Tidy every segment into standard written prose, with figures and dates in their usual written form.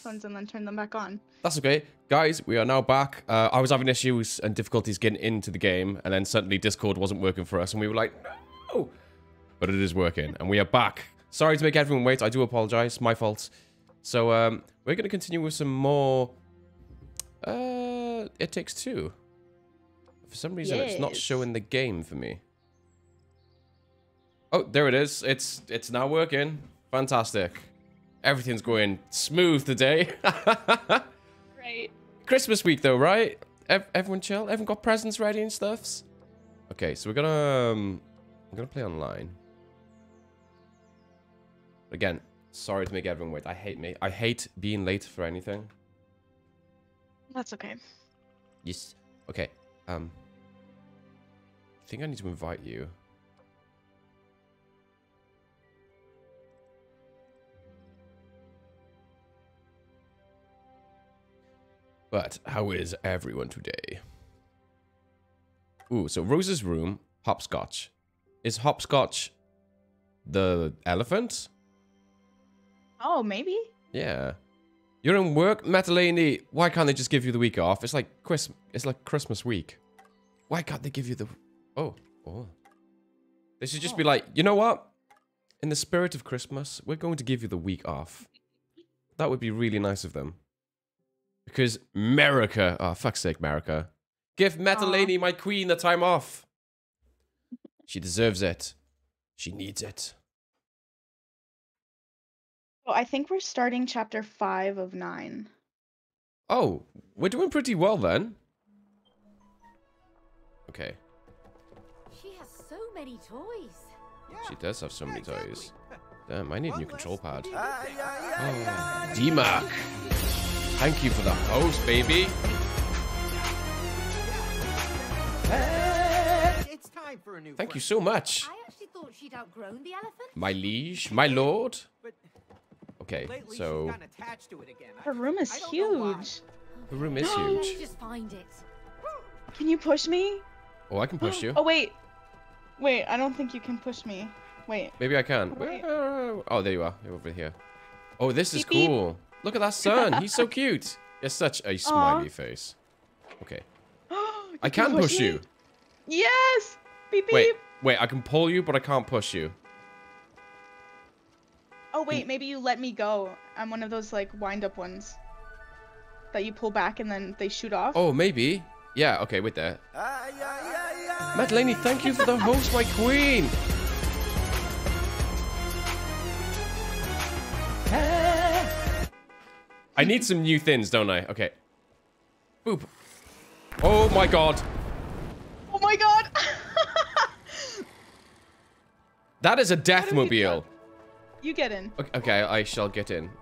headphones and then turn them back on. That's okay. Guys, we are now back. I was having issues and difficulties getting into the game, and then suddenly Discord wasn't working for us, and we were like, no! But it is working, and we are back. Sorry to make everyone wait. I do apologize. My fault. So, we're going to continue with some more... It Takes Two. For some reason, it's not showing the game for me. Oh, there it is. It's now working. Fantastic. Everything's going smooth today. Right. Christmas week though, right? Everyone chill? Everyone got presents ready and stuffs? Okay, so we're gonna play online. Again, sorry to make everyone wait. I hate being late for anything. That's okay. Yes. Okay. I think I need to invite you. But how is everyone today? Ooh, so Rose's room, hopscotch. Is hopscotch the elephant? Oh, maybe? Yeah. You're in work, Metalini. Why can't they just give you the week off? It's like Christmas week. Why can't they give you the... Oh. They should just be like, you know what? In the spirit of Christmas, we're going to give you the week off. That would be really nice of them. Because America, oh fuck's sake, America. Give Metalini, my queen, the time off. She deserves it. She needs it. Oh, I think we're starting chapter 5 of 9. Oh, we're doing pretty well then. Okay. She has so many toys. She does have so many toys. Damn, I need a new control pad. Oh, D-Mac. Thank you for the host, baby. It's time for a new Thank you so much. I actually thought she'd outgrown the elephant. My liege, my lord. Okay, so... Her room is huge. The room is Let me huge. just find it. Can you push me? Oh, I can push you. Oh, wait. Wait, I don't think you can push me. Wait. Maybe I can. Wait. Oh, there you are. You're over here. Oh, this is Beep, beep. cool. Look at that sun. He's so cute. He has such a smiley face. Okay. I can push me? you. Yes! Beep, beep. Wait. I can pull you, but I can't push you. Oh, wait. Maybe you let me go. I'm one of those, like, wind-up ones. That you pull back and then they shoot off. Oh, maybe. Yeah, okay, wait there. Madeleine, thank you for the host, my queen. I need some new things, don't I? Okay. Boop. Oh my god. Oh my god! That is a deathmobile. You get in. Okay, I shall get in.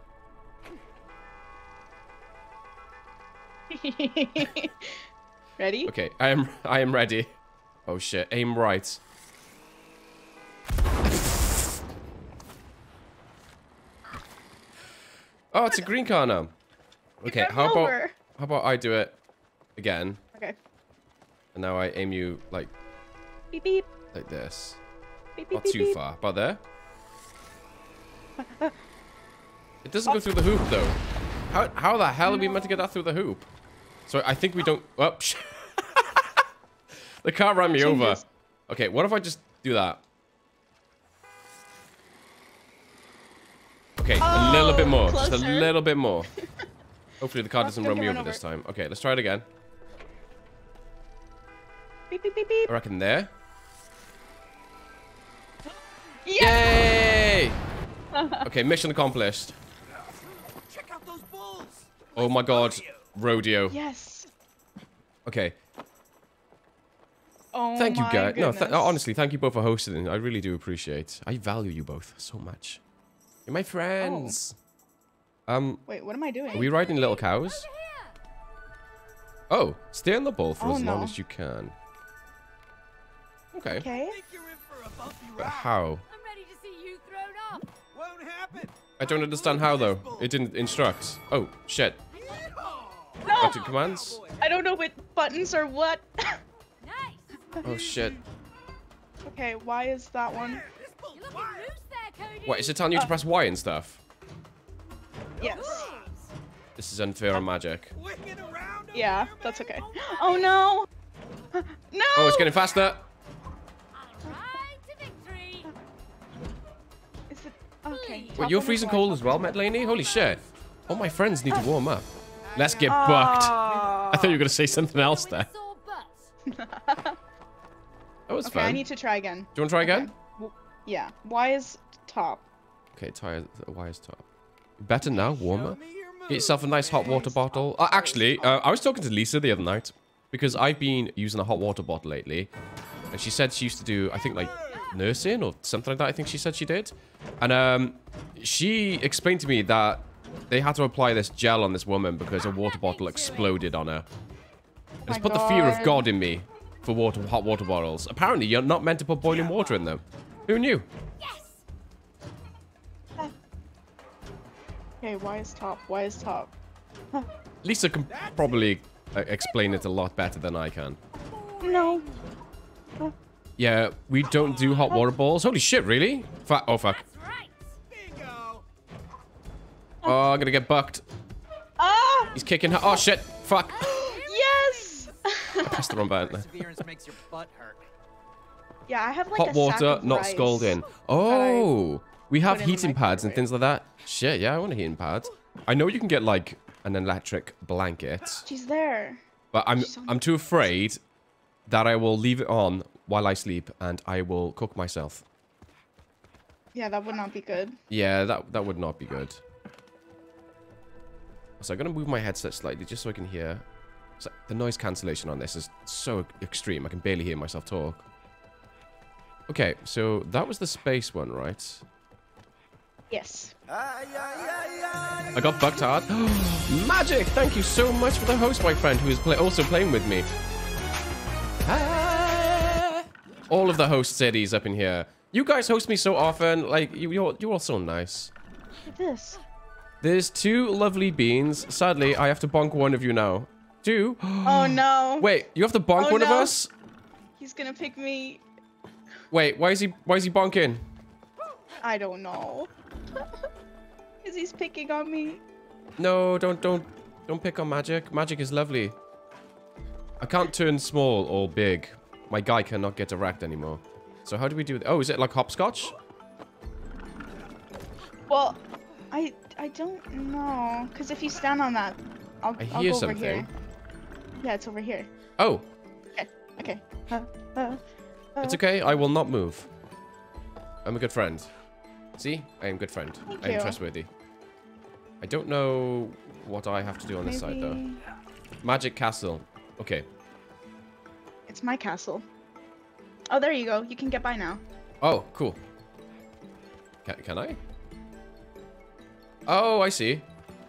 Ready? Okay, I am ready. Oh shit, aim right. Oh, it's a green car now. Okay, how about I do it again? Okay. And now I aim you like Beep beep. like this. Beep beep Not beep. too beep. far. About there? It doesn't go through the hoop though. How the hell are we meant to get that through the hoop? So I think we don't. Oh, the car ran me over. Okay, what if I just do that? Okay, a little bit more. Closer. Just a little bit more. Hopefully the car doesn't run me over over this time. Okay, let's try it again. Beep beep beep beep. I reckon there. Yeah! Yay! Okay, mission accomplished. Check out those bulls. Oh my god, rodeo. Yes. Okay, Oh thank you my guys. No, goodness. honestly, thank you both for hosting. I really do appreciate. I value you both so much. You're my friends. Wait, what am I doing? Are we riding little cows? Oh, stay on the ball for Oh, as long no. as you can. Okay. Okay. Think you're in for a bumpy But ride. how? I'm ready to see you thrown up. Won't happen. I don't understand how though. It didn't instruct. Oh shit. No! Got two commands. I don't know what buttons or what. Nice. Oh shit. Okay, why is that one? You're looking loose there, Cody. What is it telling you to press Y and stuff? Yes. This is unfair on Magic. Swinging around over Yeah, here, that's man. okay. Oh no! No! Oh, it's getting faster. Right to victory. Is it okay? Wait, top you're one freezing is cold white, as well, top one is Metlany? Holy shit. All my friends need to warm up. Let's get white. bucked. Ah. I thought you were going to say something else With there. a sore butt. That was Okay, fun. I need to try again. Do you want to try again? Yeah. Y is top. Okay, tire. Why is top? Better now, warmer. Show me your Get yourself a nice hot water bottle. Actually, I was talking to Lisa the other night because I've been using a hot water bottle lately. And she said she used to do, I think, like, nursing or something like that. I think she said she did. And she explained to me that they had to apply this gel on this woman because a water bottle exploded on her. And it's my put the fear of God. God in me for hot water bottles. Apparently, you're not meant to put boiling water in them. Who knew? Okay, Y is top. Y is top. Lisa can probably explain it a lot better than I can. No. Yeah, we don't do hot water balls. Holy shit, really? Oh, fuck. That's right. Bingo. Oh, I'm gonna get bucked. Ah! He's kicking her. Oh, shit. Fuck. Yes! Press the wrong button. Perseverance makes your butt hurt. Yeah, I have like Hot a sack water, of not rice. scalding. Oh, we have put in the heating pads and microwave. things like that. Shit, yeah, I want a heating pad. I know you can get, like, an electric blanket. She's there. But She's on I'm too afraid that I will leave it on while I sleep and I will cook myself. Yeah, that would not be good. Yeah, that would not be good. So I'm going to move my headset slightly just so I can hear. So the noise cancellation on this is so extreme. I can barely hear myself talk. Okay, so that was the space one, right? Yes. I got bucked hard. Magic! Thank you so much for the host, my friend, who is also playing with me. Ah. All of the host cities up in here. You guys host me so often. Like, you're all so nice. Look at this. There's 2 lovely beans. Sadly, I have to bonk one of you now. 2? Oh no. Wait, you have to bonk Oh, one of no. us? He's gonna pick me. Wait, why is he bonking? I don't know. Cause he's picking on me. No, don't pick on Magic. Magic is lovely. I can't turn small or big. My guy cannot get erect anymore. So how do we do that? Oh, is it like hopscotch? Well, I don't know. Cause if you stand on that, I'll I go hear over something. here. Yeah, it's over here. Oh, Okay. Okay. it's okay. I will not move. I'm a good friend. See? I am a good friend. Thank I am you. trustworthy. I don't know what I have to do on this side, though. Maybe Magic Castle. Okay. it's my castle. Oh, there you go. You can get by now. Oh, cool. Can I? Oh, I see.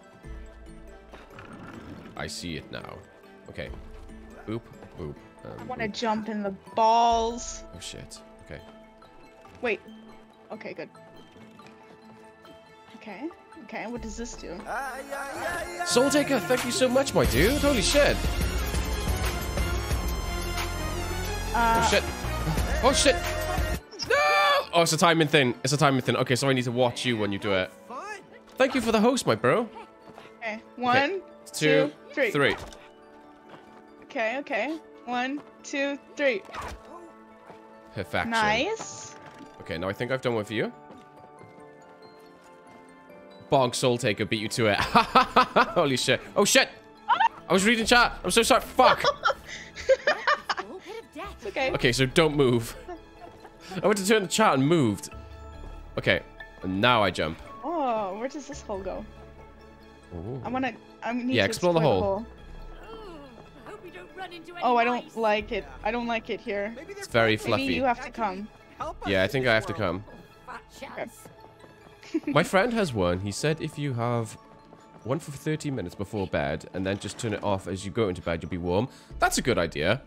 I see it now. Okay. Boop, boop. I want to boop. jump in the balls. Oh, shit. Okay. Wait. Okay, good. Okay. Okay, what does this do? Soul Taker, thank you so much, my dude. Holy shit. Oh, shit. Oh, shit. No! Oh, it's a timing thing. It's a timing thing. Okay, so I need to watch you when you do it. Fine. Thank you for the host, my bro. Okay, one, 2, 2, 3. 3. Okay, okay. 1, 2, 3. Perfection. Nice. Okay, now I think I've done one for you. Bonk Soul Taker beat you to it. Holy shit. Oh, shit. I was reading chat. I'm so sorry. Fuck. Full pit of death. It's okay. Okay, so don't move. I went to turn the chat and moved. Okay, and now I jump. Oh, where does this hole go? Ooh. I need Yeah, to explore the hole. Ooh, I hope you don't run into any Oh, I mice. don't like it. I don't like it here. Maybe It's very they're fluffy. Maybe you have to come. help us Yeah, I in think this I have to world. come. Fat chance. My friend has one. He said if you have one for 30 minutes before bed and then just turn it off as you go into bed, you'll be warm. That's a good idea.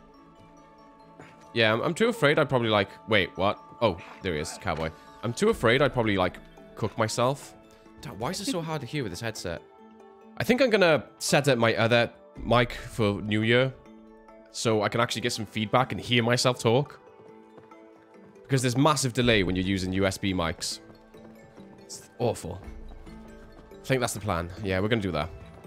Yeah, I'm too afraid I'd probably like... Wait, what? Oh, there he is, cowboy. I'm too afraid I'd probably like cook myself. Damn, why is it so hard to hear with this headset? I think I'm gonna set up my other mic for New Year so I can actually get some feedback and hear myself talk. Because there's massive delay when you're using USB mics. It's awful. I think that's the plan. Yeah, we're gonna do that.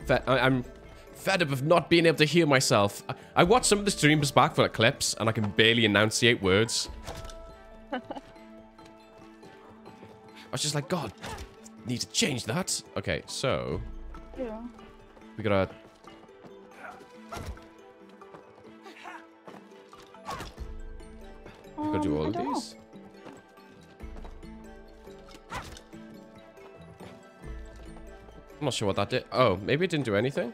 I'm fed up of not being able to hear myself. I watched some of the streams back for like clips, and I can barely enunciate words. I was just like, God, need to change that. Okay, so Yeah. we gotta. We gotta do all I of don't know. these. I'm not sure what that did. Oh, maybe it didn't do anything.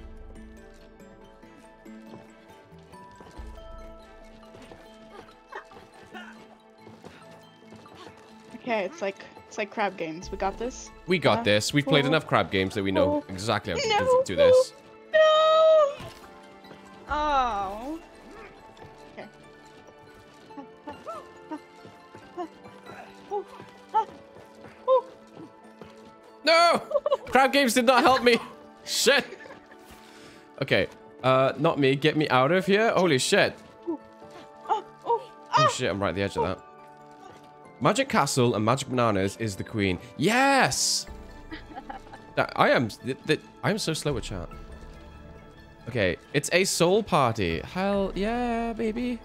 Okay, it's like crab games. We got this. We got this. We've played oh, enough crab games that we know oh. exactly how to No. do this. No. Oh. Okay. No! Crab games did not help me. Shit. Okay. Not me. Get me out of here. Holy shit. Oh shit, I'm right at the edge of that. Magic Castle and Magic Bananas is the queen. Yes! I am so slow at chat. Okay, it's a soul party. Hell yeah, baby.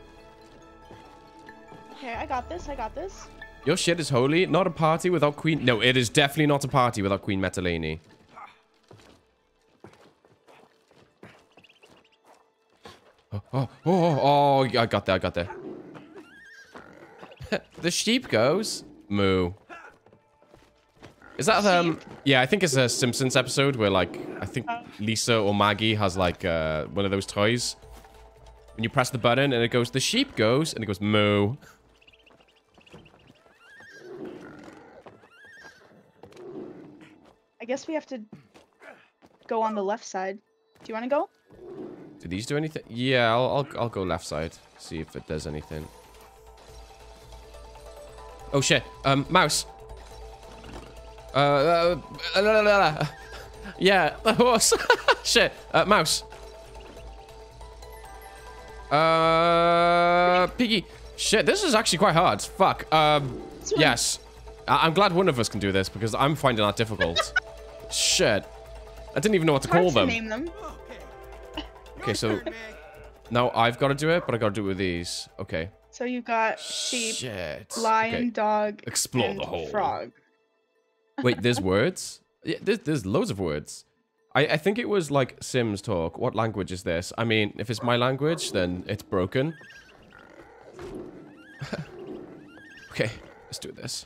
Okay, I got this. I got this. Your shit is holy. Not a party without Queen. No, it is definitely not a party without Queen Metalini. Oh, I got there. I got there. The sheep goes moo. Is that yeah, I think it's a Simpsons episode where like I think Lisa or Maggie has like one of those toys. When you press the button and it goes the sheep goes and it goes moo. I guess we have to go on the left side. Do you want to go? Do these do anything? Yeah, I'll go left side. See if it does anything. Oh shit. Mouse. Yeah, the horse. Shit. Mouse. Piggy. Shit, this is actually quite hard. Fuck. Yes. I'm glad one of us can do this because I'm finding that difficult. Shit. I didn't even know what to call Hard to them. name them. Okay, so now I've got to do it, but I got to do it with these. Okay. So you've got sheep, Shit. lion, Okay. dog, Explore and the whole. frog. Wait, there's words? Yeah, there's loads of words. I think it was like Sims talk. What language is this? I mean, if it's my language, then it's broken. Okay, let's do this.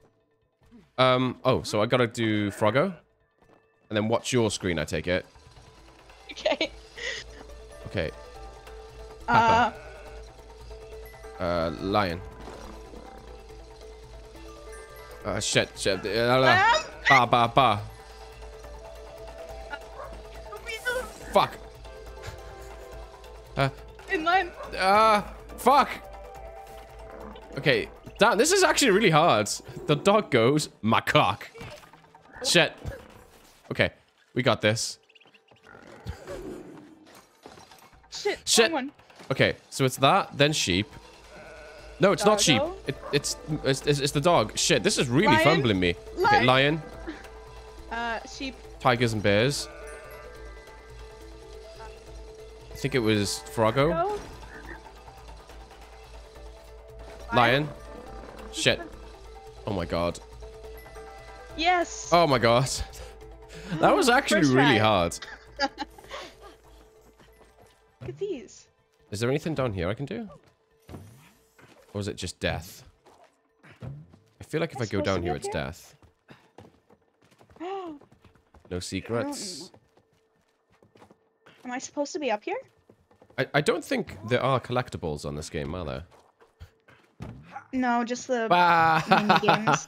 Oh, so I gotta do Froggo? And then watch your screen, I take it. Okay. Okay. Papa. Lion. Shit. Ba, ba, ba. Fuck. In line. Fuck. Okay. Damn, this is actually really hard. The dog goes, my cock. Shit. Okay. We got this. Shit. Wrong one. Okay, so it's that, then sheep. No, it's not sheep. Doggo? It's the dog. Shit, this is really Lion? fumbling me. Okay, lion, Sheep. tigers and bears. I think it was Froggo. Go. Lion. Shit. Oh my god. Yes. Oh my god. That was actually First really try. hard. Look at these. Is there anything down here I can do? Or is it just death? I feel like if I go supposed to down be here, up it's here? death. No secrets. Am I supposed to be up here? I don't think there are collectibles on this game, are there? No, just the Bah! mini games.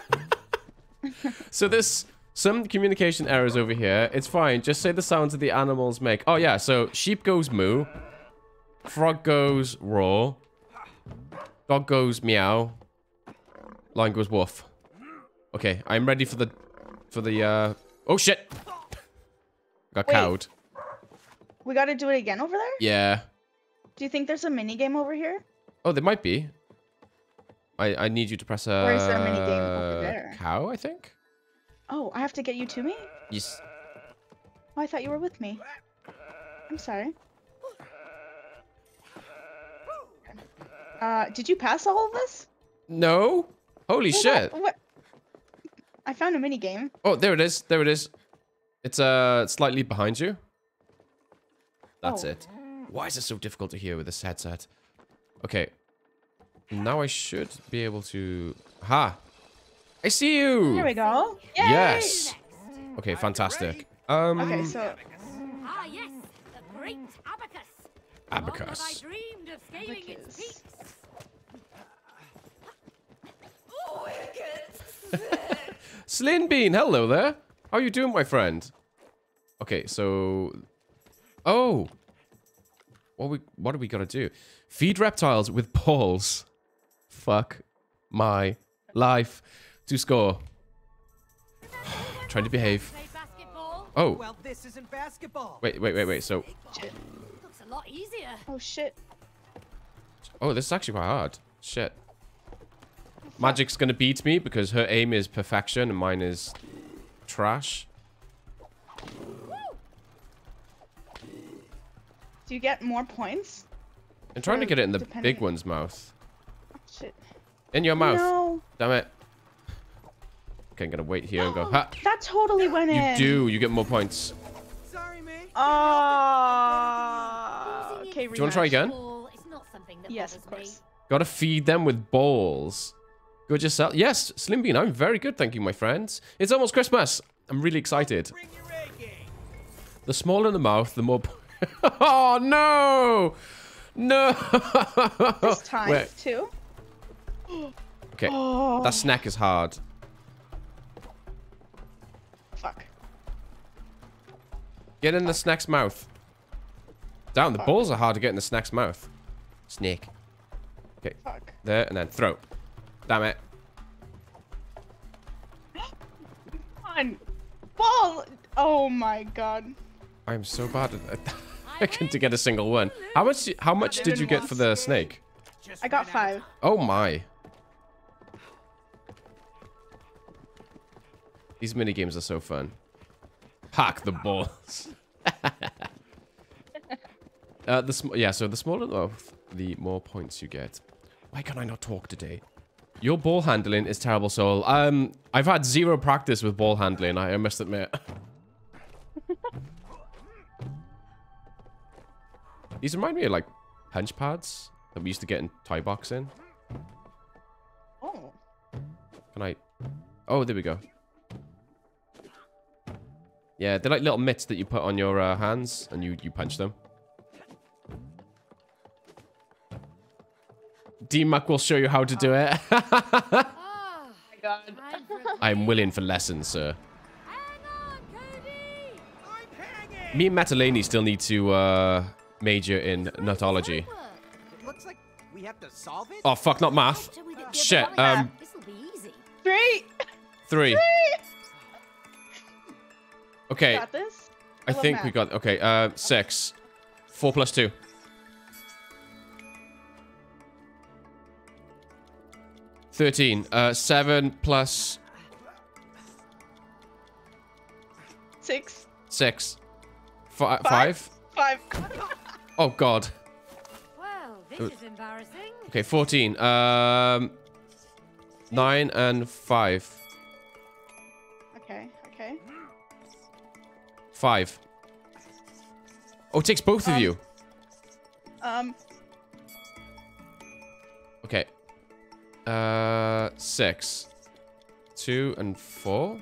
So there's some communication errors over here. It's fine. Just say the sounds that the animals make. Oh, yeah. So sheep goes moo. Frog goes roar. Dog goes meow. Lion goes woof. Okay, I'm ready for the... Oh, shit! Got Wait. cowed. We got to do it again over there? Yeah. Do you think there's a mini game over here? Oh, there might be. I need you to press a... Or is there a mini game over there? Cow, I think? Oh, I have to get you to me? Yes. Oh, I thought you were with me. I'm sorry. Did you pass all of this? No. Holy shit. What? I found a mini game. Oh, there it is. There it is. It's slightly behind you. That's Oh. it. Why is it so difficult to hear with this headset? Okay. Now I should be able to... Ha! I see you! There we go. Yay! Yes! Okay, fantastic. Okay, so Ah, yes, the great abacus. Abacus. Long have I dreamed of scaling its Abacus. peaks. Slin Bean, hello there. How you doing, my friend? Okay, so... Oh! What do we gotta do? Feed reptiles with balls. Fuck my life. To score. Trying to behave. Play basketball. Oh, Well, this isn't basketball. wait. So, Looks a lot easier. oh shit. oh, this is actually quite hard. Shit. Magic's gonna beat me because her aim is perfection and mine is trash. Do you get more points? I'm trying to get it in the Depending- big one's mouth. Oh, shit. In your mouth. No. Damn it. Okay, I'm gonna wait here and go. Ha! That totally went You in. do. You get more points. Sorry, mate. Okay, Do you want to try again? Ball is not something that Yes, of bothers course. Gotta feed them with balls. Good yourself. Yes, Slim Bean, I'm very good, thank you, my friends. It's almost Christmas. I'm really excited. Bring your A game. The smaller the mouth, the more... Oh, no! No! This time, Wait, too. okay. Oh, That snack is hard. fuck. Get in the snack's mouth. Damn, the balls are hard to get in the snack's mouth. Snake. Okay, Fuck. there, and then throw. Damn it. Come on. Ball. Oh my god. I'm so bad at to get a single one. How much did you get for the snake? Just I got ran out 5. Oh my. These minigames are so fun. Hack the balls. Yeah, so the smaller the mouth, the more points you get. Why can I not talk today? Your ball handling is terrible, Soul. I've had 0 practice with ball handling, I must admit. These remind me of, like, punch pads that we used to get in Thai boxing. Oh. Can I... Oh, there we go. Yeah, they're like little mitts that you put on your hands, and you punch them. D-Mac will show you how to do it. Ah, My god. time for a I'm willing for lessons, sir. Hang on, Cody. I'm hanging. Me and Matalani still need to major in nutology. Homework. It looks like we have to solve it. Oh, fuck, not math. After we get Shit, given- This'll be easy. 3. 3. Okay, Got this? I love think math. we got... Okay, 6. 4 plus 2. 13. 7 plus 6. 6. 5? 5. Oh, God. Well, this is embarrassing. Okay, 14. 9 and 5. Okay, okay. 5. Oh, it takes both of you. Okay. 6. 2 and 4.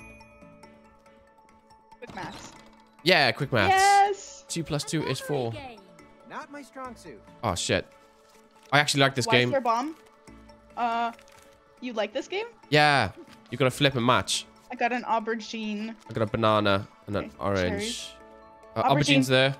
Quick maths. Yeah, quick maths. Yes! 2 plus 2 is 4. Game. Not my strong suit. Oh, shit. I actually like this Why is game. there a bomb? You like this game? Yeah. You gotta flip and match. I got an aubergine. I got a banana and an Okay, orange. cherries. Aubergine's there.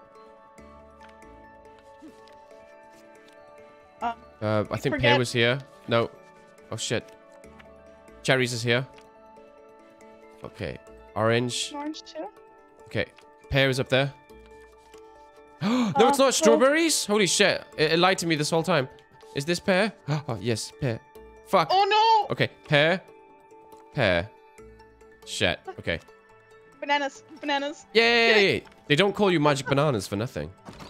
I think pear forget- was here. No. Oh, shit. Cherries is here. Okay. Orange. Orange too? Okay. Pear is up there. No, it's not. Strawberries? Holy shit. It lied to me this whole time. Is this pear? Oh, yes. Pear. Fuck. Oh no! Okay. Pear. Pear. Shit. Okay. Bananas. Bananas. Yay! They don't call you magic bananas for nothing.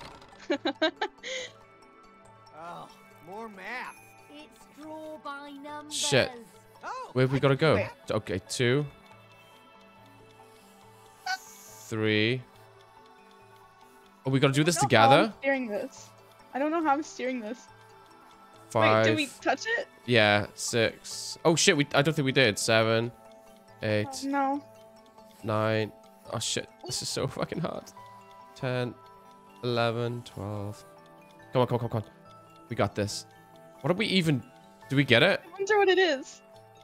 Oh, more math. It's draw by numbers. Shit. Oh, Where have we got to go? Wait. Okay, 2, 3. Oh, we got to do this I don't know how together. I'm steering this. I don't know how I'm steering this. 5. Wait, did we touch it? Yeah, 6. Oh shit, I don't think we did. 7, 8, Oh, no. 9. Oh shit, this is so fucking hard. 10, 11, 12. Come on, come on, come on, come on. We got this. What did we even... Do we get it? I wonder what it is.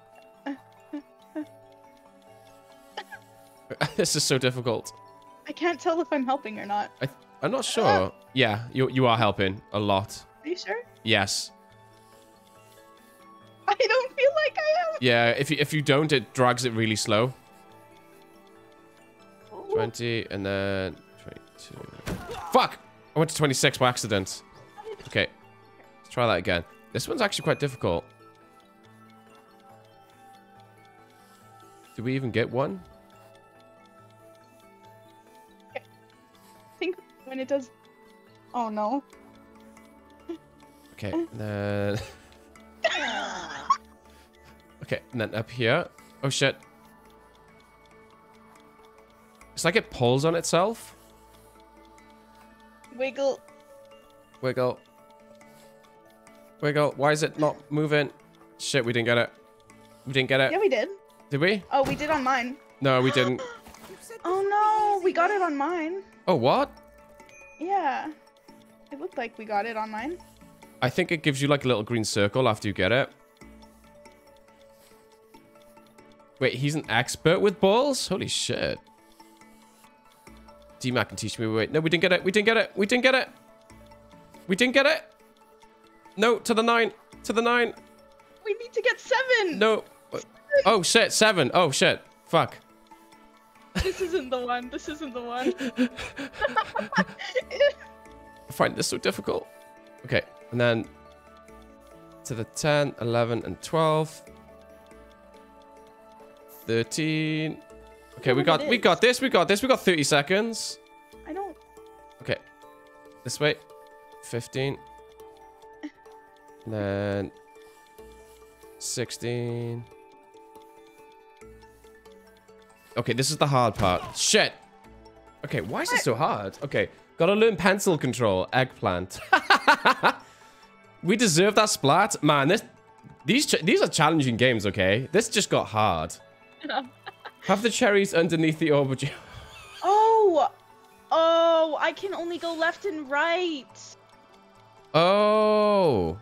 This is so difficult. I can't tell if I'm helping or not. I'm not sure. Yeah, you are helping a lot. Are you sure? Yes. I don't feel like I am. Yeah, if you don't, it drags it really slow. 20 and then 22. Fuck! I went to 26 by accident. Okay, let's try that again. This one's actually quite difficult. Did we even get one? I think when it does... Oh, no. Okay, and then... Okay, and then up here. Oh, shit. It's like it pulls on itself. Wiggle. Wiggle. Wiggle. Why is it not moving? Shit, we didn't get it. We didn't get it. Yeah, we did. Did we? Oh, we did on mine. No, we didn't. you said Oh, no. We got it on mine. Oh, what? Yeah. It looked like we got it on mine. I think it gives you like a little green circle after you get it. Wait, he's an expert with balls? Holy shit. D-Mac can teach me. Wait, no, we didn't get it. We didn't get it. We didn't get it. We didn't get it. No, to the 9. To the 9. We need to get 7. No. Oh, shit. 7. Oh, shit. Fuck. This isn't the one. This isn't the one. I find this so difficult. Okay, and then to the 10, 11, and 12. 13. Okay, we got this. We got this. We got 30 seconds. I don't... Okay. This way. 15. And then 16. Okay, this is the hard part. Shit. Okay, why is this so hard? Okay, gotta learn pencil control. Eggplant. We deserve that splat. Man, these are challenging games, okay? This just got hard. Have the cherries underneath the aubergine. Oh! Oh, I can only go left and right. Oh.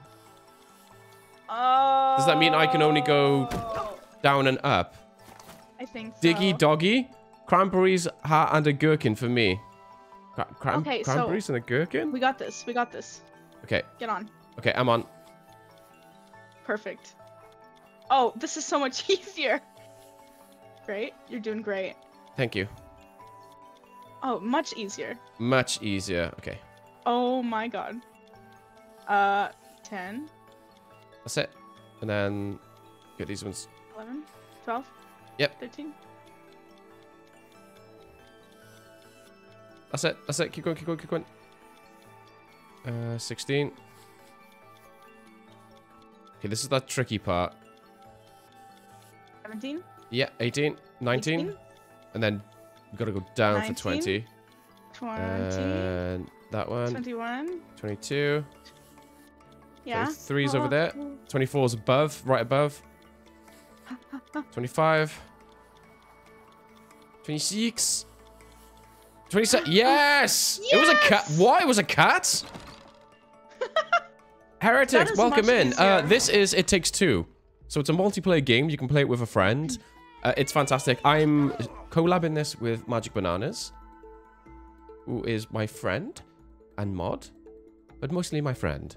Oh. Does that mean I can only go down and up? I think so. Diggy doggy? Cranberries, hat, and a gherkin for me. Okay, so- cranberries and a gherkin? We got this. We got this. Okay. Get on. Okay, I'm on. Perfect. Oh, this is so much easier. Great. You're doing great. Thank you. Oh, much easier. Much easier. Okay. Oh my god. 10, That's it. And then get these ones. 11, 12, Yep. 13. That's it. That's it. Keep going, keep going, keep going. 16. Okay, this is that tricky part. 17, Yeah, 18, 19. 18, And then we gotta go down 19, for 20. 20, And that one. 21. 22. Yeah. 23's over there. 24's above, right above. 25. 26. 27. Yes! It was a cat. Yes! What? It was a cat? Heretics, is welcome much in. easier. This is It Takes Two. So it's a multiplayer game. You can play it with a friend. It's fantastic. I'm collabing this with Magic Bananas, who is my friend and mod, but mostly my friend.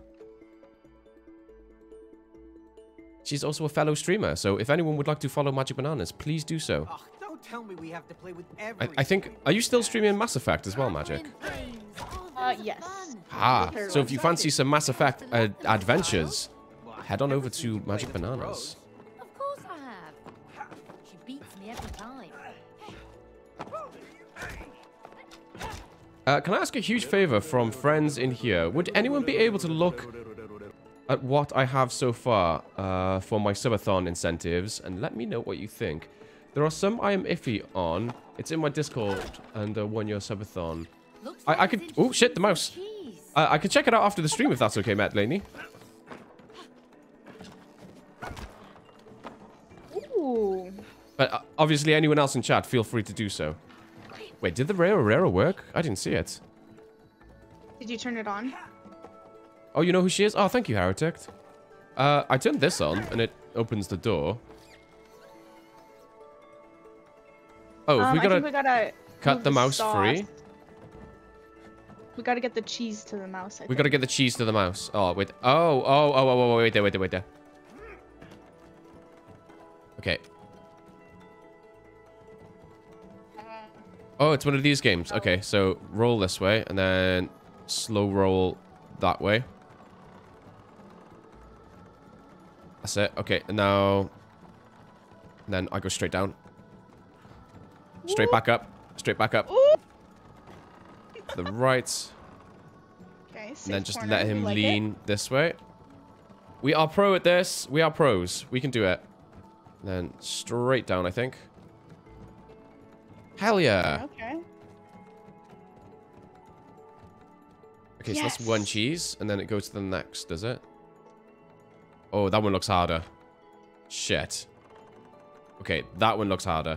She's also a fellow streamer, so if anyone would like to follow Magic Bananas, please do so. Oh, don't tell me we have to play with every. I think... Are you still streaming Mass Effect as well, Magic? Yes. Ah, so if you fancy some Mass Effect adventures, head on over to Magic Bananas. Of course I have. She beats me every time. Can I ask a huge favor from friends in here? Would anyone be able to look at what I have so far for my subathon incentives and let me know what you think? There are some I am iffy on. It's in my Discord and 1 year subathon. I could... Oh, shit, the mouse. I could check it out after the stream if that's okay, Matt Laney. Ooh. But obviously anyone else in chat, feel free to do so. Wait, did the Rare work? I didn't see it. Did you turn it on? Oh, you know who she is? Oh, thank you, Heretic. I turned this on and it opens the door. Oh, I think we gotta cut move the mouse sauce. free. We gotta get the cheese to the mouse. We gotta get the cheese to the mouse. Oh, wait. Oh, wait there. Okay. Oh, it's one of these games. Okay, so roll this way and then slow roll that way. That's it. Okay, and now... And then I go straight down. Straight back up. Straight back up. Ooh. To the right. Okay, And then just corner. let him We like lean this way. We are pro at this. We are pros. We can do it. And then straight down, I think. Hell yeah. Okay. Okay, so that's Yes. one cheese. And then it goes to the next, does it? Oh, that one looks harder. Shit. Okay, that one looks harder.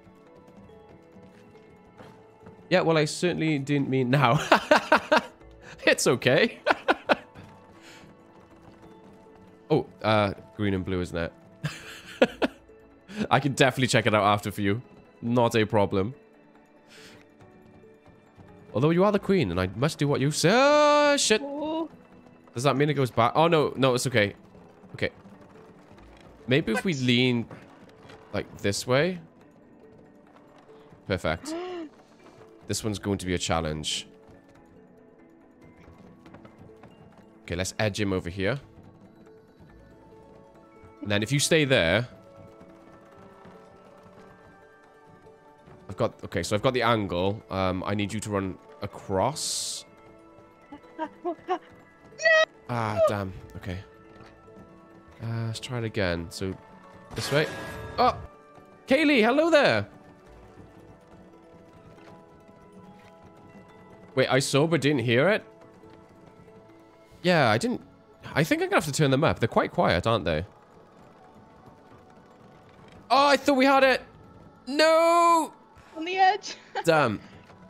Yeah, well, I certainly didn't mean now. It's okay. Oh, green and blue, isn't it? I can definitely check it out after for you. Not a problem. Although you are the queen, and I must do what you say. Oh, shit. Ooh. Does that mean it goes back? Oh, no. No, it's okay. Okay. Maybe if we lean, like, this way. Perfect. This one's going to be a challenge. Okay, let's edge him over here. And then if you stay there... I've got... Okay, so I've got the angle. I need you to run across. Ah, damn. Okay. Let's try it again. So, this way. Oh! Kaylee, hello there! Wait, I saw but didn't hear it? Yeah, I didn't... I think I'm gonna have to turn them up. They're quite quiet, aren't they? Oh, I thought we had it! No! On the edge. Damn.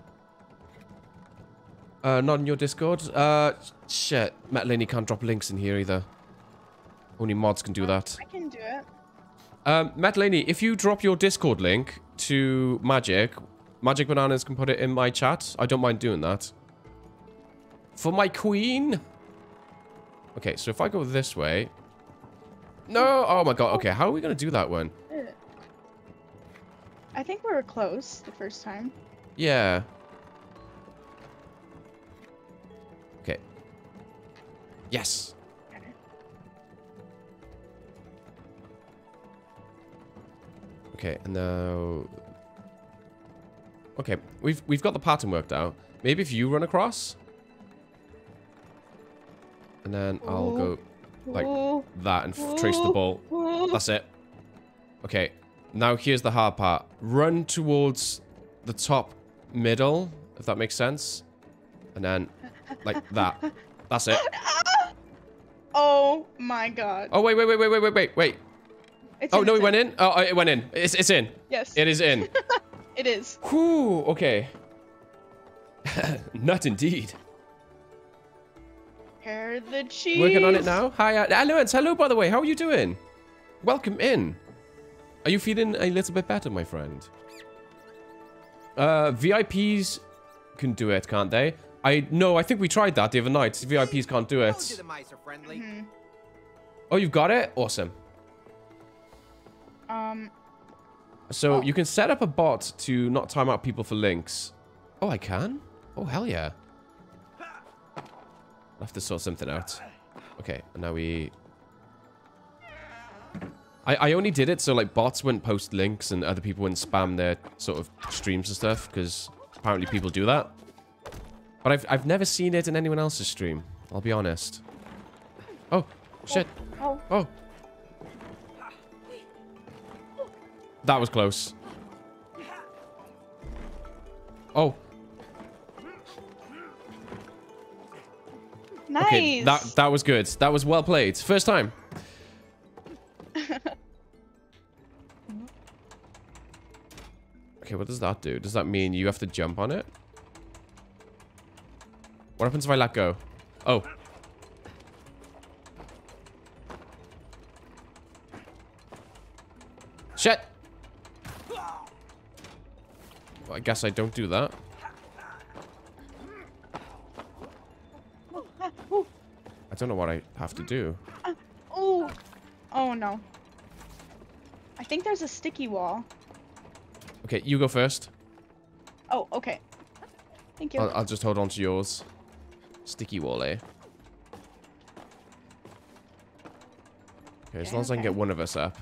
Not in your Discord? Shit. Matt Laney can't drop links in here either. Only mods can do that. I can do it. Matt Laney, if you drop your Discord link to Magic Bananas can put it in my chat. I don't mind doing that. For my queen. Okay, so if I go this way. No! Oh my god. Okay, how are we going to do that one? I think we were close the first time. Yeah. Okay. Yes. Okay, and now... Okay, we've got the pattern worked out. Maybe if you run across. And then I'll go like that and trace the ball. That's it. Okay, now here's the hard part. Run towards the top middle, if that makes sense. And then like that. That's it. Oh my god. Oh, wait. It's Oh, in, no, it's it went in? Oh, it went in. It's in. Yes. It is in. It is. Whew, okay. Nut indeed. Prepare the cheese. Working on it now. Hi, Lawrence. Hello, by the way. How are you doing? Welcome in. Are you feeling a little bit better, my friend? VIPs can do it, can't they? I think we tried that the other night. VIPs can't do Told you it. the mice are friendly. Oh, you've got it? Awesome. So you can set up a bot to not time out people for links. Oh, I can? Oh, hell yeah. I'll have to sort something out. Okay, and now we... I only did it so, like, bots wouldn't post links and other people wouldn't spam their sort of streams and stuff, because apparently people do that. But I've never seen it in anyone else's stream. I'll be honest. Oh, shit. Oh. Oh. That was close. Oh. Nice. Okay, that was good. That was well played. First time. Okay, what does that do? Does that mean you have to jump on it? What happens if I let go? Oh. Shit! Well, I guess I don't do that. I don't know what I have to do. Oh. Oh no. I think there's a sticky wall. Okay, you go first. Oh, okay. Thank you. I'll just hold on to yours. Sticky wall, eh? Okay, as long as I can get one of us up.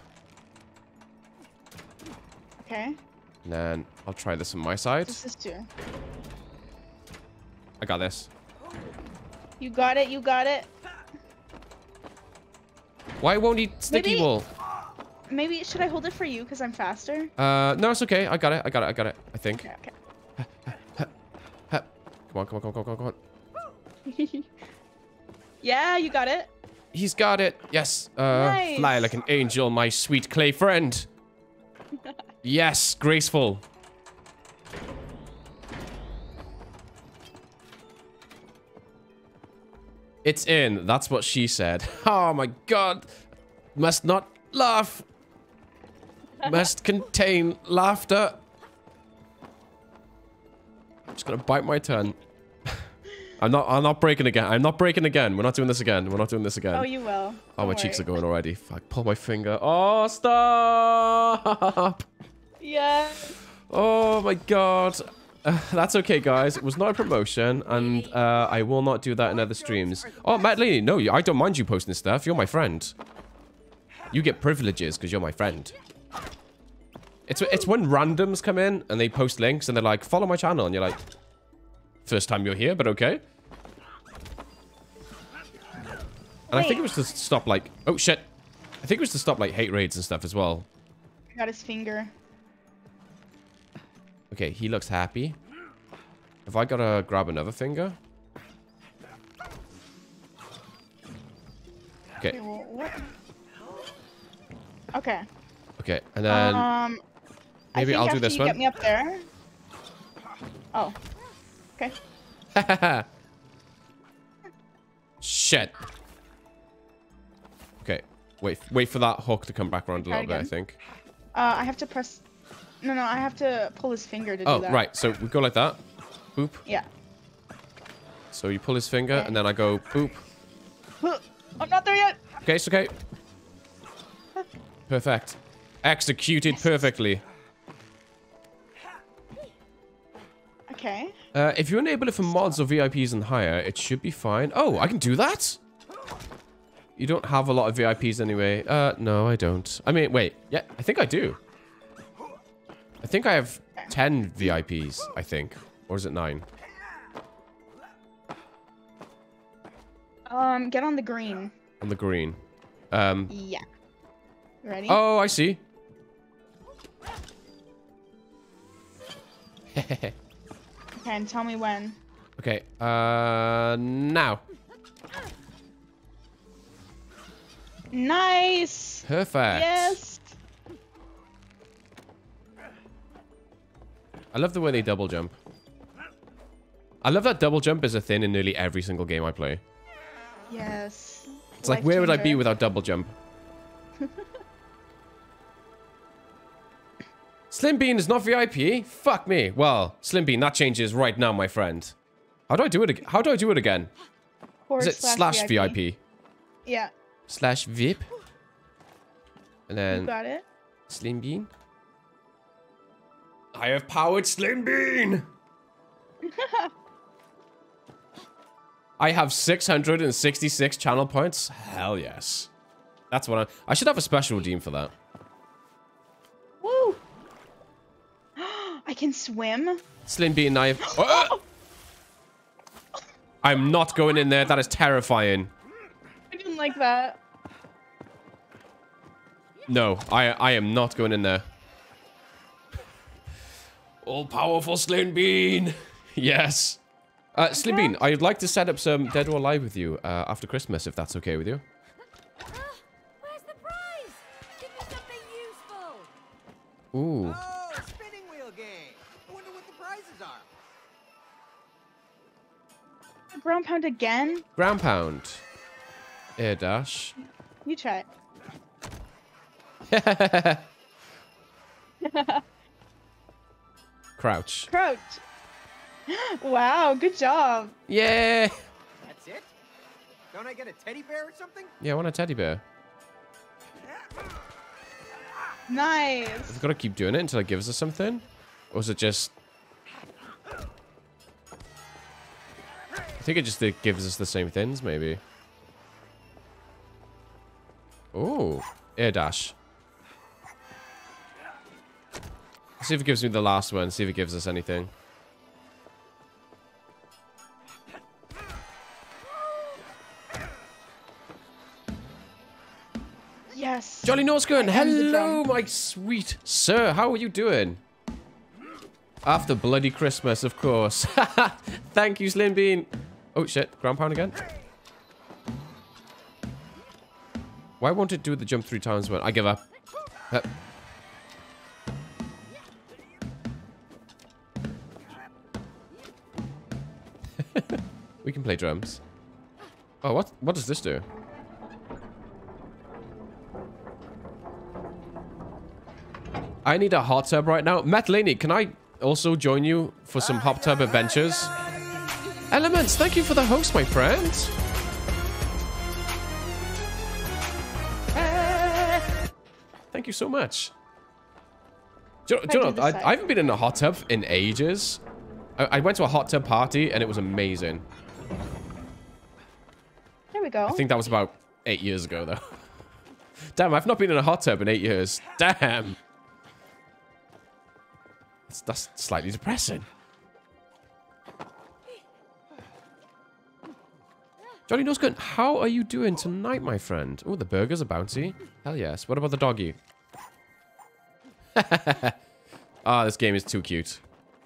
Okay. And then I'll try this on my side. This is two. I got this. You got it. You got it. Why won't he sticky Maybe- wall? Maybe should I hold it for you because I'm faster? No, it's okay. I got it. I got it. I got it. I think. Okay. Okay. Come on, come on, come on, come on, come on. Yeah, you got it. He's got it. Yes. Nice. Fly like an angel, my sweet clay friend. Yes, graceful. It's in. That's what she said. Oh my god. Must not laugh. Must contain laughter. I'm just gonna bite my tongue. I'm not breaking again. I'm not breaking again. We're not doing this again. We're not doing this again. Oh, you will. Oh, my Don't cheeks are worry. going already. Fuck, pull my finger. Oh, stop! Yeah. Oh my god. That's okay, guys. It was not a promotion, and I will not do that in other streams. Oh, Matt Laney, no, I don't mind you posting stuff. You're my friend. You get privileges because you're my friend. It's when randoms come in and they post links and they're like, follow my channel, and you're like, first time you're here, but okay. And I think it was to stop like, oh shit. I think it was to stop like hate raids and stuff as well. Got his finger. Okay, he looks happy. Have I gotta grab another finger? Okay. Okay, well, what? Okay. Okay, and then I maybe think I'll do after this you one. Get me up there. Oh. Okay. Shit. Okay, wait for that hook to come back around a Try little bit, I again. think. I have to press. No, I have to pull his finger to Oh, do that. right. So we go like that. Boop. Yeah. So you pull his finger, Okay. and then I go boop. I'm not there yet. Okay, it's okay. Perfect. Executed perfectly. Okay. If you enable it for mods or VIPs and higher, it should be fine. Oh, I can do that? You don't have a lot of VIPs anyway. No, I don't. I mean, wait. Yeah, I think I do. I think I have 10 VIPs, I think. Or is it 9? Get on the green. On the green. Yeah. Ready? Oh, I see. Okay, and tell me when. Okay, now. Nice. Perfect. Yes. I love the way they double jump. I love that double jump is a thing in nearly every single game I play. Yes. It's like, where would I be without double jump? Slim Bean is not VIP? Fuck me. Well, Slim Bean, that changes right now, my friend. How do I do it again? How do I do it again? Is it slash VIP? Yeah. Slash VIP? And You then got it. Slim Bean? I have powered Slim Bean! I have 666 channel points? Hell yes. That's what I should have a special redeem for that. Woo! I can swim. Slim Bean knife. Oh! I'm not going in there. That is terrifying. I didn't like that. No, I am not going in there. All-powerful Slim Bean. Yes. Slim Bean, I'd like to set up some Dead or Alive with you after Christmas, if that's okay with you. Where's the prize? Give me something useful. Ooh. Oh, a spinning wheel game. I wonder what the prizes are. Ground pound again? Ground pound. Air dash. You try Crouch. Crouch. Wow, good job. Yeah. That's it? Don't I get a teddy bear or something? Yeah, I want a teddy bear. Nice. We've got to keep doing it until it gives us something. Or is it just... I think it just gives us the same things, maybe. Oh, air dash. See if it gives me the last one. See if it gives us anything. Yes. Jolly Norsegun, I am the hello, drum. my sweet sir. How are you doing? After bloody Christmas, of course. Thank you, Slim Bean. Oh, shit. Ground pound again. Why won't it do the jump 3 times when I give up? We can play drums. Oh, what does this do? I need a hot tub right now. Matt Laney, can I also join you for some hot tub adventures? Elements, thank you for the host, my friend. Thank you so much. Do you know, I haven't been in a hot tub in ages. I went to a hot tub party and it was amazing. There we go. I think that was about 8 years ago, though. Damn, I've not been in a hot tub in 8 years. Damn. That's slightly depressing. Johnny Nosgun, how are you doing tonight, my friend? Oh, the burgers are bouncy. Hell yes. What about the doggy? Ah, this game is too cute.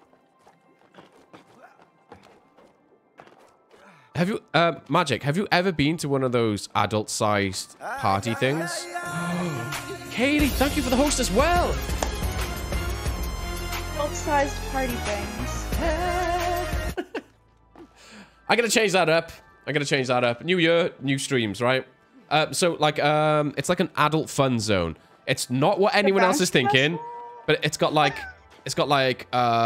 Have you, Magic, have you ever been to one of those adult-sized party things? Katie, thank you for the host as well. Adult-sized party things. I gotta change that up. New year, new streams, right? So like, it's like an adult fun zone. It's not what anyone else is thinking, but it's got like, it's like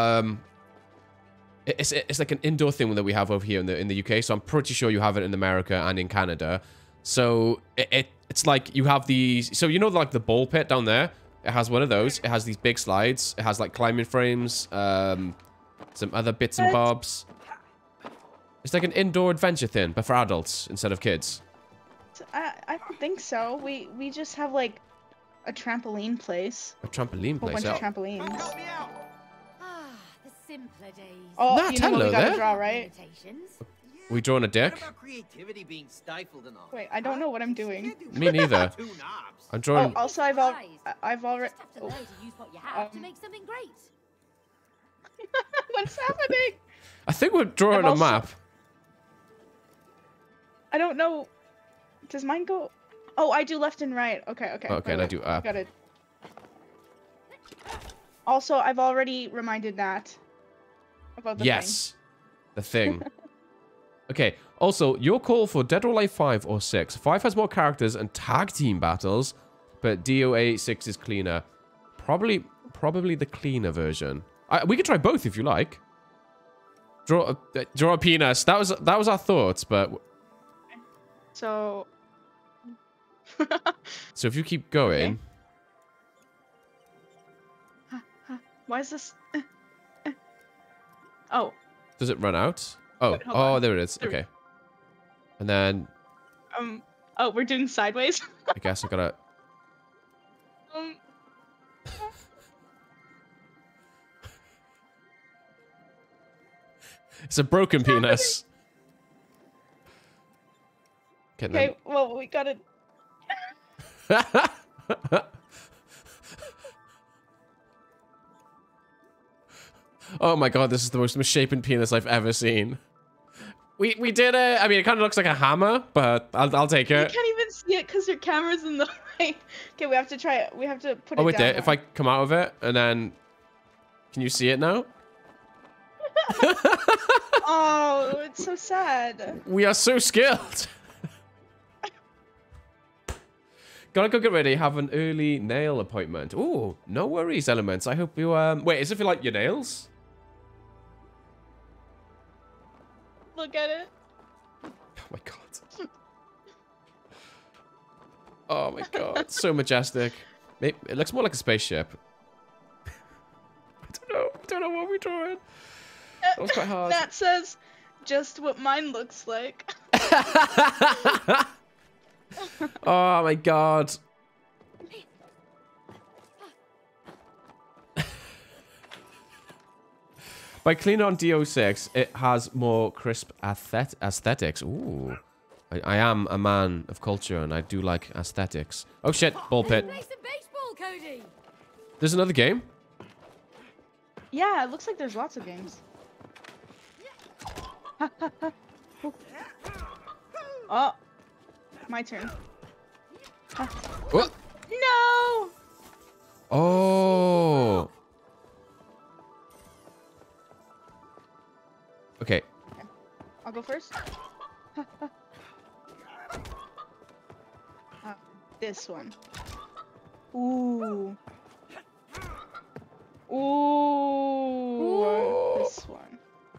an indoor thing that we have over here in the UK. So I'm pretty sure you have it in America and in Canada. So it's like you have these. So you know, like the ball pit down there. It has one of those. It has these big slides. It has like climbing frames, some other bits and bobs. It's like an indoor adventure thing, but for adults instead of kids. I don't think so. We just have like a trampoline place. A trampoline A whole place. bunch of Oh. trampolines. Help me out. Ah, the simpler days. Oh, Nat, you know what hello we gotta there. draw, right? Limitations. We drawing a What dick? about creativity being stifled and all? Wait, I don't know what I'm doing. Can't do Me neither. 2 knobs. I'm Oh, drawing. also I've already. Just have to learn to use what you have to make something great. What's happening? I think we're drawing I've a also- map. I don't know. Does mine go? Oh, I do left and right. Okay. Okay, and I do up. Got it. Also, I've already reminded Nat about the Yes, the thing. Okay. Also, your call for Dead or Alive 5 or 6. 5 has more characters and tag team battles, but DOA 6 is cleaner. Probably the cleaner version. We could try both if you like. Draw a penis. That was our thoughts, but thing. So. so if you keep going. Why is this? Oh. Does it run out? Oh, Wait, hold on. there it is. There we Okay. And then Oh, we're doing sideways. I guess I gotta. um. It's a broken penis. Okay, Okay, well, we gotta... then. Oh my god, this is the most misshapen penis I've ever seen. We did it. I mean, it kind of looks like a hammer, but I'll take You it. can't even see it because your camera's in the way. Okay, we have to try it. We have to put Oh it wait, down there. If I come out of it and then, can you see it now? Oh, it's so sad. We are so skilled. Gotta go get ready. Have an early nail appointment. Ooh, no worries, Elements. I hope you wait. Is it for like your nails? Look at it. Oh my god. Oh my god, so majestic. Maybe, it looks more like a spaceship. I don't know what we're drawing. That was quite hard. That says just what mine looks like. Oh my god. By cleaning on DO6, it has more crisp aesthetics. Ooh. I am a man of culture and I do like aesthetics. Oh shit, ball pit. Play some baseball, Cody. There's another game? Yeah, it looks like there's lots of games. Oh, my turn. What? No! Oh. Okay. I'll go first. This one. Ooh. Ooh. This one.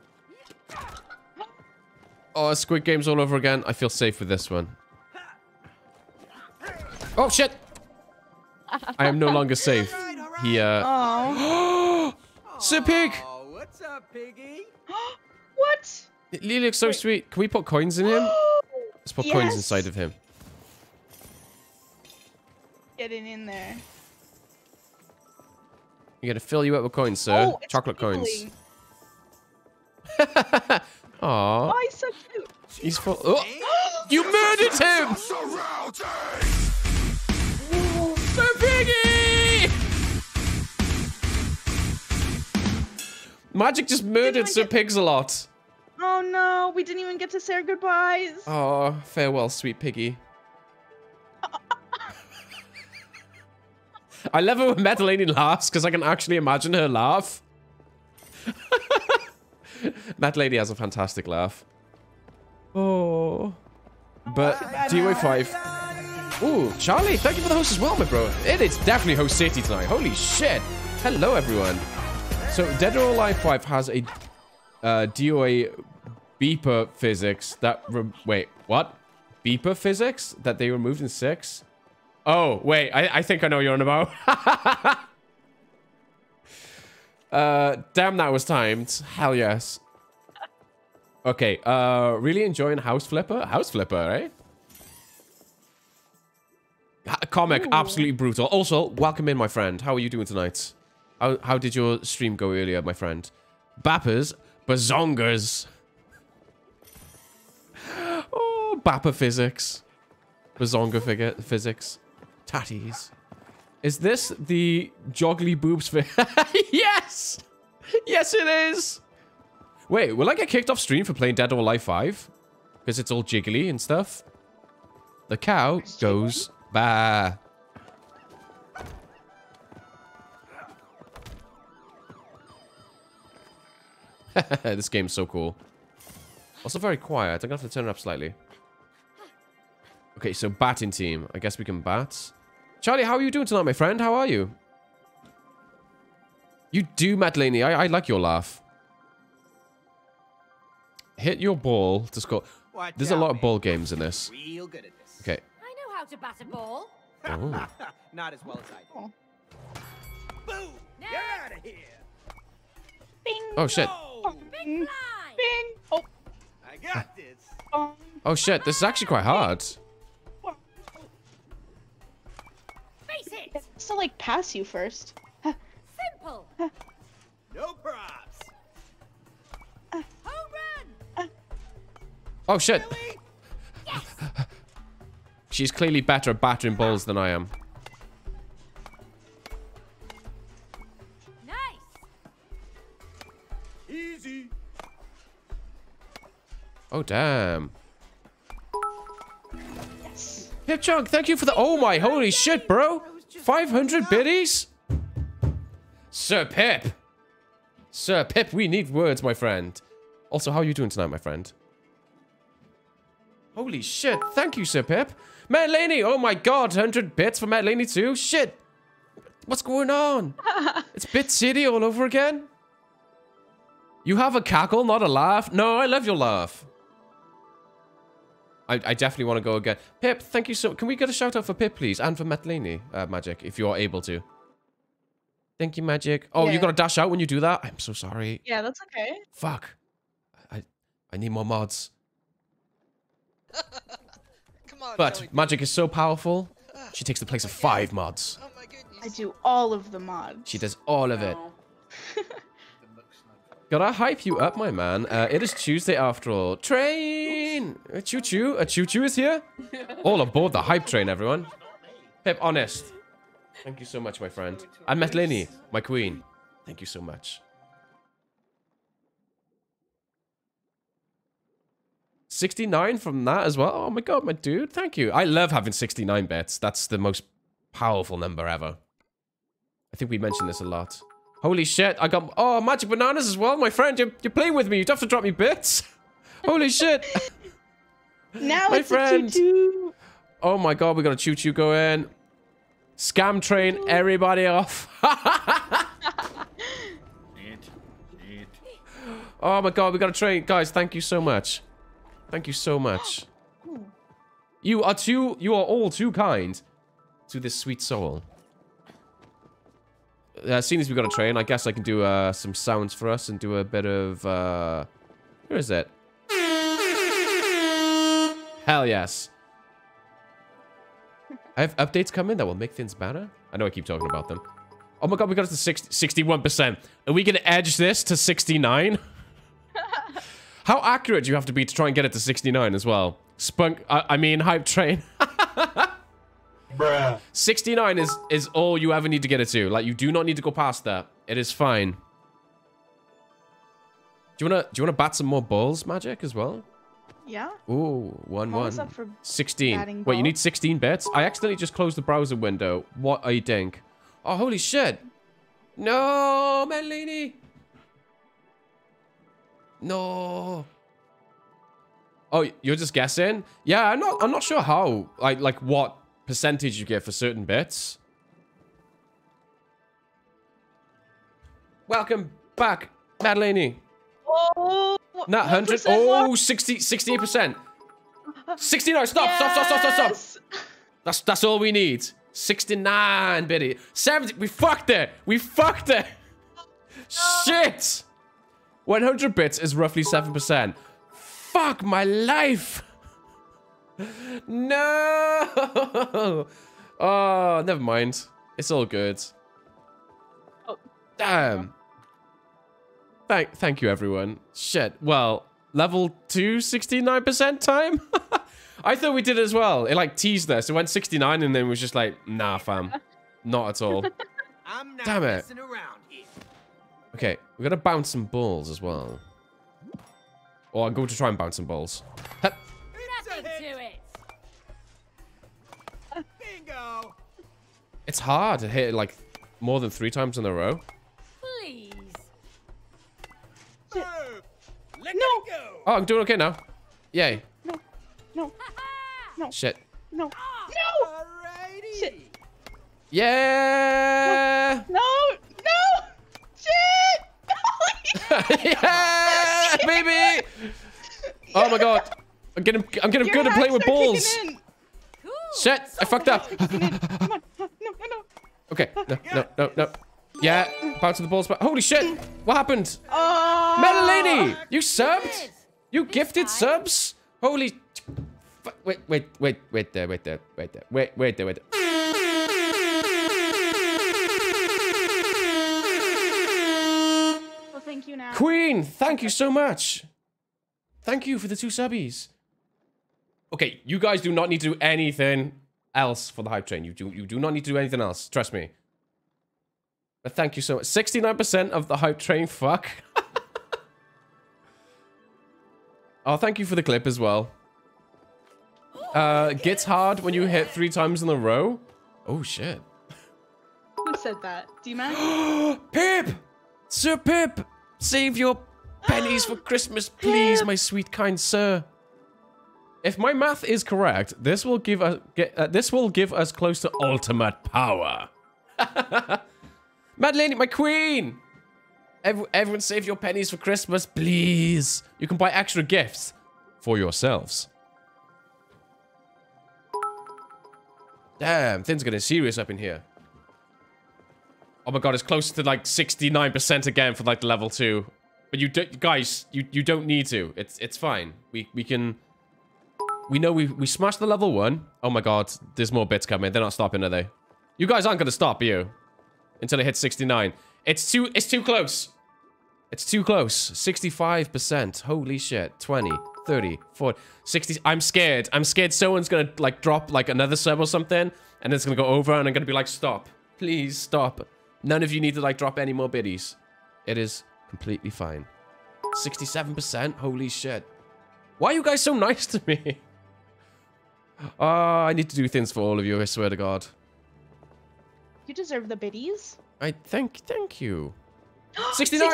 Oh, Squid Games all over again. I feel safe with this one. Oh shit! I am no longer safe. He Oh. Sir Pig! Oh, what's up, piggy? What? He looks so sweet. Can we put coins in him? Let's put coins inside of him. Getting in there. You're gonna fill you up with coins, sir. Oh, it's Chocolate coins. wiggling. Aww. Oh, he's so cute. He's full. Oh! You murdered him! Sir Piggy! Magic just murdered Sir Pigs a lot. Oh no, we didn't even get to say our goodbyes. Oh, farewell, sweet piggy. I love it when Metalini laughs because I can actually imagine her laugh. That lady has a fantastic laugh. Oh. But DOA5. Ooh, Charlie, thank you for the host as well, my bro. It is definitely host city tonight. Holy shit. Hello, everyone. So, Dead or Alive 5 has a DOA beeper physics that... Wait, what? Beeper physics that they removed in 6? Oh, wait, I think I know what you're on about. Damn, that was timed. Hell yes. Okay, really enjoying House Flipper? House Flipper, eh? Comic, Ooh. absolutely brutal. Also, welcome in, my friend. How are you doing tonight? How did your stream go earlier, my friend? Bappers, bazongers. Oh, Bapper physics. Bazonga physics. Tatties. Is this the joggly boobs for... Yes! Yes, it is! Wait, will I get kicked off stream for playing Dead or Alive 5? Because it's all jiggly and stuff? The cow goes... Bah. This game's so cool. Also very quiet. I'm gonna have to turn it up slightly. Okay, so batting team. I guess we can bat. Charlie, how are you doing tonight, my friend? How are you? You do, Matt Laney. I like your laugh. Hit your ball to score. There's a lot of ball games in this. Real good at this. Okay. I know how to bat a ball. Oh. Not as well as I do. Oh. Boom! Next. You're out of here. Bing. Oh, shit. Oh, Bing. Fly. Bing. Oh. I got this. Bong. Oh, shit. This is actually quite hard. Face it. It has to like pass you first. Simple. No props. Home run. Oh, shit. Really? She's clearly better at battering balls than I am. Nice. Easy. Oh, damn. Yes. Pip Chunk, thank you for the... Oh, my holy shit, bro. 500 biddies? Sir Pip. Sir Pip, we need words, my friend. Also, how are you doing tonight, my friend? Holy shit. Thank you, Sir Pip. Matt Laney. Oh, my God. 100 bits for Matt Laney, too. Shit. What's going on? It's Bit City all over again? You have a cackle, not a laugh. No, I love your laugh. I definitely want to go again. Pip, thank you so... Can we get a shout out for Pip, please? And for Matt Laney, Magic, if you are able to. Thank you, Magic. Oh, Yeah. you got to dash out when you do that? I'm so sorry. Yeah, that's okay. Fuck. I need more mods. Come on, But Joey. Magic is so powerful, she takes the place of 5 mods. Oh my goodness. I do all of the mods. She does all of it. No. Gotta hype you up, my man. It is Tuesday after all. Train! A choo-choo. A choo-choo is here. All aboard the hype train, everyone. Pip, honest. Thank you so much, my friend. And Metlini, my queen. Thank you so much. 69 from that as well. Oh my god, my dude. Thank you. I love having 69 bits. That's the most powerful number ever. I think we mentioned this a lot. Holy shit, I got... Oh, magic bananas as well, my friend. You're playing with me. You don't have to drop me bits. Holy shit. Now My it's friend. a choo-choo. Oh my god, we got a choo-choo going. Scam train, everybody off. Oh my god, we got a train. Guys, thank you so much. Thank you so much. You are all too kind to this sweet soul. Seeing as we got a train, I guess I can do some sounds for us and do a bit of where is it? Hell yes. I have updates coming that will make things better. I know I keep talking about them. Oh my god, we got it to 61%. Are we gonna edge this to 69? How accurate do you have to be to try and get it to 69 as well? I mean, hype train. Bruh. 69 is all you ever need to get it to. Like, you do not need to go past that. It is fine. Do you wanna bat some more balls, Magic, as well? Yeah. Ooh, 1-1. Always up for 16. batting Wait, you ball. need 16 bits? I accidentally just closed the browser window. What a dink. Oh, holy shit. No, Melanie. No. Oh, you're just guessing? Yeah, I'm not sure how. Like what percentage you get for certain bits. Welcome back, Madeline. Oh, Not 100. 1% more. Oh, 68%. 69. Stop. That's all we need. 69, Biddy. 70. We fucked it. Shit. 100 bits is roughly 7%. Fuck my life. No. Oh, never mind. It's all good. Oh. Damn. Thank you, everyone. Shit. Well, level 2, 69% time? I thought we did it as well. It like teased us. It went 69 and then was just like, nah, fam. Not at all. I'm not Damn it. messing around here. Okay, we gotta bounce some balls as well. Or I'm going to try and bounce some balls. Hup. Nothing to it. Bingo. It's hard to hit it like more than 3 times in a row. Please. Move. Let No. it go. Oh, I'm doing okay now. Yay. No. Shit. No. Alrighty. Shit. Yeah. No. Shit. Yeah, baby. Oh my god. I'm getting Your good at playing with hacks are kicking balls. in. Cool. Shit, I fucked up. Come on. No. Okay, no. Yeah, bouncing the balls back. Holy shit, what happened? Oh. Metalini, you subbed? You gifted subs? Holy... Wait there. Well, thank you now. Queen, thank you so much. Thank you for the 2 subbies. Okay, you guys do not need to do anything else for the hype train. You do not need to do anything else. Trust me. But thank you so much. 69% of the hype train. Fuck. Oh, thank you for the clip as well. Gets hard when you hit 3 times in a row. Oh, shit. Who said that? D-Man? Pip! Sir Pip! Save your pennies for Christmas, please, my sweet kind sir. If my math is correct, this will give us close to ultimate power. Madeleine, my queen! Everyone save your pennies for Christmas, please. You can buy extra gifts for yourselves. Damn, things are getting serious up in here. Oh my god, it's close to like 69% again for like the level 2. But you guys, you don't need to. It's fine. We know we smashed the level 1. Oh my god, there's more bits coming. They're not stopping, are they? You guys aren't gonna stop, are you? Until it hits 69. It's too close. It's too close. 65%. Holy shit. 20, 30, 40, 60. I'm scared. I'm scared someone's gonna like drop like another sub or something, and it's gonna go over, and I'm gonna be like, stop. Please stop. None of you need to like drop any more biddies. It is completely fine. 67%. Holy shit. Why are you guys so nice to me? I need to do things for all of you, I swear to God. You deserve the biddies. I thank you. 69!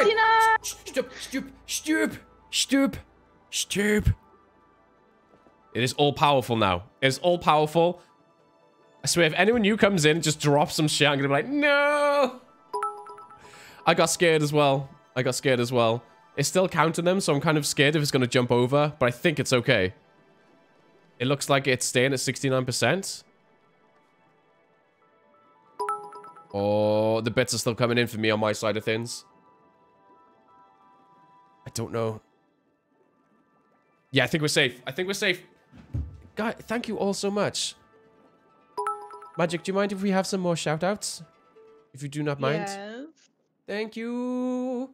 69! Stoop. It is all powerful now. It is all powerful. I swear, if anyone new comes in and just drops some shit, I'm gonna be like, no! I got scared as well. It's still counting them, so I'm kind of scared if it's gonna jump over, but I think it's okay. It looks like it's staying at 69%. Oh, the bits are still coming in for me on my side of things. I don't know. Yeah, I think we're safe. Guys, thank you all so much. Magic, do you mind if we have some more shout-outs? If you do not mind. Yes. Thank you.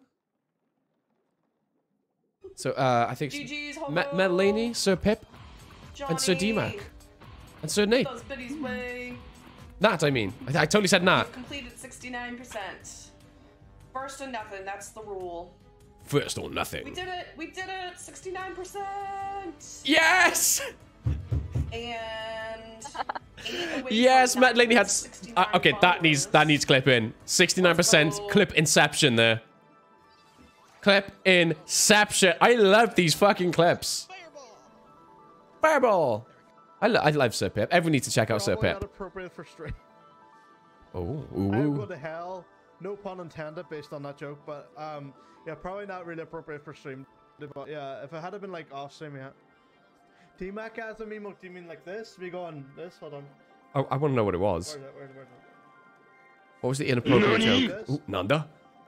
So, I think GG's, Madeleine, Sir Pip, Johnny, and Sir D-Mac, and Sir Nate. Those biddies way. Nat, I mean. I totally said Nat. You've completed 69%. First or nothing, that's the rule. First or nothing. We did it! 69%! Yes! And... Yes, Madeleine had... okay, that needs clip in. 69% clip inception there. Clip inception. I love these fucking clips. Fireball! I love Sir Pip. Everyone needs to check out Sir Probably Pip. not appropriate for stream. Oh, I ooh. go to hell. No pun intended based on that joke, but yeah, probably not really appropriate for stream. But yeah, if it had been like off stream, yeah. T-Mac has a meme. Do you mean like this? We go on this? Hold on. Oh, I want to know what it was. Where's it? What was the inappropriate joke? Ooh, Nanda?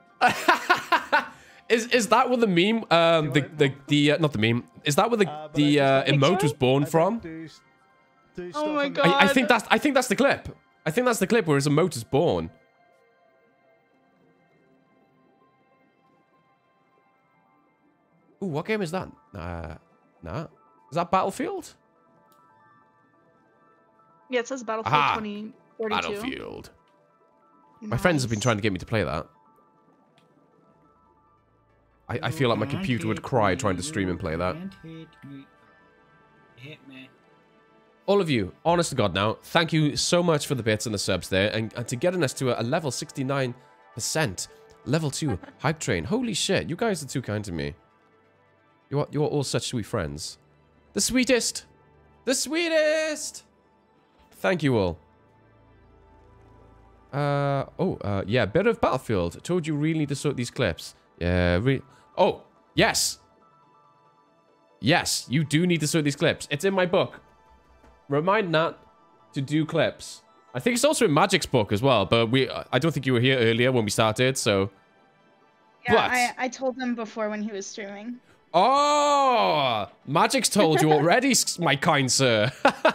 Is that what the meme, not the meme, is that what the emote was born from? Oh my god. I think that's the clip. I think that's the clip where his emote is born. Ooh, what game is that? Nah. Is that Battlefield? Yeah, it says Battlefield Aha. 2042. Battlefield. My friends have been trying to get me to play that. I feel like my computer would cry trying to stream and play that. Hit me. All of you, honest to God now, thank you so much for the bits and the subs there, and to getting us to a level 69%. Level 2, hype train. Holy shit, you guys are too kind to me. You are all such sweet friends. The sweetest! The sweetest! Thank you all. Yeah, bit of Battlefield. Told you really need to sort these clips. Yeah, oh, yes! Yes, you do need to sort these clips. It's in my book. Remind Nat to do clips. I think it's also in Magic's book as well, but I don't think you were here earlier when we started, so... Yeah, I told him before when he was streaming. Oh! Magic's told you already, my kind sir.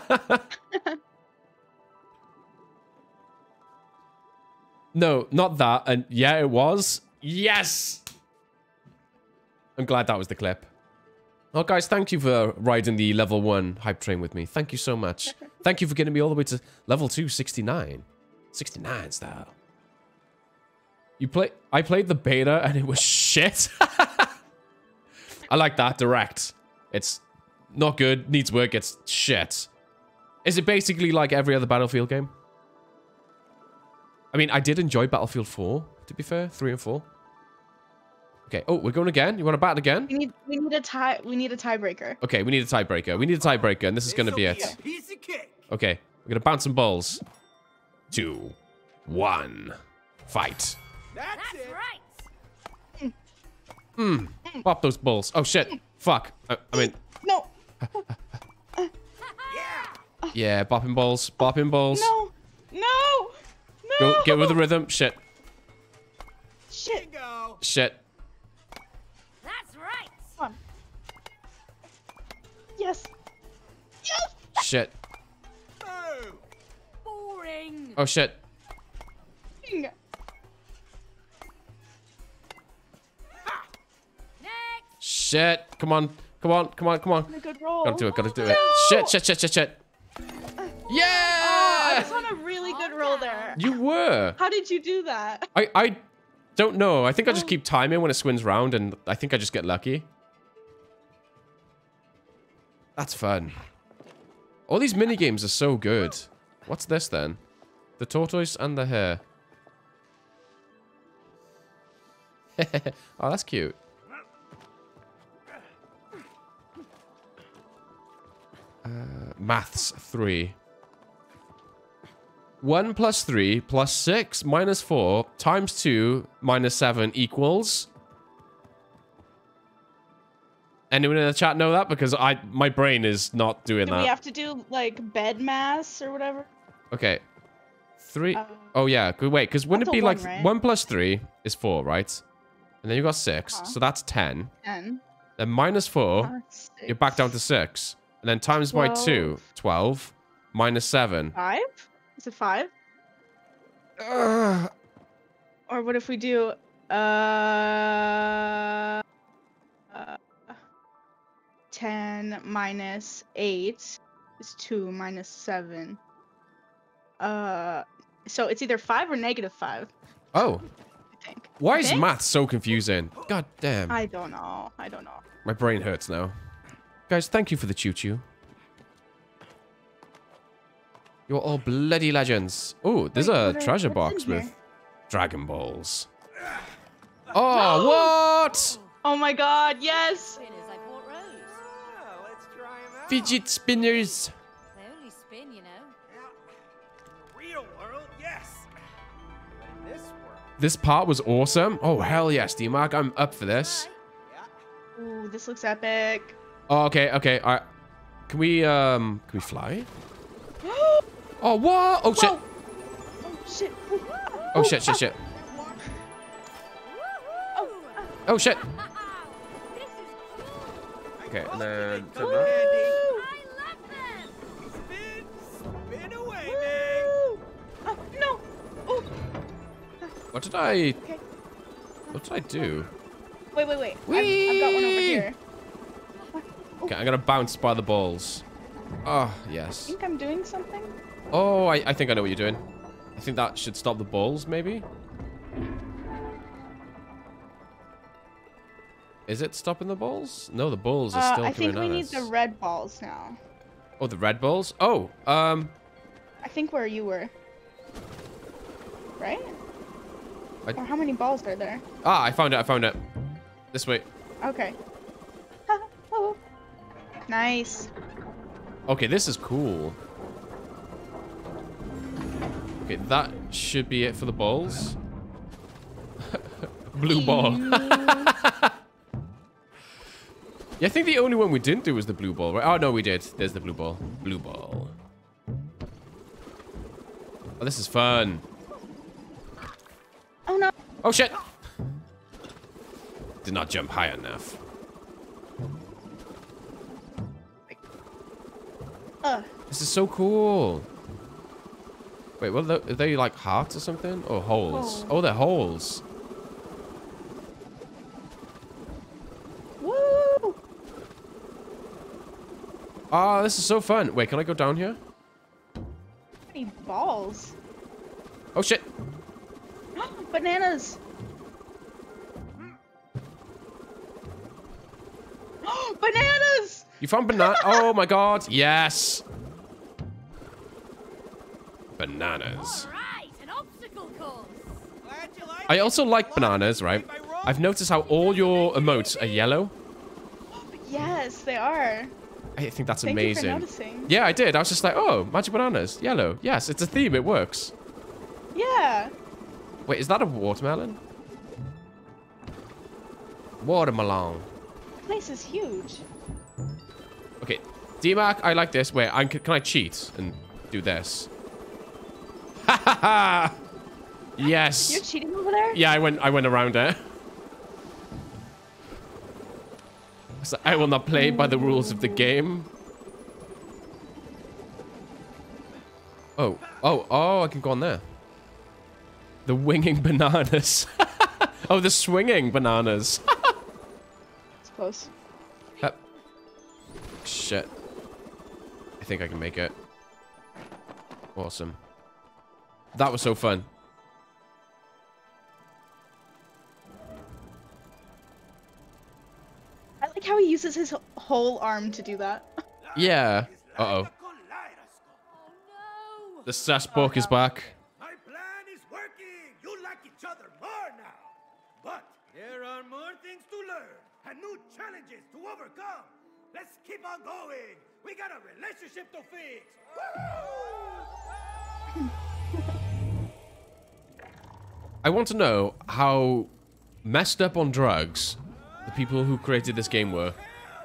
No, not that. And yeah, it was. Yes! I'm glad that was the clip. Oh, guys, thank you for riding the level 1 hype train with me. Thank you so much. Thank you for getting me all the way to level 2, 69. 69 style. I played the beta and it was shit. I like that, direct. It's not good, needs work, it's shit. Is it basically like every other Battlefield game? I mean, I did enjoy Battlefield 4, to be fair. 3 and 4. Okay. Oh, we're going again. You want to battle again? We need a tiebreaker. Okay, we need a tiebreaker. We need a tiebreaker, and this is going to be it. A piece of cake. Okay, we're going to bounce some balls. 2, 1, fight. That's it. right. Pop those balls. Oh, shit. Fuck. I mean, No. Yeah. yeah, bopping balls. Bopping balls. No. No. No. Go, get with the rhythm. Shit. Shit. Bingo. Shit. That's right. Come on. Yes. Yes. Shit. Boom. Boring. Oh, shit. Dang. Next. Shit. Come on. Come on. Come on. Come on. A good roll. Gotta do it. Gotta do it. No. Shit. Shit. Shit. Shit. Shit. I Yeah! was on a really good roll there. You were. How did you do that? I don't know. I think I just keep timing when it swings round, and I think I just get lucky. That's fun. All these mini games are so good. What's this then? The tortoise and the hare. Oh, that's cute. Maths 3. 1 plus 3 plus 6 minus 4 times 2 minus 7 equals... Anyone in the chat know that? Because my brain is not doing Do that. we have to do like bed mass or whatever? Okay. 3... oh, yeah. Wait, because wouldn't it That's be a like... one, right? 1 plus 3 is 4, right? And then you got 6, so that's 10. 10. Then minus 4, you're back down to 6. And then times by 2, 12. Minus 7. 5? Is it 5? Or what if we do 10 minus 8 is 2 minus 7. So it's either 5 or negative 5, Oh. I think. Why I is think? math so confusing? God damn. I don't know. I don't know. My brain hurts now. Guys, thank you for the choo-choo. You're all bloody legends. Oh, there's Wait, a what's treasure in box here? with Dragon Balls. Oh, what? Oh my god, yes! Spinners, I bought Rose. Oh, let's try 'em out. Fidget spinners. They only spin, you know. Yeah. In the real world, yes. But in this world, This part was awesome. Oh, hell yes, D-Mark. I'm up for this. yeah. Ooh, this looks epic. Oh, okay, okay. All right. Can we fly? Oh, what? Oh, shit. Whoa. Oh shit. Oh, shit, shit, shit. Oh, shit. This is cool. Okay, and then... Come Woo! on, Andy. I love them. Spin away, Woo! Oh, no! Oh, What did I... okay. What did I do? Wait. I've got one over here. Okay, I'm gonna bounce by the balls. Oh, I yes. think I'm doing something. Oh, I think I know what you're doing. I think that should stop the balls, maybe? Is it stopping the balls? No, the balls are still I coming think we at need us. the red balls now. Oh, the red balls? Oh, I think where you were. Right? Or how many balls are there? Ah, I found it. This way. Okay. Oh. Nice. Okay, this is cool. Okay, that should be it for the balls. Blue ball. Yeah, I think the only one we didn't do was the blue ball, right? Oh, no, we did. There's the blue ball. Blue ball. Oh, this is fun. Oh no. Oh, shit. Did not jump high enough. This is so cool. Wait, what are they like hearts or something? Or holes? Oh. Oh, they're holes. Woo! Oh, this is so fun. Wait, can I go down here? How many balls? Oh, shit. Bananas! Bananas! You found banana. Oh, my God. Yes. Bananas. All right, an obstacle course. Glad you like I it. also like bananas, right? Am I wrong? I've noticed how all your emotes are yellow. Yes, they are. I think that's Thank you for amazing. noticing. Yeah, I did. I was just like, oh, magic bananas, yellow. Yes, it's a theme. It works. Yeah. Wait, is that a watermelon? Watermelon. The place is huge. Okay, D-Mac, I like this. Wait, can I cheat and do this? Ha ha ha! Yes. You're cheating over there? Yeah, I went around it. So I will not play by the rules of the game. Oh, I can go on there. The winging bananas. Oh, the swinging bananas. It's close. Shit. I think I can make it. Awesome. That was so fun. I like how he uses his whole arm to do that. Yeah. Uh-oh. Oh no! The sus book is back. My plan is working. You like each other more now. But there are more things to learn and new challenges to overcome. Let's keep on going. We got a relationship to fix. I want to know how messed up on drugs the people who created this game were.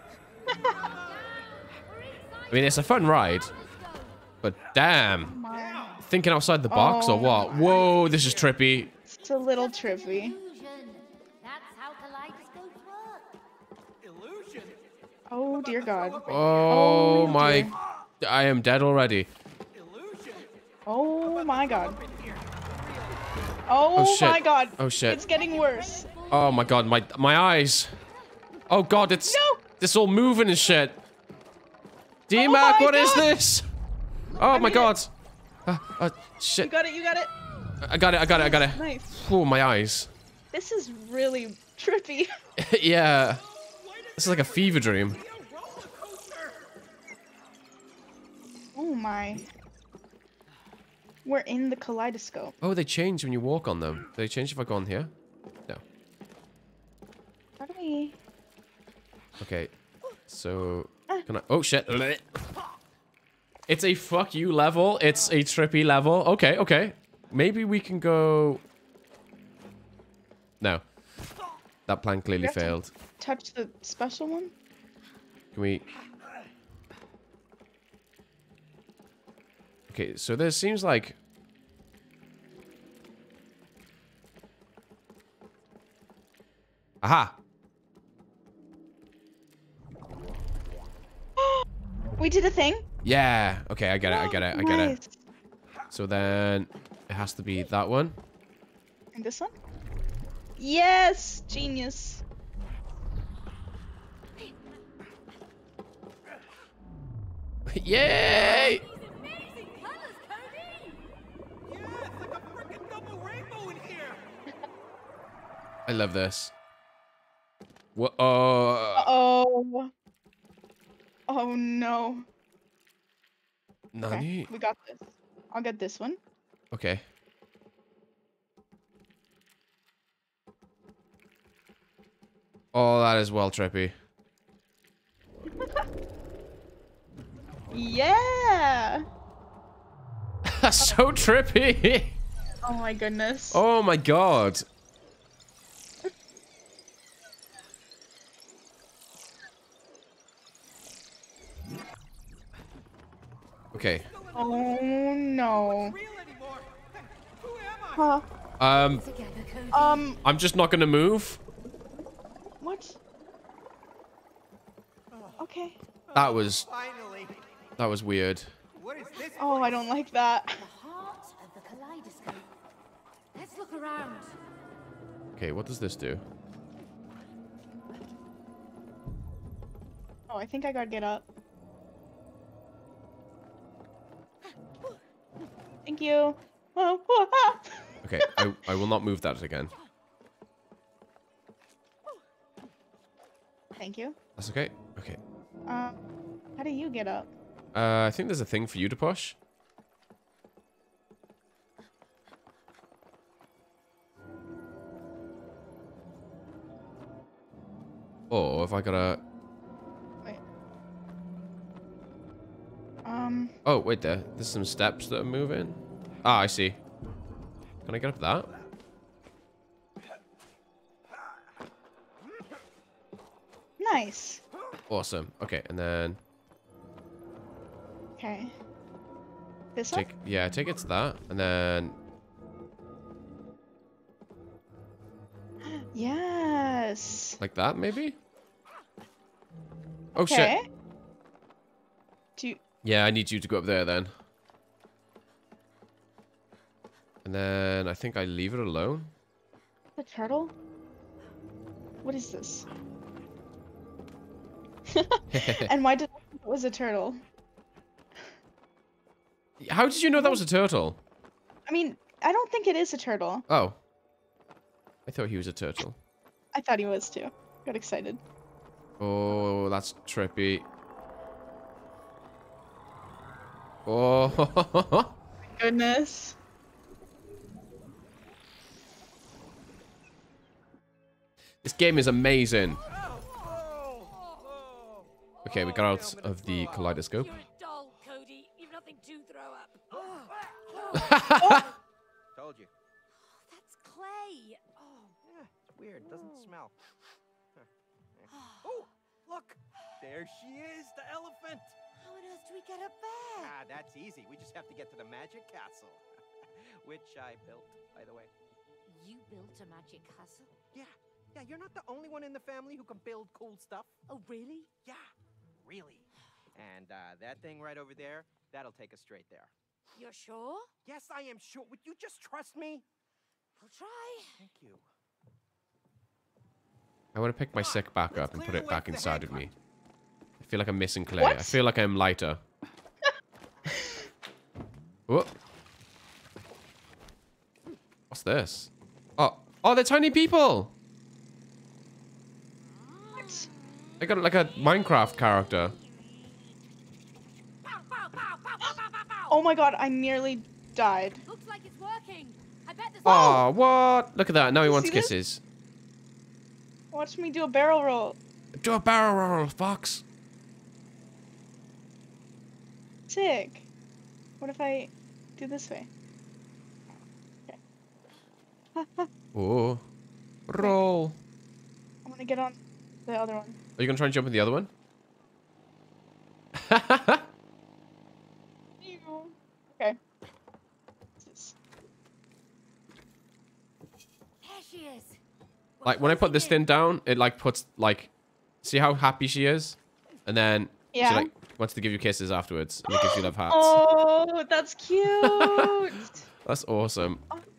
I mean, it's a fun ride, but damn. Thinking outside the box or what? Whoa, this is trippy. It's a little trippy. Illusion. That's how kaleidoscopes work. Illusion. Oh dear God. Oh my. dear. I am dead already. Illusion. Oh my God. Oh shit. my God. Oh, shit. It's getting worse. Oh my god, my eyes. Oh god, it's all moving and shit. D-Mac, my what is God. this? Oh my made god. You Shit. got it, you got it. I got it. Nice. Oh, my eyes. This is really trippy. Yeah. This is like a fever dream. Oh my. We're in the kaleidoscope. Oh, they change when you walk on them. They change if I go on here? No. How do we... Okay. So, can I... Oh, shit. It's a fuck you level. It's a trippy level. Okay, okay. Maybe we can go... No. That plan clearly We have to- failed. touch the special one? Can we... Okay, so there seems like... Aha! We did a thing? Yeah! Okay, I get it, I get it. Nice. So then... It has to be that one. And this one? Yes! Genius. Yay! These amazing colors, Cody! Yeah, it's like a freaking double rainbow in here. I love this. What? Uh-oh. Oh no. Nani? Okay, we got this. I'll get this one. Okay. Oh, that is well trippy. Yeah! That's so trippy! Oh my goodness. Oh my god. Okay. Oh no. Real anymore. Who am I? Huh. Together, Cody. I'm just not gonna move. What? Okay. That was Finally. weird. What is this? Oh, I don't like that. The heart of the kaleidoscope. Let's look around. Okay, what does this do? Oh, I think I gotta get up. Thank you. Oh, ah. Okay, I will not move that again. Thank you. That's okay. Okay. How do you get up? I think there's a thing for you to push. Oh, if I gotta... Wait. Oh, wait there. There's some steps that are moving. Ah, I see. Can I get up that? Nice. Awesome. Okay, and then... Okay. This one? Yeah, take it to that. And then... Yes. like that, maybe? Oh, Okay. shit. Do you... Yeah, I need you to go up there then. And then I think I leave it alone. The turtle? What is this? And why did I think it was a turtle? How did you know that was a turtle? I mean, I don't think it is a turtle. Oh. I thought he was a turtle. I thought he was too. Got excited. Oh, that's trippy. Oh. Goodness. This game is amazing. Okay, we got out of the kaleidoscope. You're a doll, Cody. You've nothing to throw up. Told you. That's clay. Oh. Yeah, it's weird. Doesn't smell. Oh, look. There she is, the elephant. How on earth do we get up there? Ah, that's easy. We just have to get to the magic castle. Which I built, by the way. You built a magic castle? Yeah. Yeah, you're not the only one in the family who can build cool stuff. Oh, really? Yeah, really. And that thing right over there, that'll take us straight there. You're sure? Yes, I am sure. Would you just trust me? I'll try. Thank you. I want to pick my stick back up and put it back inside of me. I feel like I'm missing clay. What? I feel like I'm lighter. Whoa. What's this? Oh, they're tiny people! What? They got like a Minecraft character. Pow, pow, pow, pow, pow, pow, pow, pow. Oh my god, I nearly died. Looks like it's working. I bet there's Oh, what? Look at that. Now he You wants see this? kisses. Watch me do a barrel roll. Do a barrel roll, Fox. Sick. What if I do this way? Okay. Oh. Roll. I'm gonna get on the other one. Are you going to try and jump in the other one? Okay. This is- There she is. Like, when I put this thing down, it, like, puts, like... See how happy she is? And then Yeah. she, like, wants to give you kisses afterwards. And it gives you love hearts. Oh, that's cute. That's awesome.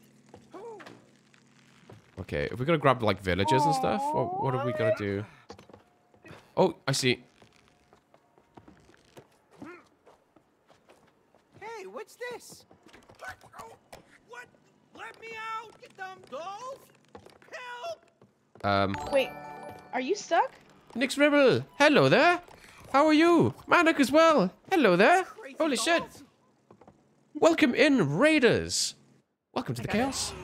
Okay, if we gotta grab, like, villagers and stuff, what are we gonna do? Oh, I see. Hey, what's this? What? Let me out, you dumb dolls! Help! Wait, are you stuck? Nix Rebel, hello there. How are you? Manik as well. Hello there. Crazy Holy shit. dolls. Welcome in, Raiders. Welcome to the chaos.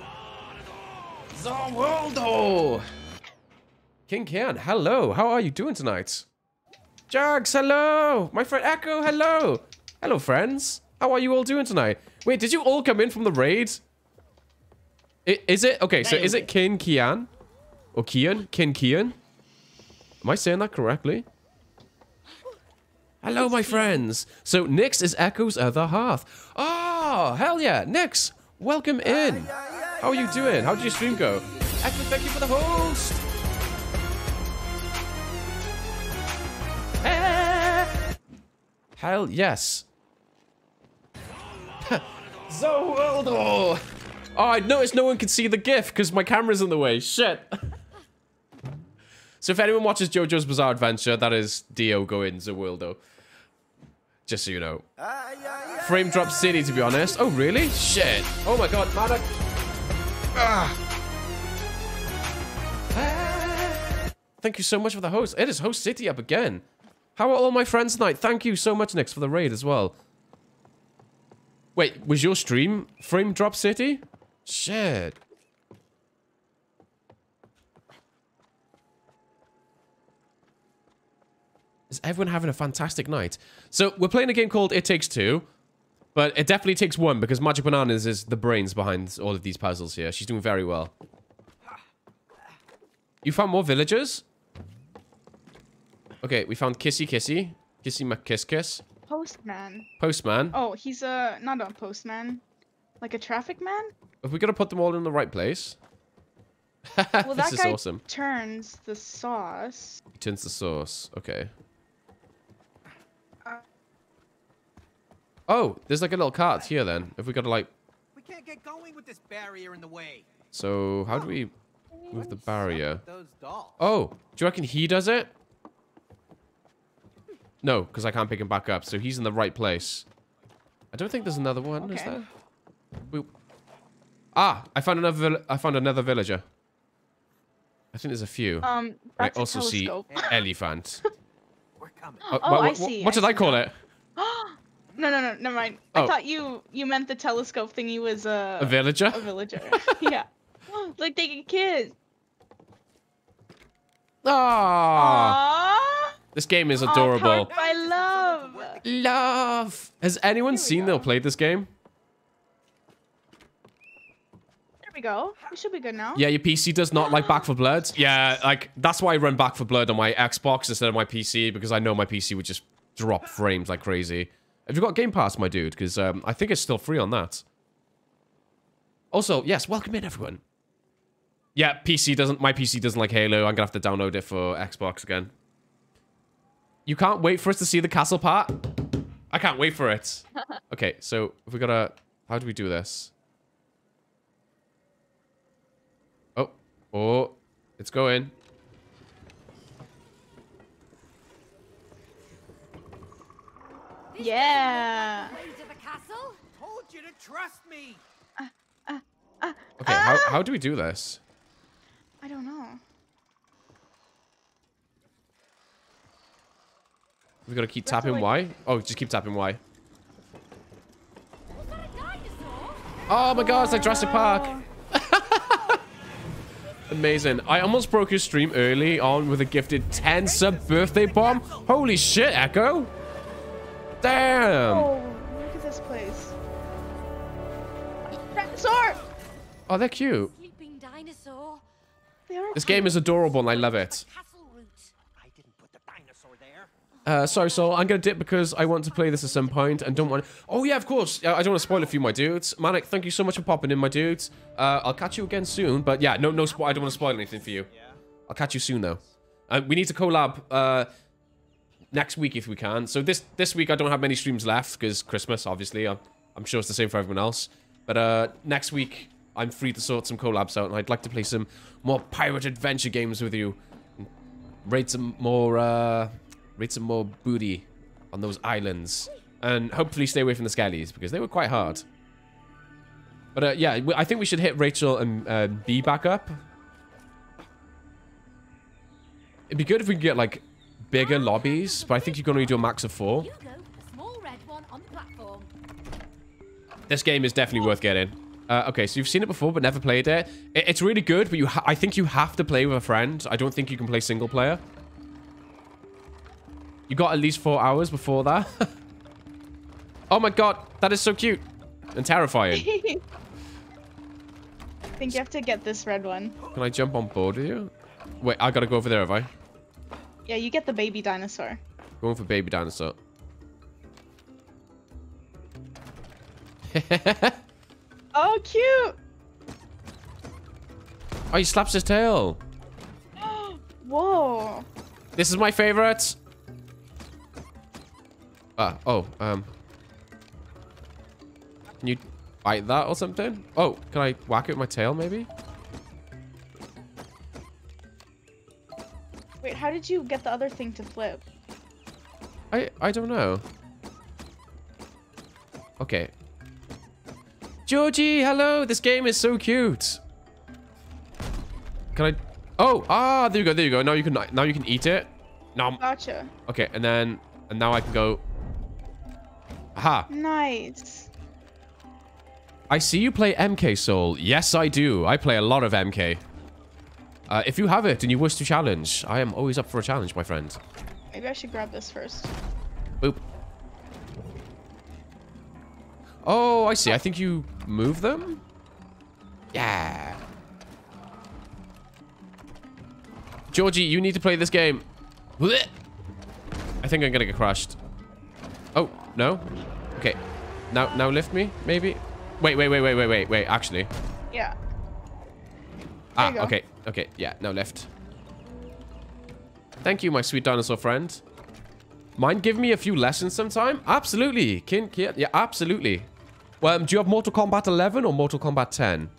Zawaldo. King Kian, hello. How are you doing tonight? Jags, hello. My friend Echo, hello. Hello, friends. How are you all doing tonight? Wait, did you all come in from the raid? Is it? Okay, so is it King Kian? Or Kian? King Kian? Am I saying that correctly? Hello, my friends. So Nyx is Echo's other half. Oh, hell yeah. Nyx, welcome in. How are you doing? How did your stream go? Echo, thank you for the host. Hell yes. Zawaldo. Oh, I noticed no one could see the GIF because my camera's in the way. Shit. So if anyone watches JoJo's Bizarre Adventure, that is Dio going Zawaldo. Just so you know. Frame drop city, to be honest. Oh, really? Shit. Oh my god, man. Thank you so much for the host. It is host city up again. How are all my friends tonight? Thank you so much, Nix, for the raid as well. Wait, was your stream frame drop city? Shit. Is everyone having a fantastic night? So, we're playing a game called It Takes Two. But it definitely takes one because Magic Bananas is the brains behind all of these puzzles here. She's doing very well. You found more villagers? Okay, we found Kissy Kissy. Kissy McKiss Kiss. Postman. Postman. Oh, he's not a postman. Like a traffic man? Have we got to put them all in the right place? Well, this that is guy awesome. turns the sauce. He turns the sauce. Okay. Oh, there's like a little cart here then. If we got to like... We can't get going with this barrier in the way. So, how do we move the barrier? Those dolls. Oh, do you reckon he does it? No, because I can't pick him back up. So he's in the right place. I don't think there's another one, is Okay. there? Boop. Ah, I found another villager. I think there's a few. I That's a also see telescope. elephant. We're coming. Oh, I see. What did I call it? No, never mind. Oh. I thought you meant the telescope thingy was A villager? a villager. Yeah. Like taking kids. Ah, Aww. this game is Aw, adorable. powered by love. Love. Has anyone seen or played this game? There we go. We should be good now. Yeah, your PC does not like Back 4 Blood. Yeah, like that's why I run Back 4 Blood on my Xbox instead of my PC because I know my PC would just drop frames like crazy. Have you got Game Pass, my dude? Because I think it's still free on that. Also, yes, welcome in, everyone. Yeah, my PC doesn't like Halo. I'm gonna have to download it for Xbox again. You can't wait for us to see the castle part? I can't wait for it. Okay, so if we gotta... How do we do this? Oh, it's going. Yeah. Way to the castle? Told you to trust me. Okay, how do we do this? I don't know. We gotta keep We have to, tapping like- Y? Oh, just keep tapping Y. Was that a dinosaur? Oh my god, it's like Jurassic Park. Amazing. I almost broke your stream early on with a gifted 10 sub birthday bomb. Holy shit, Echo. Damn. Oh, look at this place. Dinosaur! Oh, they're cute. Sleeping dinosaur. They are This game is adorable and I love it. Castle route. I didn't put the dinosaur there. Sorry, Sol. I'm gonna dip because I want to play this at some point and don't want... Oh, yeah, of course. I don't want to spoil it for you, my dudes. Manic, thank you so much for popping in, my dudes. I'll catch you again soon. But yeah, no, I don't want to spoil anything for you. I'll catch you soon, though. We need to collab next week if we can. So this week I don't have many streams left because Christmas, obviously. I'm sure it's the same for everyone else. But next week I'm free to sort some collabs out, and I'd like to play some more pirate adventure games with you. Raid some more booty on those islands, and hopefully stay away from the skellies because they were quite hard. But yeah, I think we should hit Rachel and B back up. It'd be good if we could get like bigger lobbies, but I think you can only do a max of 4. Hugo, the small red one on the platform. This game is definitely worth getting. Okay, so you've seen it before but never played it. It's really good, but I think you have to play with a friend. I don't think you can play single player. You got at least 4 hours before that. Oh my god, that is so cute and terrifying. I think you have to get this red one. Can I jump on board with you? Wait, I gotta go over there, have I? Yeah, you get the baby dinosaur. Going for baby dinosaur. Oh, cute! Oh, he slaps his tail. Whoa. This is my favorite. Can you bite that or something? Oh, can I whack it with my tail, maybe? Wait, how did you get the other thing to flip? I don't know. Okay. Georgie, hello. This game is so cute. Can I? Oh, there you go. There you go. Now you can eat it. Nom. Gotcha. Okay, and now I can go. Aha. Nice. I see you play MK Soul. Yes, I do. I play a lot of MK. If you have it and you wish to challenge, I am always up for a challenge, my friend. Maybe I should grab this first. Boop. Oh, I see. I think you move them? Yeah. Georgie, you need to play this game. Blech. I think I'm gonna get crushed. Oh, no? Okay. Now lift me, maybe? Wait, actually. Yeah. There you go. Okay, yeah, now lift. Thank you, my sweet dinosaur friend. Mind giving me a few lessons sometime? Absolutely. Yeah, absolutely. Well, do you have Mortal Kombat 11 or Mortal Kombat 10?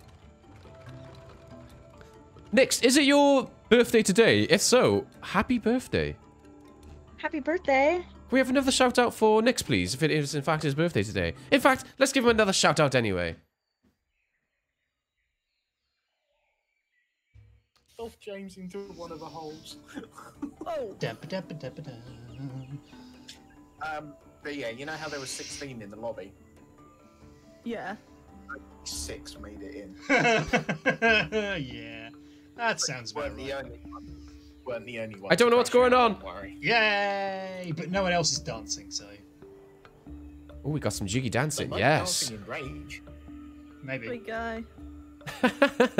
Nix, is it your birthday today? If so, happy birthday. Happy birthday. Can we have another shout out for Nix, please, if it is in fact his birthday today? In fact, let's give him another shout out anyway. Stuff James into one of the holes. Oh. But yeah, you know how there was 16 in the lobby? Yeah. 6 made it in. Yeah. That sounds about right. Weren't the only one. I don't know what's going on. Don't worry. Yay! But no one else is dancing, so Oh, we got some jiggy They dancing. might be Yes. dancing in rage. maybe. Big guy. I'm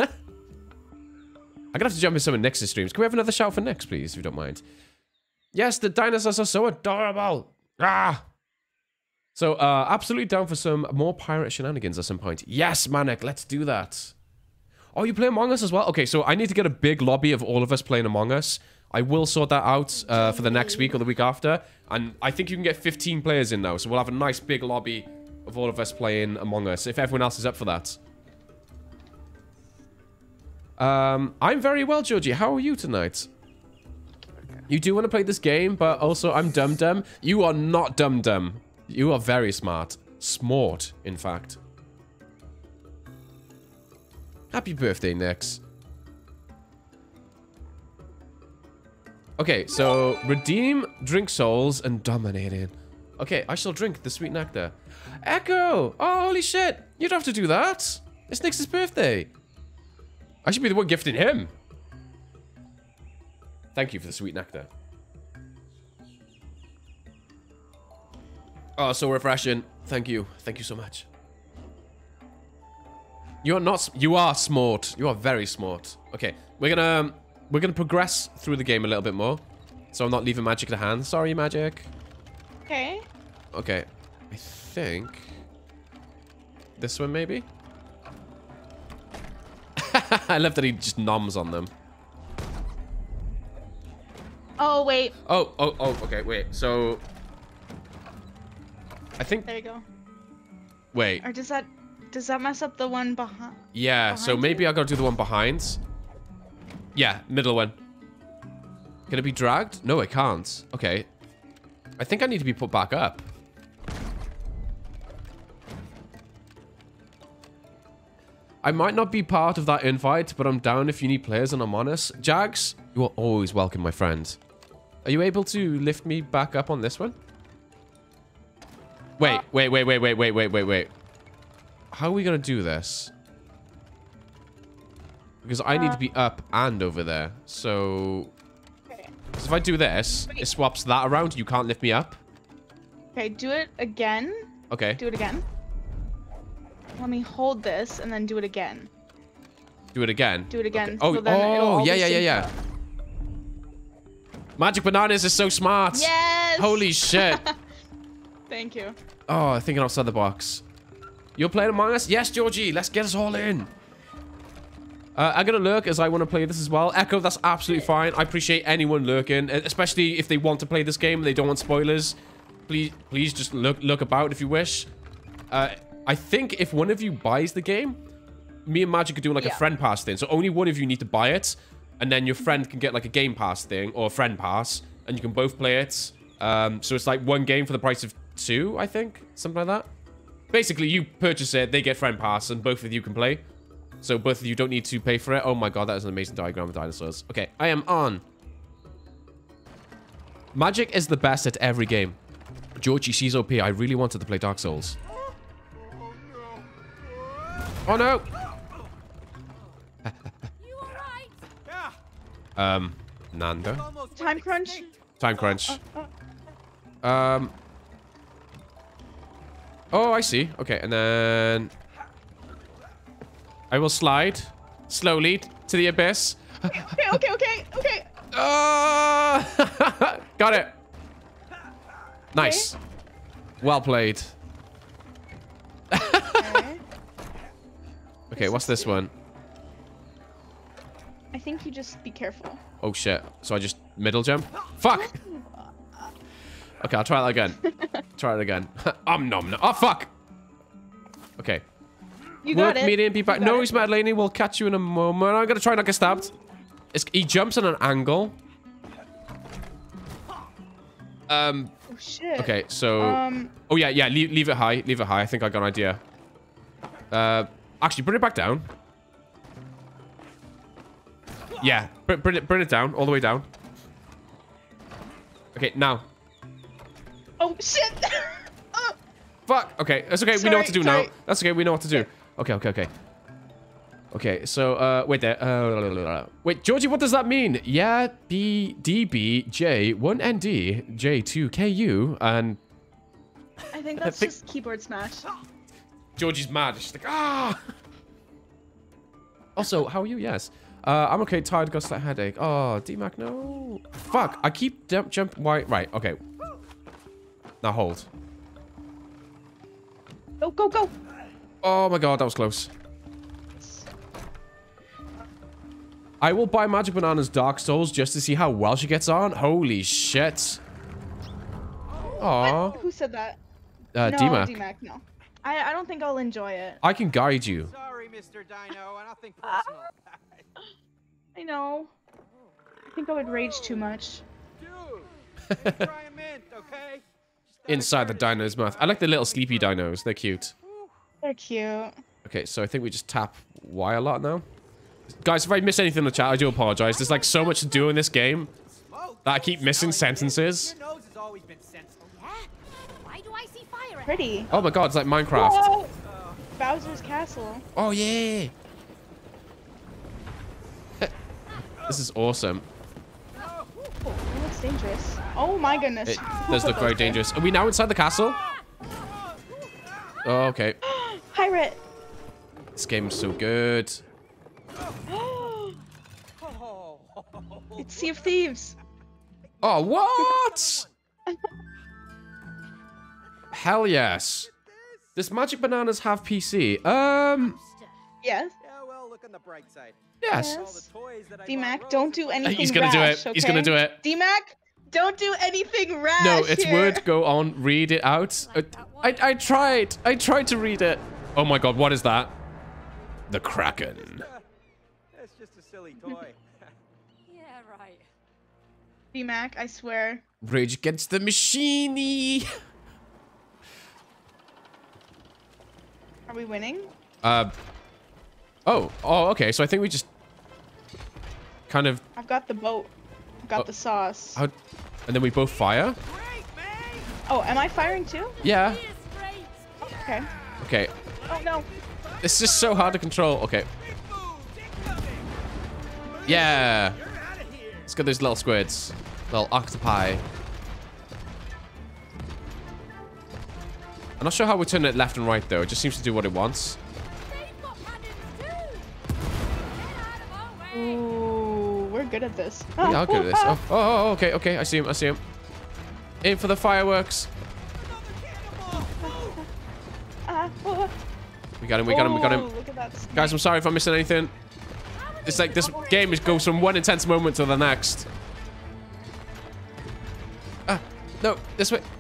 gonna have to jump in some of Nix's streams. Can we have another shout for Nix, please, if you don't mind? Yes, the dinosaurs are so adorable. Ah! So, absolutely down for some more pirate shenanigans at some point. Yes, Manic, let's do that. Oh, you play Among Us as well? Okay, so I need to get a big lobby of all of us playing Among Us. I will sort that out for the next week or the week after. And I think you can get 15 players in now, so we'll have a nice big lobby of all of us playing Among Us, if everyone else is up for that. I'm very well, Georgie. How are you tonight? You do want to play this game, but also I'm dum-dum. You are not dum-dum. You are very smart. Smart, in fact. Happy birthday, Nix. Okay, so redeem, drink souls, and dominating. Okay, I shall drink the sweet nectar. Echo! Oh, holy shit! You don't have to do that. It's Nix's birthday. I should be the one gifting him. Thank you for the sweet nectar. Oh, so refreshing. Thank you. Thank you so much. You're not... You are smart. You are very smart. Okay, we're gonna progress through the game a little bit more. So I'm not leaving Magic to hand. Sorry, Magic. Okay. Okay. I think... This one, maybe? I love that he just noms on them. Oh, wait. Oh, okay, wait. So... I think... There you go. Wait. Or does that mess up the one behind? Yeah, so maybe I gotta do the one behind. Yeah, middle one. Can it be dragged? No, it can't. Okay. I think I need to be put back up. I might not be part of that invite, but I'm down if you need players and I'm honest. Jags, you are always welcome, my friend. Are you able to lift me back up on this one? Wait. How are we gonna do this? Because I need to be up and over there. So... Okay. So if I do this, it swaps that around. You can't lift me up. Okay, do it again. Okay. Do it again. Let me hold this and then do it again. Do it again. Do it again. Okay. So then it'll all be synced Yeah. up. Magic Bananas is so smart. Yes! Holy shit. Thank you. Oh, thinking outside the box. You're playing Among Us? Yes, Georgie. Let's get us all in. I'm going to lurk as I want to play this as well. Echo, that's absolutely fine. I appreciate anyone lurking, especially if they want to play this game and they don't want spoilers. Please just look about if you wish. I think if one of you buys the game, me and Magic could do like a friend pass thing. So only one of you need to buy it, and then your friend can get like a game pass thing or a friend pass, and you can both play it. So it's like one game for the price of two, I think. Something like that. Basically, you purchase it, they get friend pass, and both of you can play. So both of you don't need to pay for it. Oh my god, that is an amazing diagram of dinosaurs. Okay, I am on. Magic is the best at every game. Georgie, she's OP. I really wanted to play Dark Souls. Oh no! You alright? Nando? Time crunch. Time crunch. Oh, I see. Okay, and then... I will slide slowly to the abyss. Okay. Got it. Nice. Well played. Okay, what's this one? I think you just be careful. Oh shit. So I just middle jump? Fuck! Okay, I'll try that again. Try it again. Nom. Oh fuck! Okay. You got it. Medium, be back. No, he's mad, Laney. We'll catch you in a moment. I'm gonna try not get stabbed. He jumps on an angle. Oh shit. Okay, so... oh yeah, leave it high. Leave it high. I think I got an idea. Actually, bring it back down. Yeah, bring it down. All the way down. Okay, now. Oh shit! Fuck. Okay, that's okay. We know what to do now. That's okay. We know what to do. Okay. Okay, so, wait there. Wait, Georgie, what does that mean? Yeah, BDB, 1ND, J2KU, and... I think that's just keyboard smash. Georgie's mad. She's like, ah! Also, how are you? Yes. I'm okay, tired, got a slight headache. Oh, D-Mac, no. Fuck, I keep jump. Why? Right, okay. Now hold. Go. Oh my god, that was close. I will buy Magic Banana's Dark Souls just to see how well she gets on. Holy shit. Aww. Who said that? D-Mac. No, D-Mac, no. I don't think I'll enjoy it. I can guide you. Sorry, Mr. Dino, and nothing personal. I know. I think I would rage too much. Dude, try a mint, okay? Inside the dino's mouth. I like the little sleepy dinos. They're cute. They're cute. Okay, so I think we just tap Y a lot now. Guys, if I miss anything in the chat, I do apologize. There's like so much to do in this game that I keep missing sentences. Your nose has always been sensible. Yeah? Why do I see fire? Pretty. Oh my god, it's like Minecraft. Whoa! Bowser's Castle. Oh yeah. This is awesome. Oh, it looks dangerous. Oh my goodness. It does look very dangerous. Are we now inside the castle? Oh, okay. Pirate. This game is so good. It's Sea of Thieves. Oh, what? Hell yes. Does Magic Bananas have PC? Yes. Yeah, well, look on the bright side. Yes. All the toys that I D-Mac, bought don't Rose do and- anything He's gonna do rash, it. He's gonna do it. D-Mac, don't do anything rash. No, it's here. word. Go on, read it out. I tried. I tried to read it. Oh my god, what is that? The Kraken. It's just a silly toy. Yeah, right. D-Mac, I swear. Rage Against the Machine. Are we winning? Oh, okay. So I think we just kind of. I've got the boat. I've got the sauce. And then we both fire. Oh, am I firing too? Yeah. Okay. Okay. Oh no. It's just so hard to control. Okay. Yeah. Let's get those little squids. Little octopi. I'm not sure how we turn it left and right, though. It just seems to do what it wants. Ooh, we're good at this. We are good at this. Oh, okay. I see him. In for the fireworks. We got him. Look at that snake. Guys, I'm sorry if I'm missing anything. It's like this game goes from one intense moment to the next. No, this way.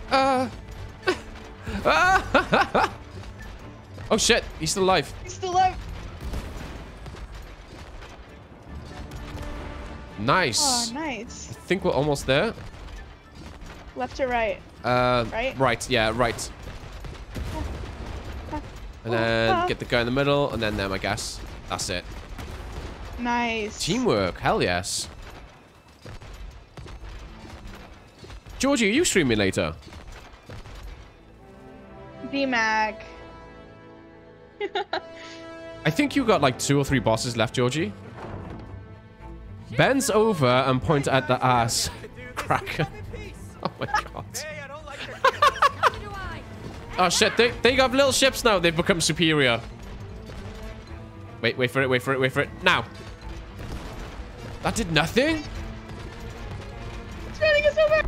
Oh shit, he's still alive. He's still alive. Nice. Oh, nice. I think we're almost there. Left or right? Right. Right, yeah, right. And then get the guy in the middle, and then them, I guess. That's it. Nice. Teamwork, hell yes. Georgie, are you streaming later? D-Mac. I think you got like 2 or 3 bosses left, Georgie. Bends over and points at the ass cracker. Oh my god. Oh shit, they have little ships now. They've become superior. Wait for it, wait for it, wait for it. Now. That did nothing? It's running us over.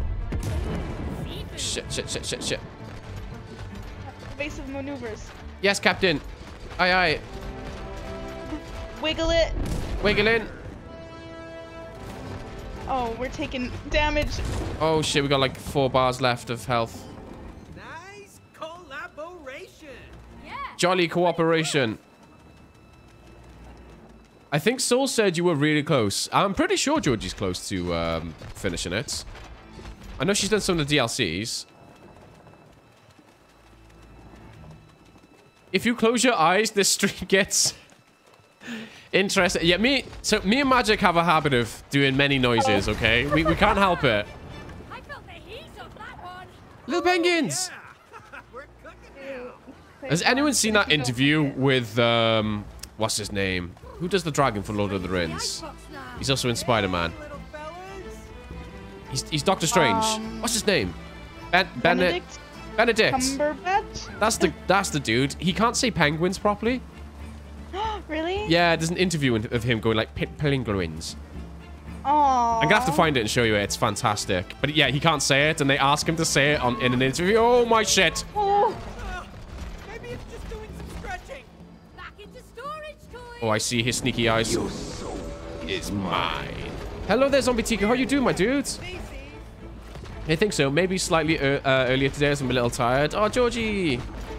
Shit. Evasive maneuvers. Yes, Captain. Aye, aye. Wiggle it. Wiggle in. Oh, we're taking damage. Oh shit, we got like 4 bars left of health. Nice collaboration. Yeah. Jolly cooperation. I think Soul said you were really close. I'm pretty sure Georgie's close to finishing it. I know she's done some of the DLCs. If you close your eyes, this stream gets interesting. Yeah, me and Magic have a habit of doing many noises, okay? We can't help it. I felt the heat of that one. Little penguins! We're cooking now. Has anyone seen that interview with, what's his name? Who does the dragon for Lord of the Rings? He's also in Spider-Man. Little fellas. He's Doctor Strange. What's his name? Benedict. Cumberbatch? That's the dude. He can't say penguins properly. Really? Yeah, there's an interview of him going like penguins. Aww. I'm gonna have to find it and show you it. It's fantastic. But yeah, he can't say it, and they ask him to say it in an interview. Oh my shit! Oh. Maybe it's just doing some stretching. Back into storage toys. Oh, I see his sneaky eyes. Is mine. Hello there, Zombie Tika. How you doing, my dudes? I think so. Maybe slightly earlier today as I'm a little tired. Oh, Georgie.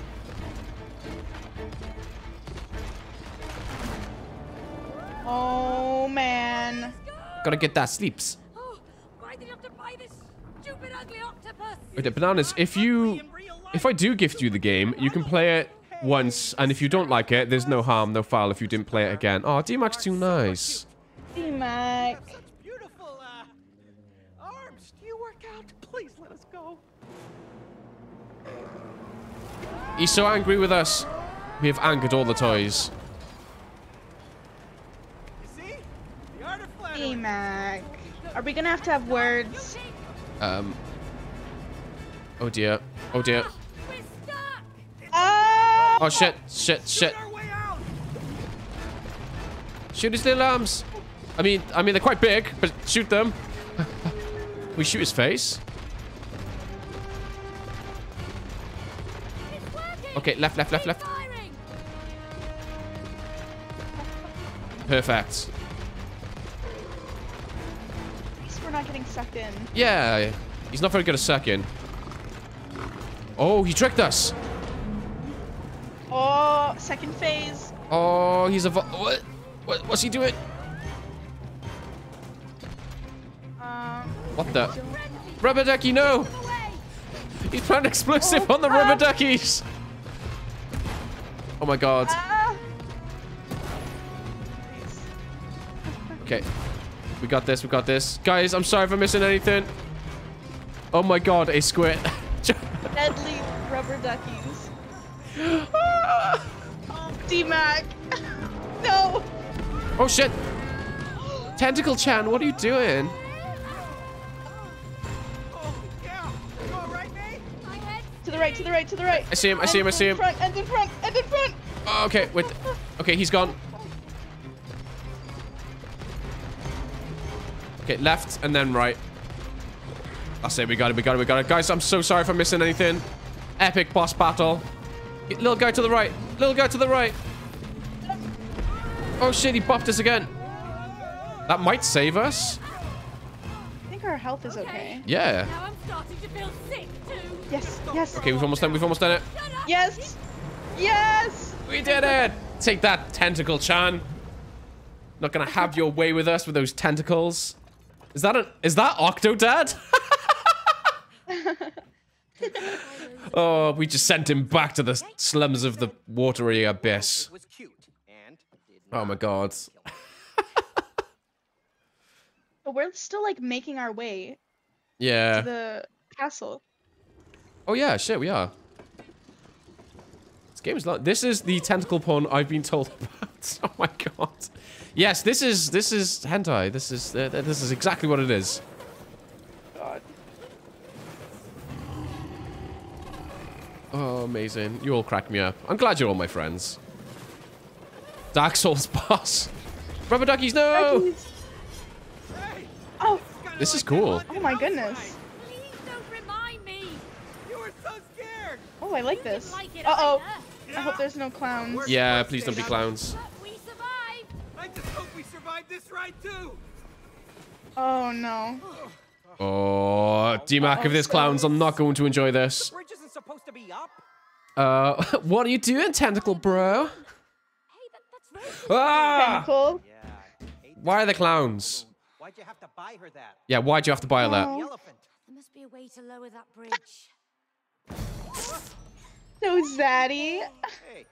Oh, man. Gotta get that sleeps. Oh, why did you have to buy this stupid ugly octopus? Okay, Bananas, if I do gift you the game, you can play it once, and if you don't like it, there's no harm, no foul if you didn't play it again. Oh, D-Mac's too nice. D-Mac. Beautiful arms. Do you work out? Please let us go. He's so angry with us. We have angered all the toys. You see? The art of flattery. D-Mac. Are we gonna have words? Oh dear. Oh dear. We're stuck. Oh! Oh shit. Shoot our way out. Shoot his little arms. I mean they're quite big, but shoot them. We shoot his face. It's working. Okay, left. Firing. Perfect. At least we're not getting sucked in. Yeah, he's not very good at sucking. Oh, he tricked us. Oh, second phase. Oh, he's a what's he doing? What the? Rubber ducky, no! He's planting explosive on the rubber duckies. Oh my god. Ah. Okay, we got this. Guys, I'm sorry if I'm missing anything. Oh my god, a squid. Deadly rubber duckies. D-Mac. No. Oh shit. Tentacle Chan, what are you doing? You all right, mate? My head. To the right. I see him. And in front. Oh, okay, wait. Okay, he's gone. Okay, left and then right. That's it, we got it. Guys, I'm so sorry for missing anything. Epic boss battle. Little guy to the right. Oh shit, he bopped us again. That might save us. I think our health is okay. Yeah. Now I'm starting to feel sick too. Yes. Okay, we've almost done it. Yes. We did it. Take that, Tentacle Chan. Not gonna have your way with us with those tentacles. Is that Octodad? Oh, we just sent him back to the slums of the watery abyss. It was cute and did Oh my god. But we're still like making our way to Yeah. the castle. Oh yeah, shit, we are. This game is long. This is the tentacle porn I've been told about. Oh my god. Yes, this is hentai. This is exactly what it is. God. Oh, amazing. You all crack me up. I'm glad you're all my friends. Dark Souls boss. Rubber duckies, no! Duckies. Oh, This is cool. oh my goodness. Please don't remind me. You were so scared. Oh, I like this. Didn't like it Uh-oh. either, I hope there's no clowns. Yeah, please don't be clowns. but we survived. I just hope we survived this ride too. Oh no. Oh, D-Mac, if there's clowns, I'm not going to enjoy this. Bridge isn't supposed to be up. What are you doing, tentacle bro? Hey, that's Rose. Ah! Cool. Yeah. I hate Why are this the clowns? Why'd you have to buy her that? Yeah, why'd you have to buy that? Oh. The elephant. There must be a way to lower that bridge. So zaddy. Hey,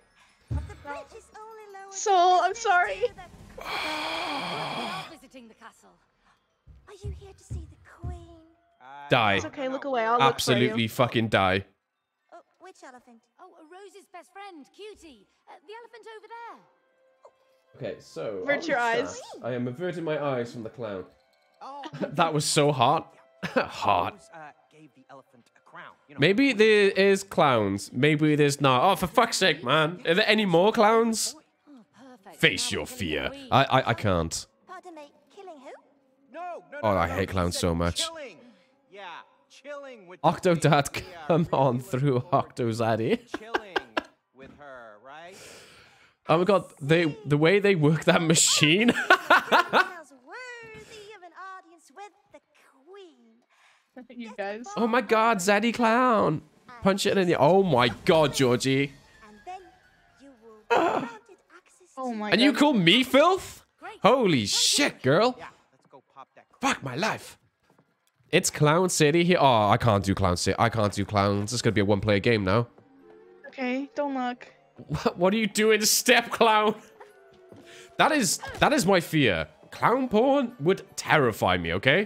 Soul, I'm sorry. We are visiting the castle. Are you here to see the queen? Die. It's okay, look away. I'll look for Absolutely you. fucking die. Oh, which elephant? Oh, Rose's best friend, Cutie. The elephant over there. Okay, so... Avert your eyes. I am averting my eyes from the clown. Oh, That was so hot. Hot. Rose, gave the elephant a crown. You know, Maybe there is clowns. Maybe there's not. Oh, for fuck's sake, man. Are there any more clowns? Oh, perfect. Face Now your we're killing the fear. queen. I can't. Pardon me, killing who? No, no, Oh, no, I no, hate he clowns said so much. Chilling. Yeah, chilling with the Octodad, queen. Yeah, come really on was through looking forward to Octozaddy. Chilling with her, right? Oh my god, the way they work that machine. Sounds worthy of an audience with the queen. You guys. Oh my god, Zaddy clown. Punch it in the... Oh my god, Georgie. And then you will be granted access Oh to my And you god. call me filth? Holy shit, girl. Yeah, let's go pop that crown. Fuck my life. It's Clown City here. Oh, I can't do Clown City. I can't do clowns. It's gonna be a one-player game now. Okay, don't look. What are you doing, step clown? That is my fear. Clown porn would terrify me, okay?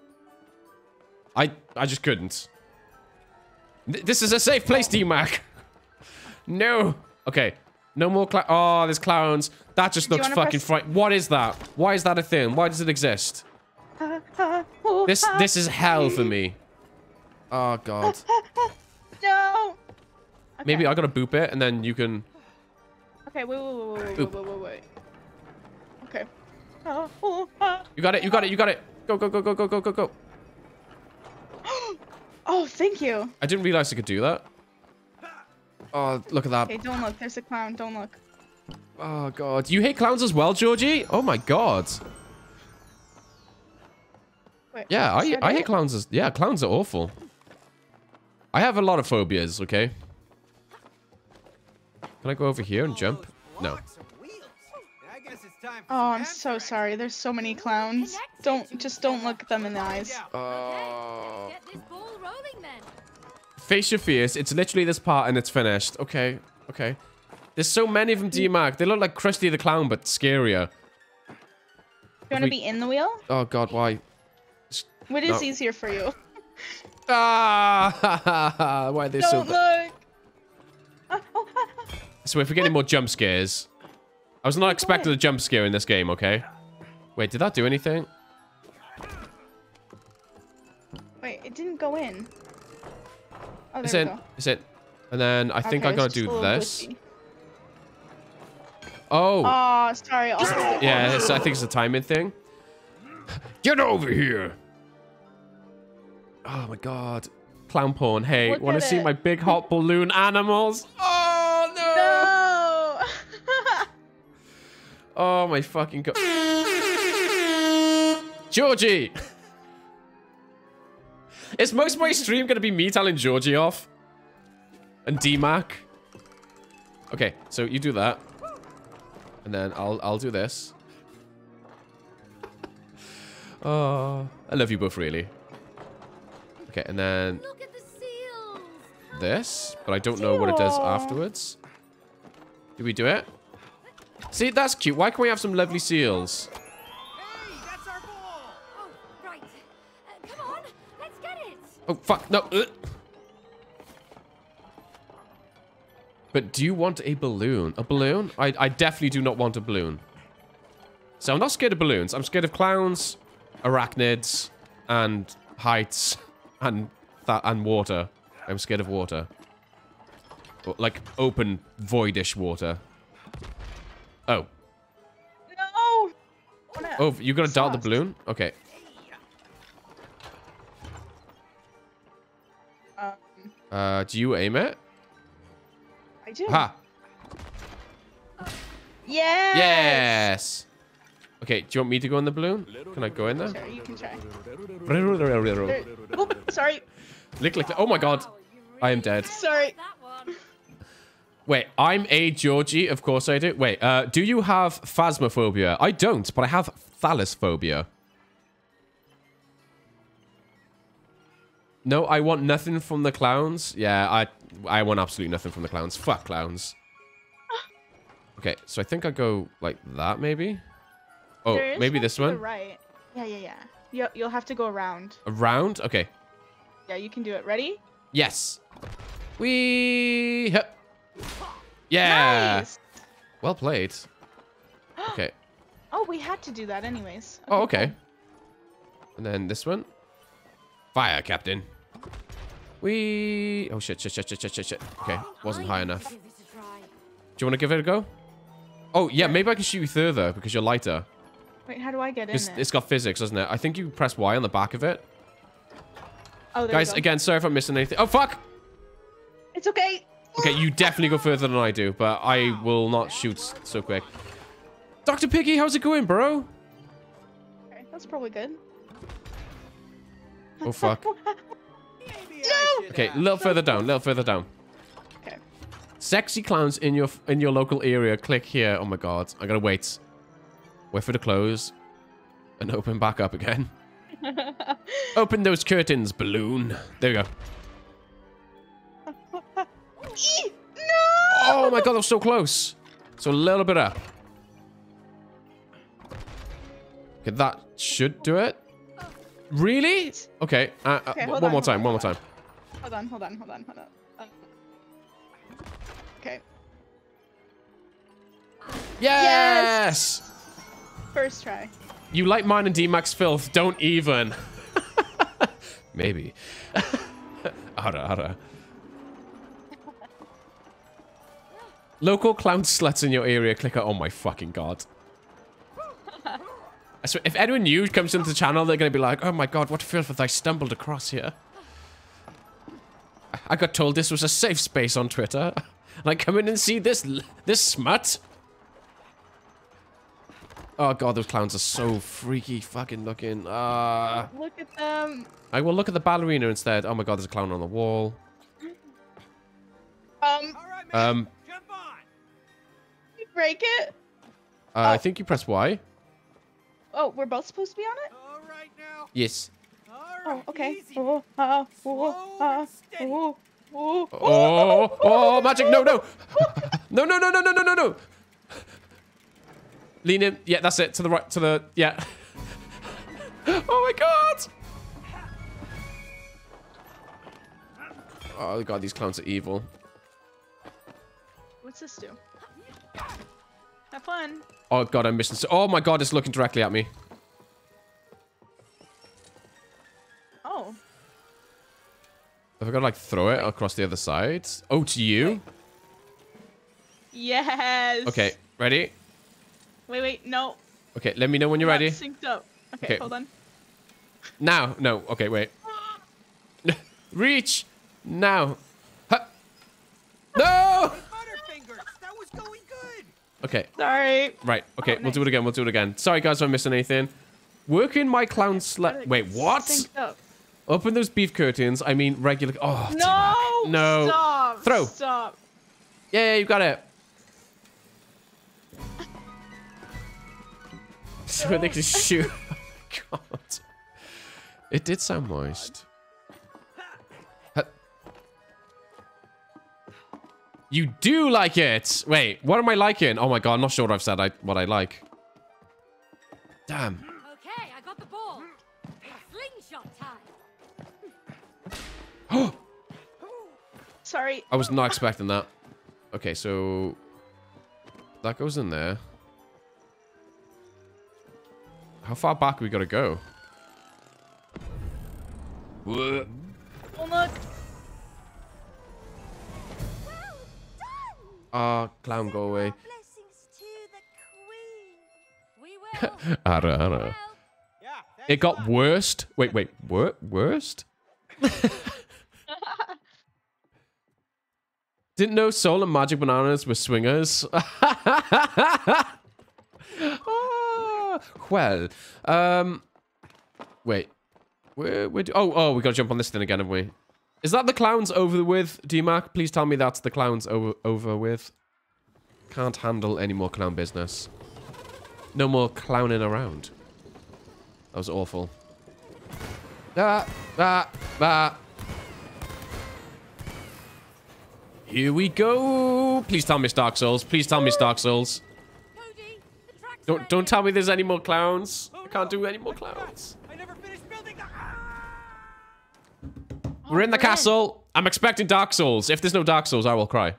I just couldn't. This is a safe place, D-Mac. No. Okay. No more oh, there's clowns. That just Do you looks wanna fucking press- fright. What is that? Why is that a thing? Why does it exist? This is hell for me. Oh god. No. Okay. Maybe I gotta boop it and then you can... Okay, wait. Oop. Okay. Oh, You got it, you got it, you got it. Go, go, go, go, go, go, go, go. oh, thank you. I didn't realize I could do that. Oh, look at that. Okay, don't look. There's a clown. Don't look. Oh god. You hate clowns as well, Georgie? Oh my god. Wait, Yeah, is that I it? hate clowns as... Yeah, clowns are awful. I have a lot of phobias, okay? Can I go over here and jump? No. Lots of wheels. I guess it's time for Oh, some I'm abstract. so sorry. There's so many clowns. Don't look them in the eyes. Oh. Get this ball rolling then. Face your fears. It's literally this part and it's finished. Okay, okay. There's so many of them, D-Mac. They look like Krusty the Clown, but scarier. You want to be in the wheel? Oh god, why? What is No. easier for you? Ah! Why are they so Don't bad? look. So if we're getting more jump scares. I was not expecting a jump scare in this game, okay? Wait, did that do anything? Wait, it didn't go in. Oh, It's there in. we go. It's in. And then I think Okay, I it's gotta just a do little this. glitchy. Oh. Oh, sorry. I'll Yeah, I think it's a timing thing. Get over here! Oh my god. Clown porn. Hey, Look want to at see it. my big hot balloon animals? Oh no! No. Oh my fucking god. Georgie! Is most of my stream gonna be me telling Georgie off? And D-Mac? Okay, so you do that. And then I'll do this. Oh, I love you both really. Okay, and then Look at the seals. this, but I don't know what it does afterwards. Do we do it? See, that's cute. Why can't we have some lovely seals? Hey, that's our ball. Oh, right. Come on, let's get it. Oh, fuck. No. But do you want a balloon? A balloon? I definitely do not want a balloon. So I'm not scared of balloons. I'm scared of clowns, arachnids, and heights, and water. I'm scared of water. Like open, voidish water. Oh. No! Oh, you gotta dart the balloon? Okay. Do you aim it? I do. Ha! Yes! Yes! Okay, do you want me to go in the balloon? Can I go in there? Sure, you can try. Lick, Oh, sorry. lick, lick. Oh my god. I am dead. Sorry. That one. Wait, I'm a Georgie. Of course I do. Wait, do you have phasmophobia? I don't, but I have thalassophobia. No, I want nothing from the clowns. Yeah, I want absolutely nothing from the clowns. Fuck clowns. Okay, so I think I go like that, maybe? Oh, There is maybe one this to the one? right. Yeah. You'll have to go around. Around? Okay. Yeah, you can do it. Ready? Yes. Wee. Hup. Yeah. Nice. Well played. Okay. Oh, we had to do that anyways. Oh, okay. And then this one. Fire, Captain. Wee. Oh, shit. Okay, wasn't high enough. Give this a try. Do you want to give it a go? Oh, yeah, maybe I can shoot you further because you're lighter. Wait, how do I get in there? It's got physics, doesn't it? I think you press Y on the back of it. Oh, there Guys, we go. again, sorry if I'm missing anything. Oh, fuck! It's okay. Okay, you definitely go further than I do, but I will not shoot so quick. Dr. Piggy, how's it going, bro? Okay, that's probably good. Oh, fuck. Maybe I should, Okay, a little further down, Okay. Sexy clowns in your local area. Click here. Oh my god. I gotta wait. Wait for it to close. And open back up again. Open those curtains, balloon. There we go. No! Oh my god, that was so close. So a little bit up. Okay, that should do it. Really? Okay. Okay, hold one more on, time. hold One on. more time. Hold on. Okay. Yes! First try. You like mine and D-Max filth. Don't even. Maybe. Ara. Local clown sluts in your area. Click on. Oh my fucking god. I swear, if anyone new comes into the channel, they're going to be like, oh my god, what filth have I stumbled across here? I got told this was a safe space on Twitter. Like, come in and see this smut. Oh god, those clowns are so freaky fucking looking. Look at them. I will look at the ballerina instead. Oh my god, there's a clown on the wall. All right, man. Jump on. You break it? I think you press Y. Oh, we're both supposed to be on it? All right now. Yes. All Oh, right. okay. Easy. Slow and steady. Oh, magic. No. No. Lean in. Yeah, that's it. To the right. Yeah. Oh my god. Oh god, these clowns are evil. What's this do? Have fun. Oh god, I'm missing. Oh my god, it's looking directly at me. Oh. Have I got to like throw it across the other side? Oh, to you? Yes. Okay, ready? Wait, no. Okay, let me know when you're Not ready. synced up. Okay, Okay. hold on. Now. No. Okay, wait. Reach. Now. Ha. No! Butterfingers. That was going good. Okay. Sorry. Right. Okay, Oh, we'll do it again. We'll do it again. Sorry, guys, if I'm missing anything. Working my clown Wait, what? Synced up. Open those beef curtains. I mean, regular. Oh, No. No. Stop. Throw. Stop. Yeah, you got it. So they can shoot. Oh, God. It did sound moist. You do like it. Wait, what am I liking? Oh my god, I'm not sure what I've said what I like. Damn. Okay, I got the ball. Slingshot time. Sorry. I was not expecting that. Okay, so that goes in there. How far back we gotta go? Oh, look. Ah, clown, go away. Blessings to the queen. We will. Ara, ara. It got worst. Wait, worst? Didn't know soul and magic bananas were swingers. Well, wait. Where we gotta jump on this thing again, haven't we? Is that the clowns over with, D-Mac? Please tell me that's the clowns over with. Can't handle any more clown business. No more clowning around. That was awful. Here we go. Please tell me it's Dark Souls. Please tell me it's Dark Souls. Cody, the track's Don't tell me there's any more clowns. I can't do any more clowns. I never finished building the. We're in the castle. I'm expecting Dark Souls. If there's no Dark Souls, I will cry.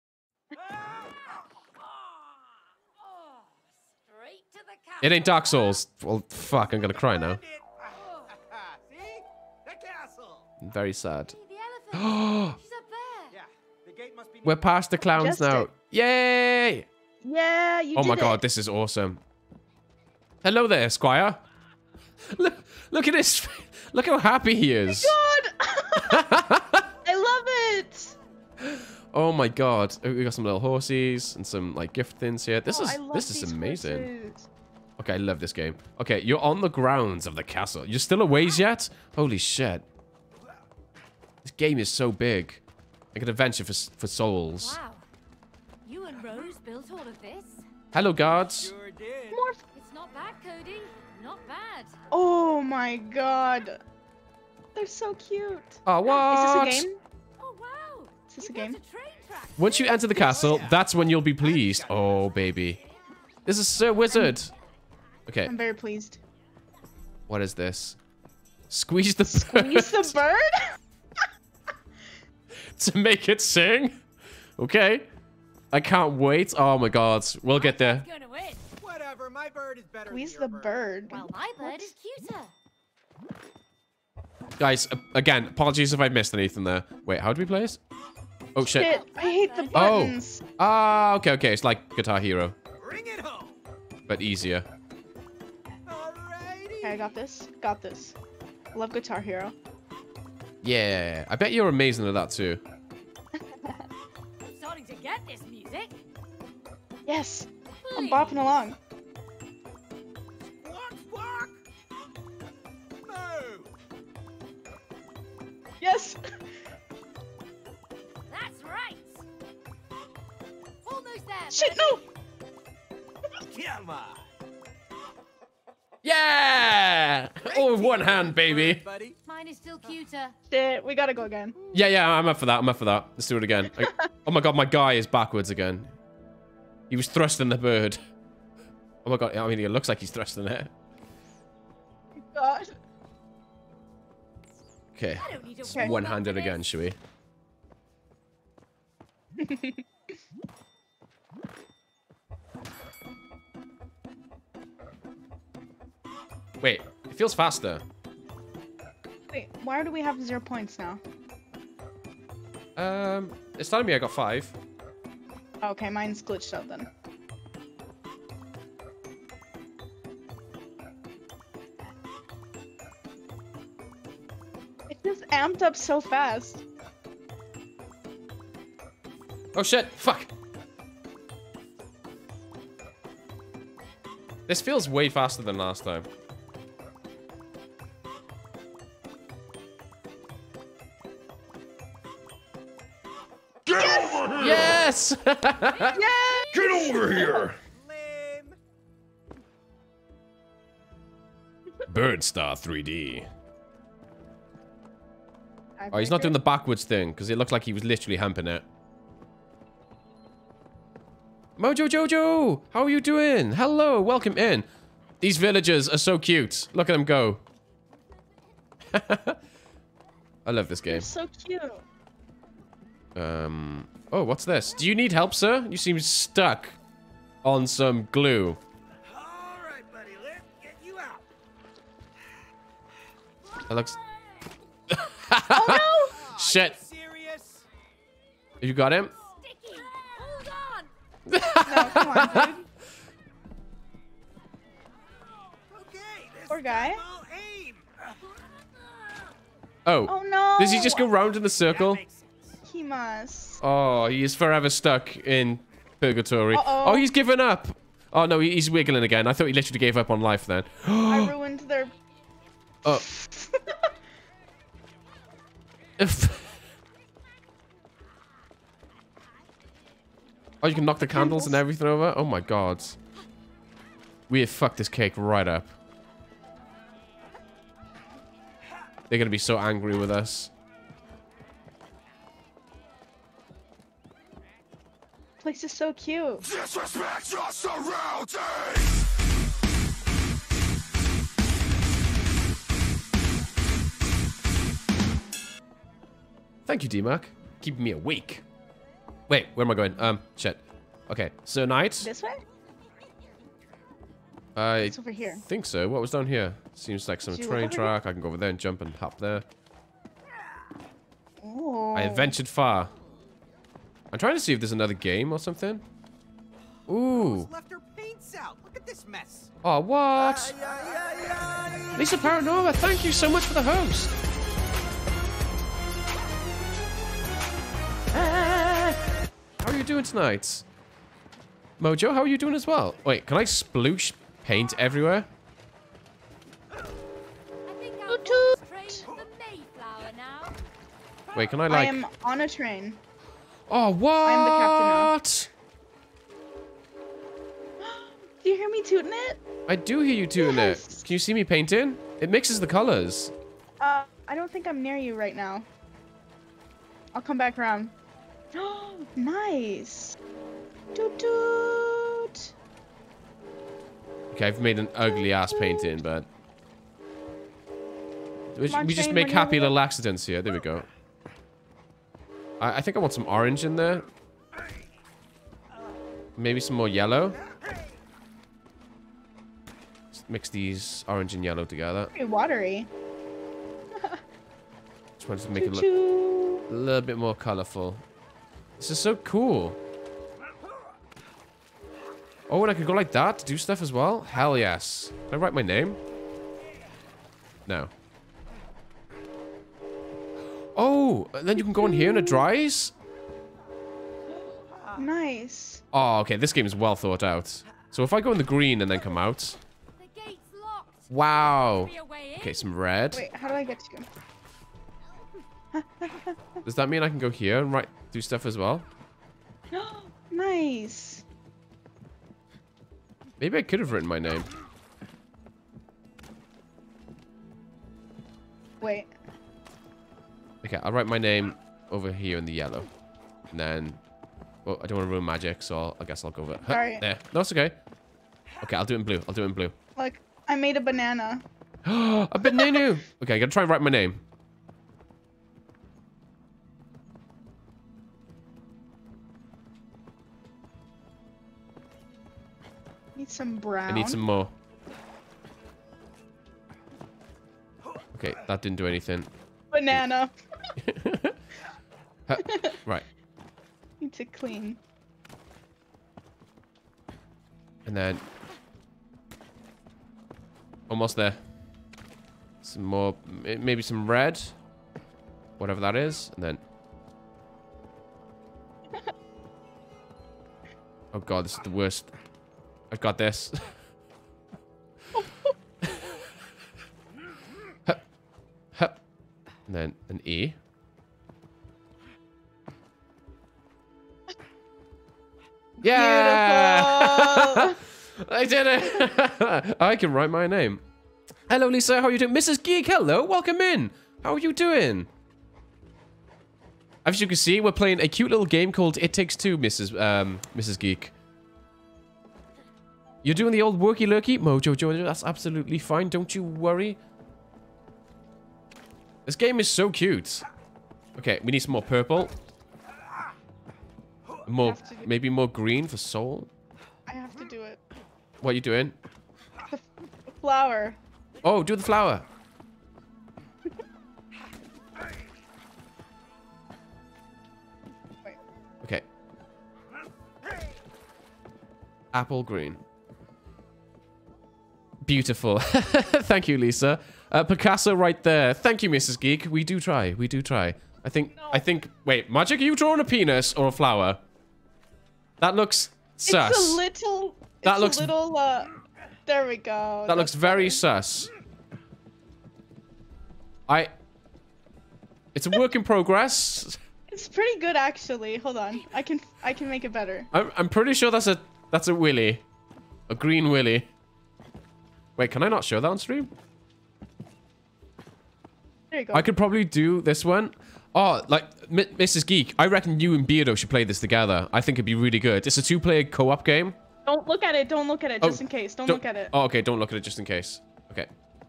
straight to the castle. It ain't Dark Souls. Well, fuck, I'm gonna cry now. See? The castle. Very sad. The elephant. She's up there. Yeah, the gate must be. We're past the clowns now. Majestic. Yay! Yeah, you Oh did my god, it. this is awesome. Hello there, Squire. Look at this. Look how happy he is. God! I love it! Oh my god. Oh, we got some little horsies and some like gift things here. This Oh, I love is these amazing. horses. Okay, I love this game. Okay, you're on the grounds of the castle. You're still a ways yet? Holy shit. This game is so big. Like an adventure for souls. Wow. You and Rose built all of this? Hello, guards. Sure did. More. It's not bad, Cody. Not bad. Oh my god. They're so cute. Oh, what? Is this a game? Oh wow. Is this You a game? built train track. Once you enter the castle, that's when you'll be pleased. Oh, baby. This is Sir Wizard. Okay, I'm very pleased. what is this? Squeeze the Squeeze the bird? to make it sing? Okay. I can't wait. Oh my god. We'll get there. Gonna win. Whatever, my bird is better Squeeze than the your bird. Well, my bird is cuter. Guys, again, apologies if I missed anything there. Wait, how do we play this? Oh, shit. Shit, I hate the Oh. buttons. Ah, okay. It's like Guitar Hero, Bring it home. but easier. Alrighty. Okay, I got this. Got this. Love Guitar Hero. Yeah, I bet you're amazing at that too. I'm starting to get this music. Yes, I'm Please. bopping along. Squawk, squawk. Move. Yes. That's right. Almost there. Shit, Bertie. no. Come on. Yeah! All with one hand, baby. Buddy. Mine is still cuter. Shit, we gotta go again. Yeah, I'm up for that. Let's do it again. Oh my god, my guy is backwards again. He was thrusting the bird. Oh my god, I mean, it looks like he's thrusting it. God. Okay, I don't need to it's warm up one-handed for again, this. shall we? Wait, it feels faster. Wait, why do we have 0 points now? It's telling me I got 5. Okay, mine's glitched out then. It just amped up so fast. Oh shit, fuck. This feels way faster than last time. Yes! Yeah! Get over here! Lame. Birdstar 3D. Oh, he's not doing the backwards thing, because it looks like he was literally humping it. Mojo Jojo, how are you doing? Hello, welcome in. These villagers are so cute. Look at them go. I love this game. They're so cute. Oh, what's this? Do you need help, sir? You seem stuck on some glue. All right, buddy, let's get you out. That looks... Oh no! Shit. Serious? You got him? Sticky! Hold on! No, come on, dude. Okay, this Poor guy. time I'll aim. Oh. Oh no! Does he just go round in a circle? That makes sense. He must. Oh, he is forever stuck in purgatory. Uh-oh. Oh, he's given up. Oh, no, he's wiggling again. I thought he literally gave up on life then. I ruined their. Oh. Oh, you can knock the candles and everything over? Oh my god. We have fucked this cake right up. They're gonna be so angry with us. Place is so cute. Disrespect your surroundings! Thank you, D-Mac. Keeping me awake. Wait, where am I going? Shit. Okay, Sir Knight. This way? I It's over here. think so. What was down here? Seems like some Did you train look over track. I can go over there and jump and hop there. Oh. I have ventured far. I'm trying to see if there's another game or something. Ooh. Left her paints out. Look at this mess. Oh, what? Lisa Paranova, thank you so much for the host. How are you doing tonight? Mojo, how are you doing as well? Wait, can I sploosh paint everywhere? I think I'm on Toot this train with the Mayflower now. Wait, can I I like... am on a train. Oh, what? I'm the captain Do you hear me tooting it? I do hear you doing Yes. it. Can you see me painting? It mixes the colors. I don't think I'm near you right now. I'll come back around. Nice. Toot toot. Okay, I've made an ugly ass painting, but we Come on, just train, make when happy you're- little accidents here. There we go. I think I want some orange in there. Maybe some more yellow. Just mix these orange and yellow together. Very watery. Just wanted to make it Choo look choo. a little bit more colorful. This is so cool. Oh, and I could go like that to do stuff as well? Hell yes. Can I write my name? No. Oh, and then you can go in here and it dries? Nice. Oh, okay, this game is well thought out. So if I go in the green and then come out... The gate's locked. Wow. Be a way in. Okay, some red. Wait, how do I get to you? Does that mean I can go here and do stuff as well? Nice. Maybe I could have written my name. Wait. Okay, I'll write my name over here in the yellow. And then... Well, I don't want to ruin magic, so I guess I'll go over... Sorry. There. No, it's okay. Okay, I'll do it in blue. I'll do it in blue. Look, I made a banana. A banana! Okay, I gotta try and write my name. Need some brown. I need some more. Okay, that didn't do anything. banana. Right. Need to clean. And then... Almost there. Some more... Maybe some red. Whatever that is. And then... Oh god, this is the worst. I've got this. Hup. Hup. And then an E. Yeah! I did it! I can write my name. Hello, Lisa. How are you doing? Mrs. Geek, hello. Welcome in. How are you doing? As you can see, we're playing a cute little game called It Takes Two, Mrs. Geek. You're doing the old worky lurky? Mojo Jojo, that's absolutely fine. Don't you worry. This game is so cute. Okay, we need some more purple. More, maybe more green for soul. I have to do it. What are you doing? The flower. Oh, do the flower. Wait. Okay. Apple green. Beautiful. Thank you, Lisa. Picasso right there. Thank you, Mrs. Geek. We do try. We do try. I think, wait, Magic, are you drawing a penis or a flower? That looks sus. It's a little, that looks, there we go. That looks very sus. It's a work in progress. It's pretty good, actually. Hold on. I can make it better. I'm pretty sure that's a willy. A green willy. Wait, can I not show that on stream? There you go. I could probably do this one. Oh, like, Mrs. Geek, I reckon you and Beardo should play this together. I think it'd be really good. It's a 2-player co-op game. Don't look at it. Don't look at it, just in case. Don't look at it. Oh, okay, don't look at it just in case. Okay.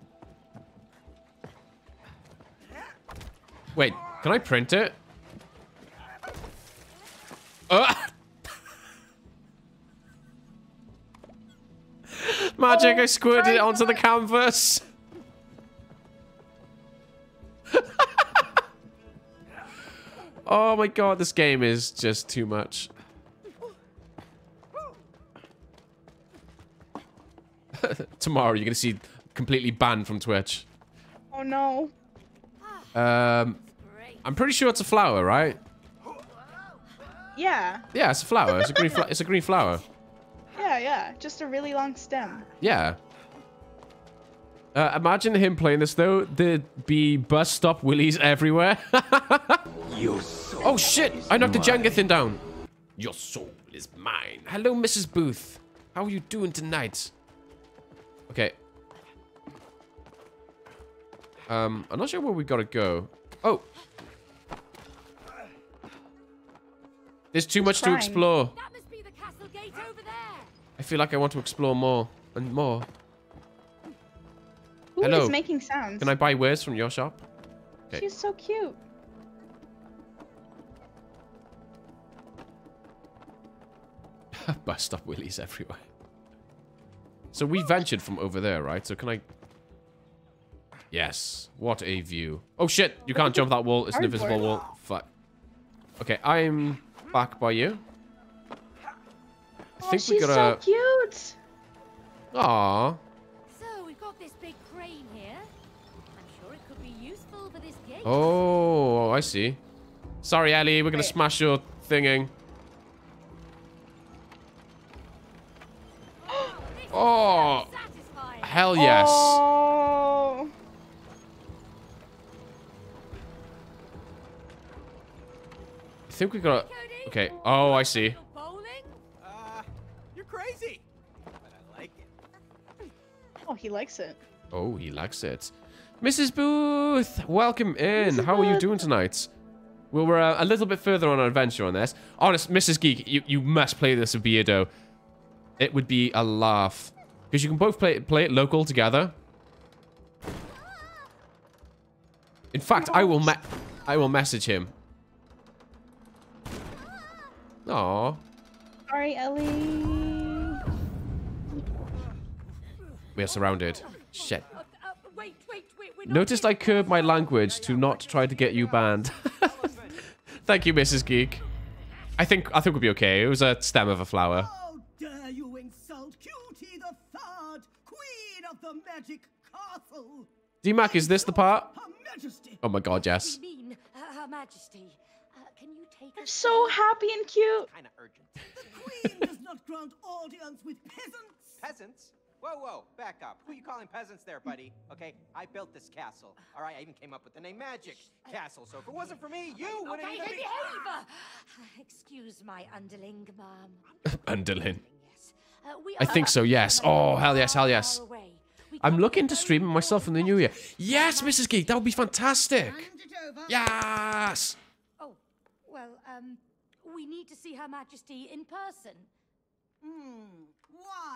Wait, can I print it? Magic, I squirted it onto the canvas. Oh my god, this game is just too much. Tomorrow you're gonna see completely banned from Twitch. Oh no. I'm pretty sure it's a flower, right? Yeah. Yeah, it's a flower. It's a green. It's a green flower. Yeah. Just a really long stem. Yeah. Imagine him playing this though. There'd be bus stop willies everywhere. Oh shit! I knocked the Jenga thing down. Your soul is mine. Hello, Mrs. Booth. How are you doing tonight? Okay. I'm not sure where we gotta go. Oh. There's too much to explore. That must be the castle gate over there. I feel like I want to explore more and more. Who Hello. is making sounds? Can I buy wares from your shop? Okay. She's so cute. Bus stop willies everywhere. So we ventured from over there, right? So can I... Yes. What a view. Oh shit! You can't jump that wall. It's an invisible wall. Fuck. Okay, I'm back by you. I think she's we gotta... so cute. Aww. So we've got this big crane here. I'm sure it could be useful for this gate. Oh, I see. Sorry, Ellie. We're gonna smash your thinging. Oh, hell yes. Oh. I think we gotta... Okay. Oh, I see. You're crazy, but I like it. Oh, he likes it. Oh, he likes it. Mrs. Booth, welcome in. How are you doing tonight? Well, we're a little bit further on our adventure on this. Honest, Mrs. Geek, you must play this with Beardo. It would be a laugh. Because you can both play it local together. In fact, I will message him. Aww. Sorry, Ellie. We are surrounded. Shit. Wait, Noticed I curbed my language to not try to get you banned. Thank you, Mrs. Geek. I think we'll be okay. It was a stem of a flower. How dare you insult Cutie the Third, Queen of the Magic Castle? D-Mac, is this the part? Her Majesty. Oh my god, yes. You mean Her Majesty? Can you take They're so happy and cute. Kind of urgent. The Queen does not grant audience with peasants. Peasants? Whoa, whoa, back up. Who you calling peasants there, buddy? Okay, I built this castle. All right, I even came up with the name Magic Castle. So if it wasn't for me, you wouldn't Okay, even be... behave! Excuse my underling, ma'am. Underling. Yes. I think so, yes. Oh, hell yes, hell yes. I'm looking to stream myself in the new year. Yes, Mrs. Geek, that would be fantastic. Yes. Oh, well, we need to see Her Majesty in person. Why?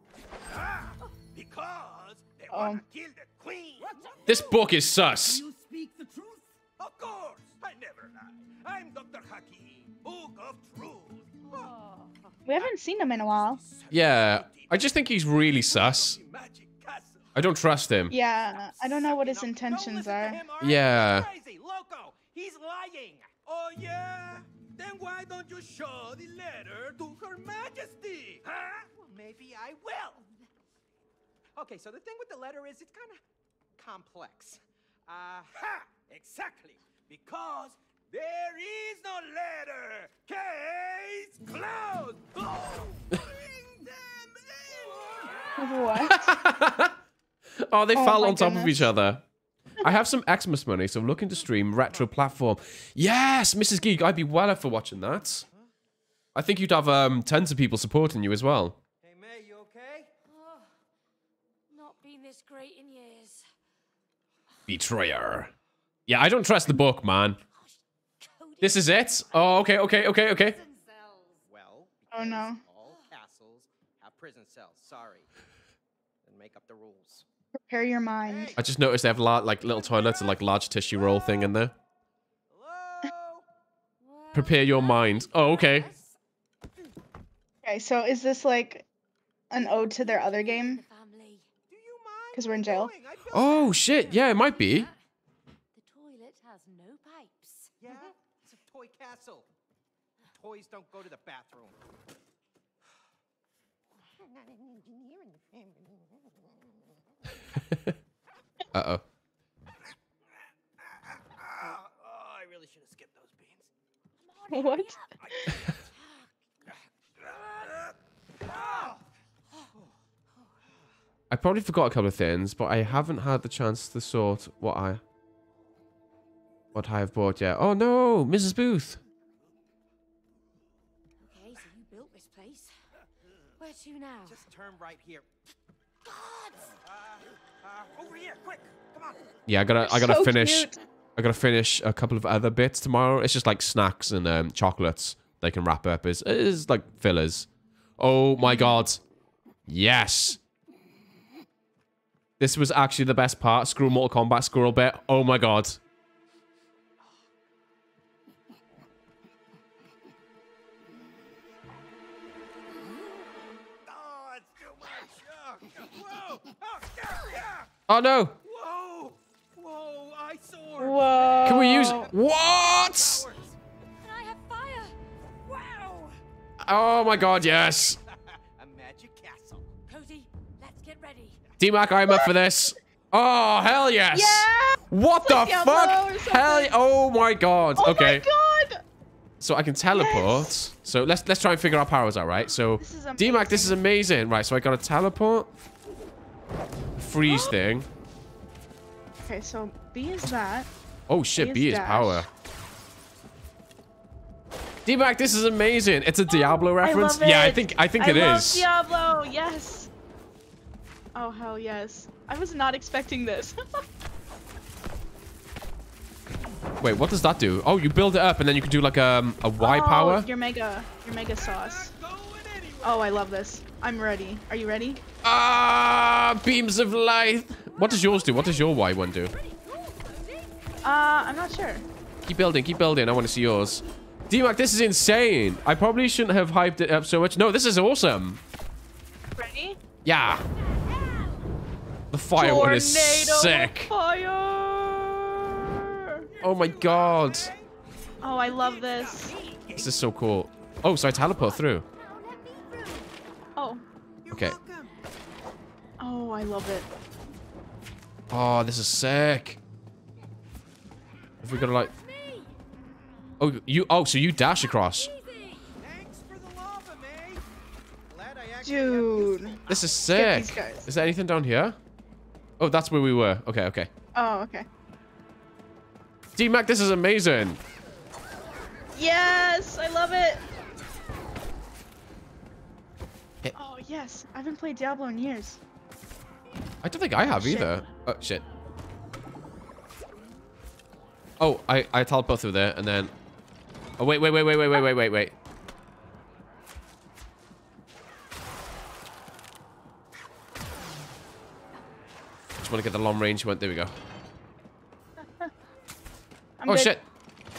Because they want to kill the queen. This book is sus. You speak the truth? Of course, I never lie. I'm Dr. Hakim, Book of Truth. We haven't seen him in a while. Yeah, I just think he's really sus. I don't trust him. Yeah, I don't know what his intentions are. Yeah. Crazy, loco. He's lying. Oh yeah? Then why don't you show the letter to Her Majesty? Huh? Well, maybe I will. Okay, so the thing with the letter is it's kind of complex. Ha! Exactly. Because there is no letter. Case closed. Oh, bring them in. What? Oh, they Oh fell my on top of goodness. each other. I have some Xmas money, so I'm looking to stream retro platform. Yes, Mrs. Geek, I'd be well up for watching that. I think you'd have tons of people supporting you as well. Hey, May, you okay? Oh, not been this great in years. Betrayer. Yeah, I don't trust the book, man. This is it? Oh, okay. Well, Oh, no. all castles have prison cells. Sorry. Then make up the rules. Prepare your mind. I just noticed they have like little toilets and like large tissue roll thing in there. Hello? Prepare your mind. Oh, okay. Okay, so is this like an ode to their other game? Family. Do you mind? Because we're in jail. I built Oh, shit. Yeah, it might be. The toilet has no pipes. Yeah, it's a toy castle. Toys don't go to the bathroom. I'm not an engineer in the family. Uh-oh. Oh, I really should have skipped those beans. What? I probably forgot a couple of things, but I haven't had the chance to sort what I have bought yet. Oh no, Mrs. Booth. Okay, so you built this place. Where to now? Just turn right here. God! Over here, quick! Come on! Yeah, I gotta So finish. cute. I gotta finish a couple of other bits tomorrow. It's just like snacks and chocolates they can wrap up as like fillers. Oh my god. Yes. This was actually the best part. Squirrel Mortal Kombat squirrel bit. Oh my god. Oh, it's too much. Whoa! Oh, yeah! Oh no. Whoa! Whoa! Eyesore! Whoa. Can we use what? And I have fire! Wow! Oh my god, yes. A magic castle. Cody, let's get ready. D-Mac, I'm up for this. Oh, hell yes. Yeah! What the Like Diablo fuck? or Hell, something. oh my god. Oh Okay. my god! So I can teleport. Yes. So let's try and figure our powers out, right? So This is D-Mac, this is amazing. Right, so I got a teleport. Freeze thing. Okay, so B is that. Oh shit, B B is is dash. power. D-Mac, this is amazing. It's a Diablo reference. I love Yeah, I it. think I it love is. Diablo, yes. Oh hell yes. I was not expecting this. Wait, what does that do? Oh, you build it up and then you can do like a Y power. Your mega sauce. Oh, I love this. I'm ready. Are you ready? Ah, beams of light. What does yours do? What does your Y one do? I'm not sure. Keep building, keep building. I want to see yours. D-Mac, this is insane. I probably shouldn't have hyped it up so much. No, this is awesome. Ready? Yeah. The fire one is Tornado sick. Fire! Oh my god. Oh, I love this. This is so cool. Oh, so I teleport through. Oh. Okay. Oh, I love it. Oh, this is sick. If we gotta like... Oh, so you dash across. Thanks for the lava, May. Glad I actually Dude. This is Skip sick. these guys. Is there anything down here? Oh, that's where we were. Okay, okay. Oh, okay. D-Mac, this is amazing. Yes, I love it. Hit. Oh, yes. I haven't played Diablo in years. I don't think I have Shit. either. Oh, shit. Oh, I teleport through there and then... Oh, wait. Just want to get the long range one. There we go. I'm Oh, good. shit.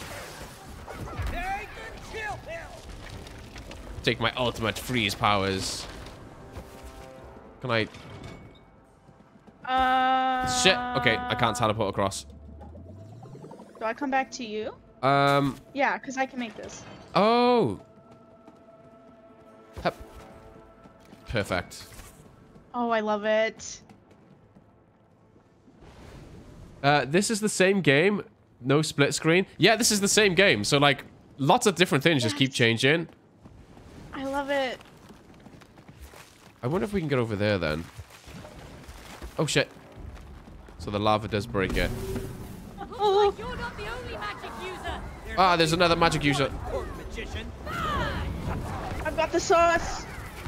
Take my ultimate freeze powers. Can I... Shit. Okay, I can't teleport across. Do I come back to you? Yeah, because I can make this. Oh. Hup. Perfect. Oh, I love it. This is the same game. No split screen. Yeah, this is the same game. So, like, lots of different things just keep changing. I love it. I wonder if we can get over there, then. Oh, shit. So the lava does break it. Oh, you're not the only magic user. Ah, there's another magic user. I've got the sauce.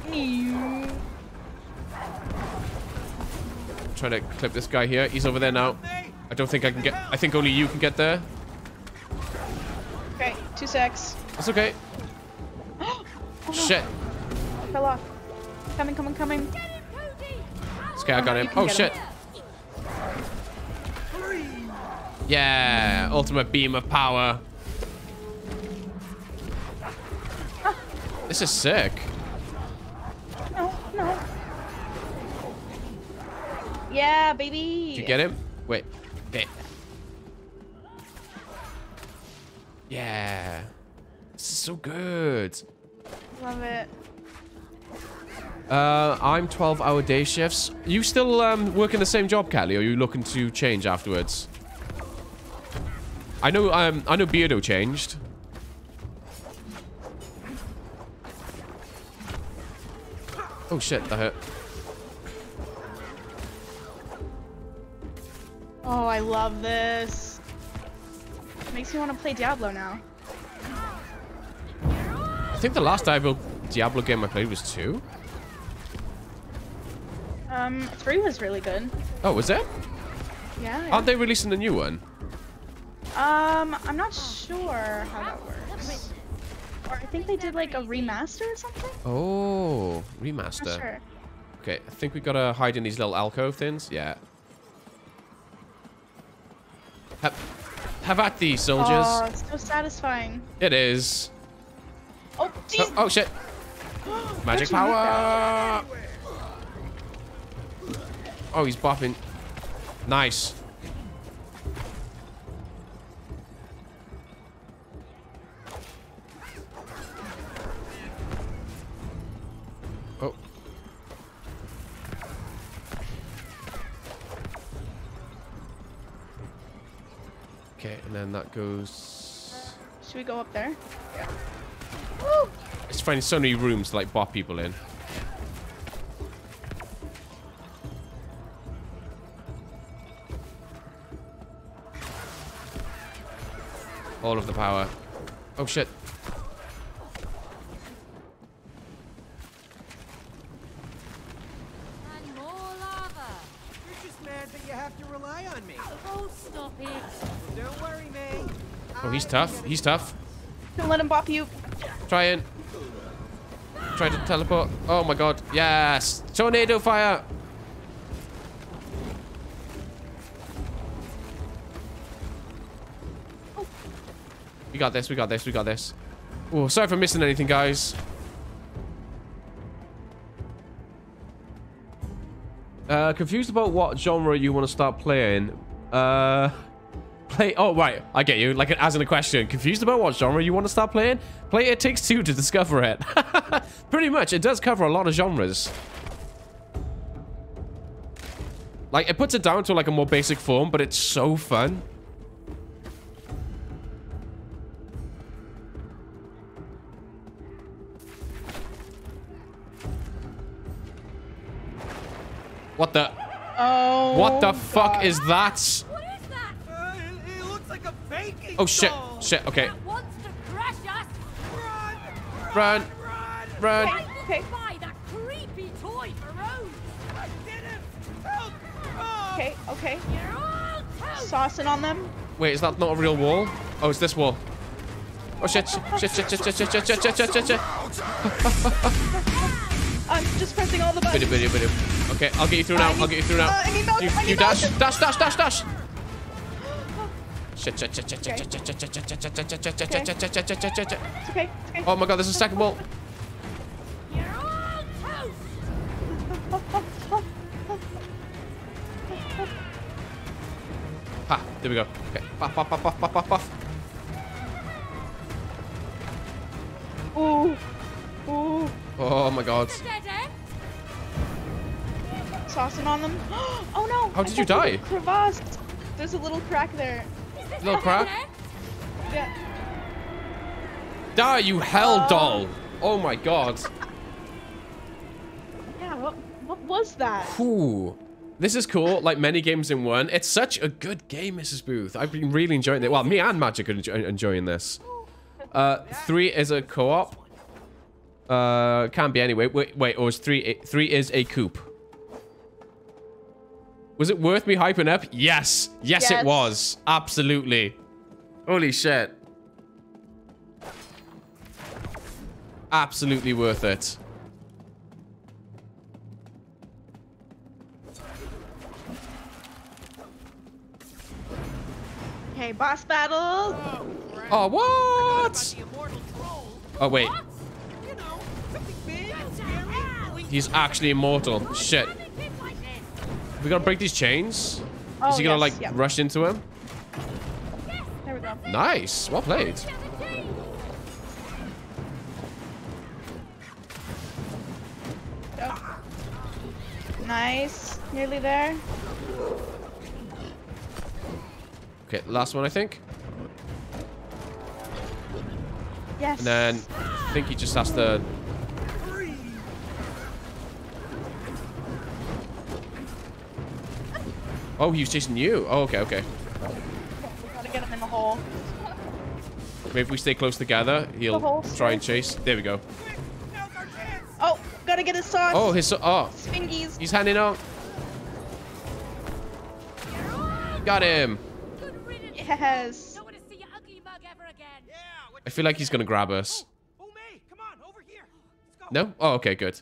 Trying to clip this guy here. He's over there now. I don't think I can get... I think only you can get there. Okay, 2 secs. That's okay. Oh, no. Shit. Fell off. Coming. Okay, I got him. Oh, shit. Yeah, ultimate beam of power. This is sick. No. Yeah, baby. Did you get him? Wait. Okay. Yeah. This is so good. Love it. I'm 12-hour day shifts. You still working the same job, Kelly, or are you looking to change afterwards? I know Beardo changed. Oh shit, that hurt. Oh, I love this. Makes me want to play Diablo now. I think the last Diablo game I played was 2. 3 was really good. Oh, was it? Yeah. Aren't they releasing a new one? I'm not sure how that works. Or I think they did like a remaster or something? Oh, remaster. Not sure. Okay, I think we gotta hide in these little alcove things. Yeah. Have at these, soldiers. Oh, it's so satisfying. It is. Oh, geez. Oh shit. Magic power. Oh, he's bopping. Nice. Oh. Okay, and then that goes... Should we go up there? Yeah. Woo! It's finding so many rooms to like bop people in. All of the power. Oh shit. And more lava. You're just mad that you have to rely on me. Oh, stop it. Don't worry, May. Oh, he's tough. He's tough. Don't let him bop you. Trying. Trying to teleport. Oh my god. Yes. Tornado fire. We got this. We got this. We got this. Oh, sorry for missing anything, guys. Confused about what genre you want to start playing. Oh, right. I get you. Like, as in a question. Confused about what genre you want to start playing? Play It Takes Two to discover it. Pretty much. It does cover a lot of genres. Like, it puts it down to, like, a more basic form, but it's so fun. What the? Oh. What the fuck is that? What is that? It looks like a baking Oh shit! doll. Shit! Okay. That wants to crush us. Run! Run! Okay. Buy that creepy toy for Rose. I didn't. Help! Oh. Okay. Okay. You're all toast. Saucing on them. Wait, is that not a real wall? Oh, it's this wall. Oh shit! Shit! Shit! Shit! Shit! Shit! Shit! Shit! Shit! Shit! Shit! I'm just pressing all the buttons. Okay. Okay, I'll get you through now. I'll get you through now. I need milk, I You need dash. milk. Dash, dash, dash, dash. Shit. Okay. It's okay. Oh my god, there's a second wall. You're all toast. Ha, there we go. Okay. Buff, buff, buff, buff, buff, buff, buff. Ooh. Ooh. Oh my god. Dead end. Saucing on them. Oh no. How did you die? Crevasse. There's a little crack there. Little crack. Yeah. Die, you hell doll. Oh my god. Yeah, what was that? Ooh. This is cool, like many games in one. It's such a good game, Mrs. Booth. I've been really enjoying it. Well, me and Magic are enjoying this. 3 is a co-op. Can't be anyway. Wait, or is 3 is a coupe? Was it worth me hyping up? Yes. Yes, it was. Absolutely. Holy shit. Absolutely worth it. Okay, boss battle. Oh, what? Oh, wait. He's actually immortal. Shit. We gotta break these chains? Oh, Is he gonna, yes, like, yep. rush into him? There we go. Nice. Well played. Go. Nice. Nearly there. Okay, last one, I think. Yes. And then I think he just has to... Oh, he was chasing you. Oh, okay, okay. We gotta get him in the hole. Maybe if we stay close together, he'll hole's try and chase. There we go. Oh, gotta get his sauce. Oh, his... Oh, Spingies. he's handing out. Got him. Yes. Don't want to see your ugly mug ever again. I feel like he's gonna grab us. No? Oh, okay, good.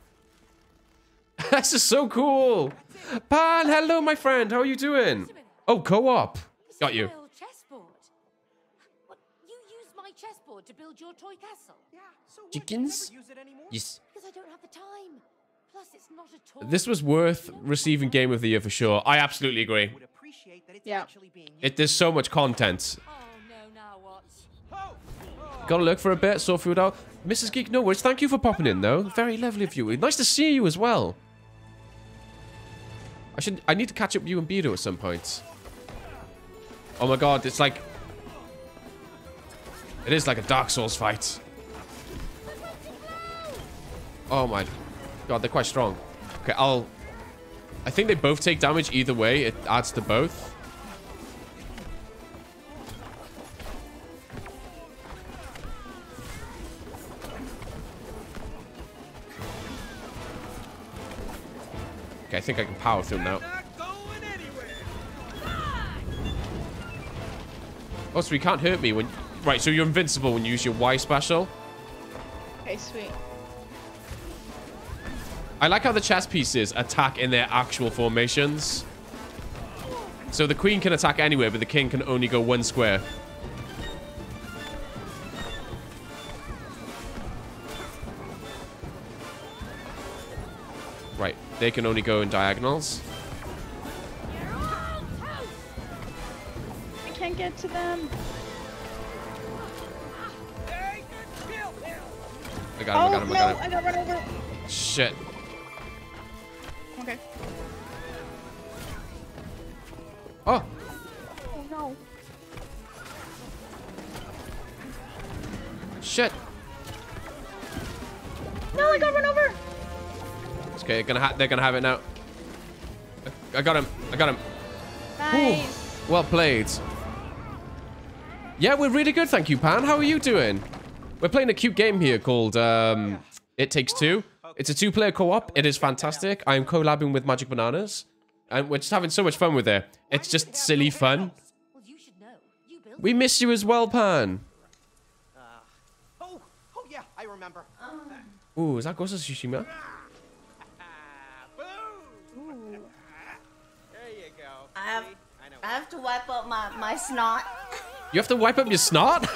This is so cool. Pan, hello, my friend. How are you doing? Oh, co-op. Got you. My old chessboard. What? You use my chessboard to build your toy castle? Yeah. So what? Chickens? You never use it anymore? Yes. Because I don't have the time. Plus, it's not a toy. This was worth receiving Game of the Year for sure. I absolutely agree. Yeah. There's so much content. Oh no, now what? Gotta look for a bit, sort food out. Mrs. Geek, no worries. Thank you for popping in, though. Very lovely of you. Nice to see you as well. I need to catch up with you and Beto at some point. Oh my god, it's like... It is like a Dark Souls fight. Oh my god, they're quite strong. Okay, I think they both take damage either way. It adds to both. Okay, I think I can power through now. Oh, so you can't hurt me when... Right, so you're invincible when you use your Y special. Okay, sweet. I like how the chess pieces attack in their actual formations. So the queen can attack anywhere, but the king can only go one square. Right, they can only go in diagonals. I can't get to them. I got him, I got him, I got him. I got run over. Shit. Okay. Oh! Oh no. Shit! No, I got run over. It's okay, they're gonna have it now. I got him, I got him. Nice. Ooh, well played. Yeah, we're really good, thank you, Pan. How are you doing? We're playing a cute game here called It Takes Two. It's a 2-player co-op. It is fantastic. I am collabing with Magic Bananas. And we're just having so much fun with it. It's just silly fun. We miss you as well, Pan. Oh yeah, I remember. Ooh, is that Ghost of Tsushima? Boom! you go. I See? I know. have to wipe up my snot. You have to wipe up your snot?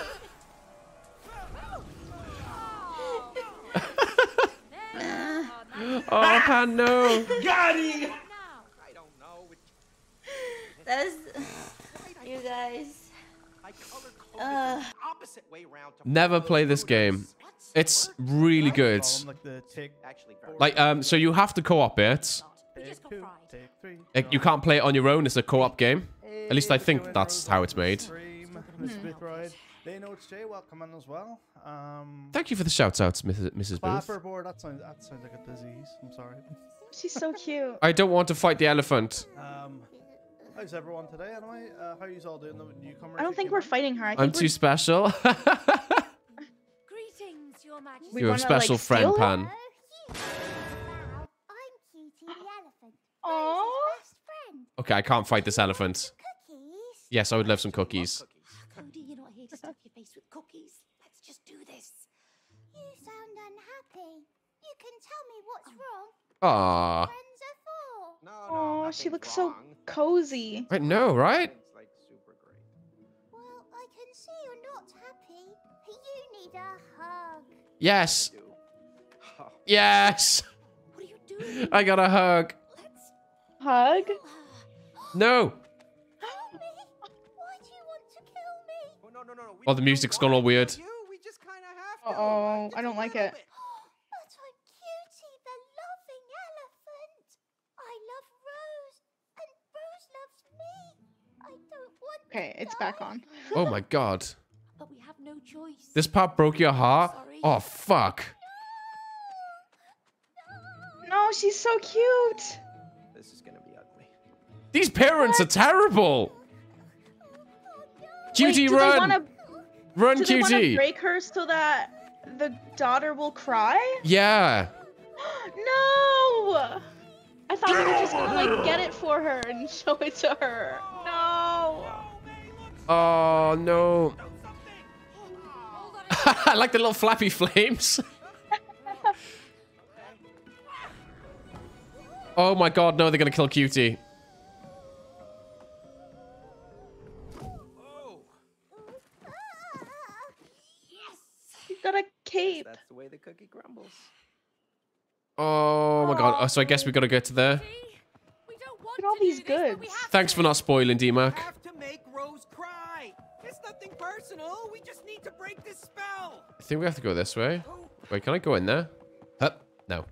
Oh, Pan, no. Got him! I don't know. That's you guys. I color-coded the opposite way around to Never play this game. It's really good. Like the tick. Actually, Like, so you have to co-op it. just got fried. Like, you can't play it on your own. It's a co-op game. At least I think that's how it's made. They know it's Jay. Welcome in as well. Thank you for the shout-outs, Mrs. Booth. Clapperboard. That sounds like a disease. I'm sorry. She's so cute. I don't want to fight the elephant. How's everyone today? Anyway, how are you all doing? The newcomers. I don't think we're fighting her. I think I'm too special. Greetings, Your Majesty. We You're a wanna, special like, friend, steal her? Pan. Now, I'm Cutie the elephant. Aww. Rose's best friend. Okay, I can't fight this elephant. Cookies. Yes, I would love some cookies. Cody, you're not here to stuff your face with cookies. Let's just do this. You sound unhappy. You can tell me what's wrong. Aww. Friends are for. Oh, she looks so cozy. I know, right? Like super great. Well, I can see you're not happy. You need a hug. Yes. Yes. What are you doing? I got a hug. Hug? No. Help me. Why do you want to kill me? Oh, no. Oh, the music's gone all weird. We just kind of have to. Uh-oh, I don't like it. But I'm Cutie, the loving elephant. I love Rose, and Rose loves me. I don't want Okay, to it's die. back on. Oh my god. But we have no choice. This part broke your heart? Oh, fuck. No, she's so cute. This is gonna be ugly. These parents are terrible. Cutie, Wait, run. Run, do they want Cutie. to break her so that the daughter will cry? Yeah. No! I thought we were just gonna like get it for her and show it to her. No! Oh, no. I like the little flappy flames. Oh my god, no, they're gonna kill Cutie. You got a cape. That's the way the cookie crumbles. Oh my god. Oh, so I guess we gotta get to there. Look at all these goods. Thanks for not spoiling, D-Mac. Have to make Rose cry. It's nothing personal. We just need to break this spell. I think we have to go this way. Wait, can I go in there? Hup. No.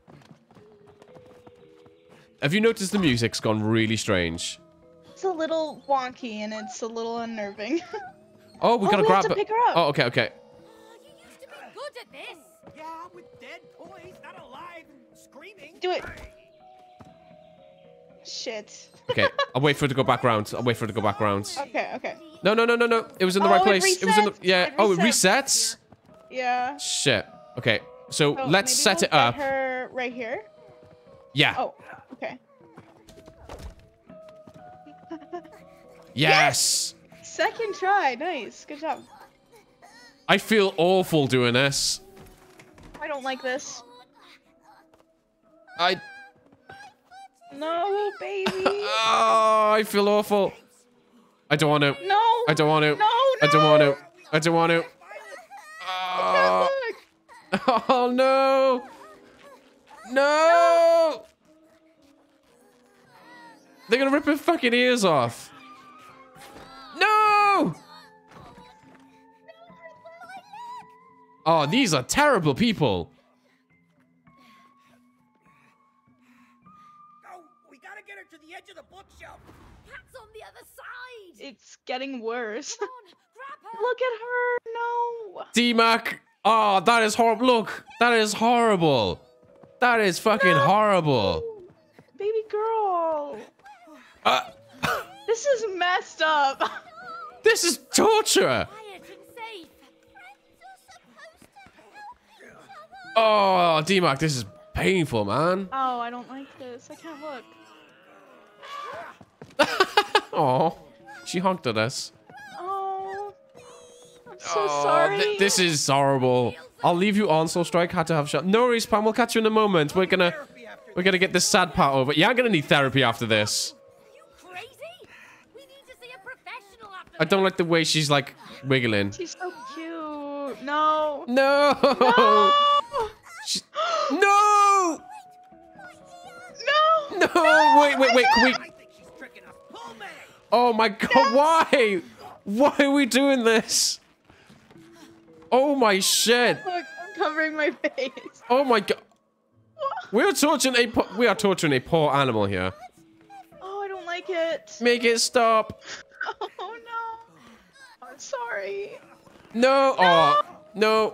Have you noticed the music's gone really strange? It's a little wonky and it's a little unnerving. Oh, we gotta grab have to it. pick her up. Oh, okay, okay. Good at this. Yeah, with dead toys, not alive, screaming. Do it. Shit. Okay, I'll wait for it to go back round. I'll wait for it to go back round. Okay, okay. No, no, no, no, no. It was in the Oh, right it place. It was in the... resets. Yeah. It Oh, it resets. resets? Yeah. Shit. Okay, so So let's maybe set we'll it up. Get her right here. Yeah. Oh, okay. Yes! Second try. Nice. Good job. I feel awful doing this. I don't like this. I... No, baby. Oh, I feel awful. I don't want to. No. I don't want to. No, I don't want to. I don't want to. Oh, oh no. No. They're going to rip her fucking ears off. No. Oh, these are terrible people. Oh, we gotta get her to the edge of the bookshelf. Cat's on the other side. It's getting worse. Come on, grab her. Look at her. No. D-Mac. Oh, that is horrible. Look, that is horrible. That is fucking horrible. Baby girl. Uh, This is messed up. this is torture. Quiet and safe. Oh, D-Mac, this is painful, man. Oh, I don't like this. I can't look. Oh, she honked at us. Oh. I'm so Oh, sorry. this is horrible. I'll leave you on, so Strike had to have shot. No worries, Pam. We'll catch you in a moment. We're gonna get this sad part over. Yeah, I'm gonna need therapy after this. You crazy I don't like the way she's like wiggling. She's so cute. No. No. No. She... No. No. No. Wait. Can we? Oh my god! Why? Why are we doing this? Oh my shit! Look, I'm covering my face. Oh my god! We are torturing a poor animal here. Oh, I don't like it. Make it stop. Oh no. I'm sorry. No. Oh no.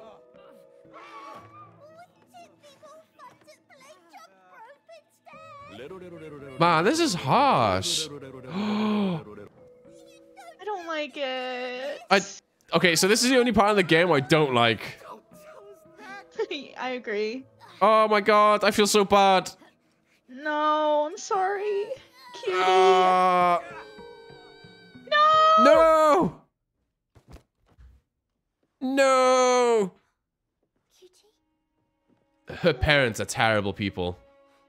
Man, this is harsh. I don't like it. Okay, so this is the only part of the game I don't like. I agree. Oh my god, I feel so bad. No, I'm sorry. Cutie. No. No. No. Her parents are terrible people.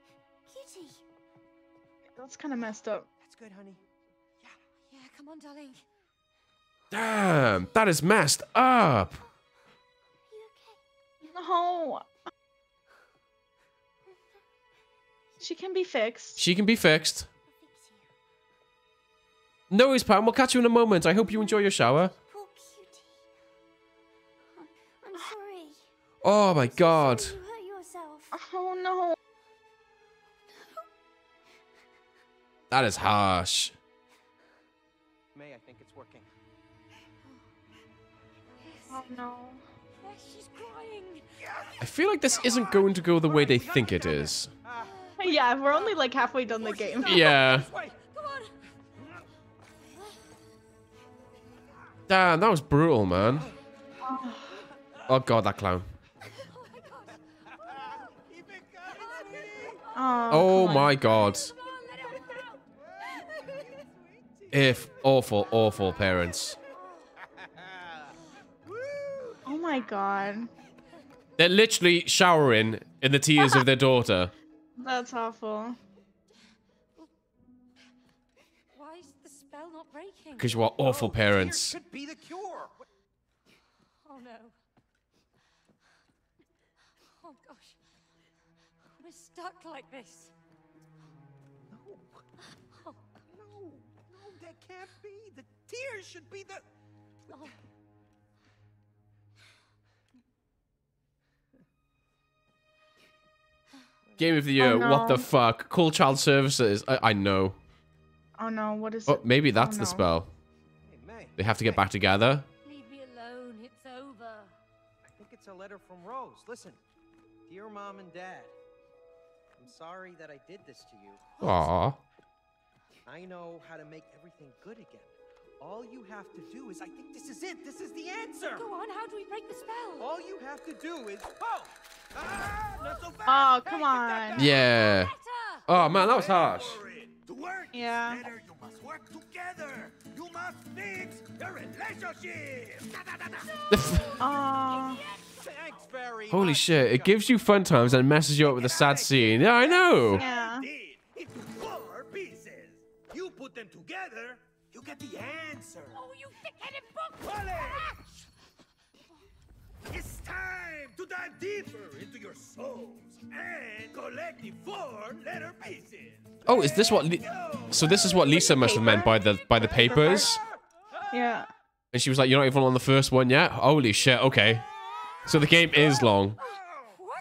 That's kind of messed up. That's good, honey. Yeah, come on, darling. Damn, that is messed up. No. She can be fixed. She can be fixed. No worries, Pam. We'll catch you in a moment. I hope you enjoy your shower. Poor cutie. I'm sorry. Oh my god. You hurt yourself. Oh no. That is harsh. May, I think it's working. Oh no. Yes, she's crying. I feel like this isn't going to go the way they think it is. Yeah, we're only like halfway done the game. Yeah. Come on. Damn, that was brutal, man. Oh god, that clown. Oh my god. If awful parents. Oh my god. They're literally showering in the tears of their daughter. That's awful. Why is the spell not breaking? Because you are awful parents. Could be the cure. Oh no. Oh gosh. We're stuck like this. No, that can't be. The tears should be the. Oh. Game of the year, Oh, no. what the fuck? Call child services. I know. Oh no, what is Oh, it? maybe that's Oh, the no. spell. Hey, May. They have to get back together. Leave me alone. It's over. I think it's a letter from Rose. Listen, dear Mom and Dad, I'm sorry that I did this to you. Aww. I know how to make everything good again. All you have to do is, I think this is it. This is the answer. Go on. How do we break the spell? All you have to do is, oh, not so fast. Oh, come on. Yeah. Oh man, that was harsh. To work Yeah. together, you must work together. You must fix your relationship. Aw. Thanks very Holy much. shit, it gives you fun times and messes you up with a sad scene. Yeah, I know. Yeah. Into 4 pieces. You put them together, you get the answer. Oh, you thick-headed book! Vale. It's time to dive deeper into your souls and collect the 4 letter pieces. Oh, is this what? So this is what Lisa must have meant by the papers. Yeah. And she was like, "You're not even on the first one yet." Holy shit. Okay. So the game is long. What?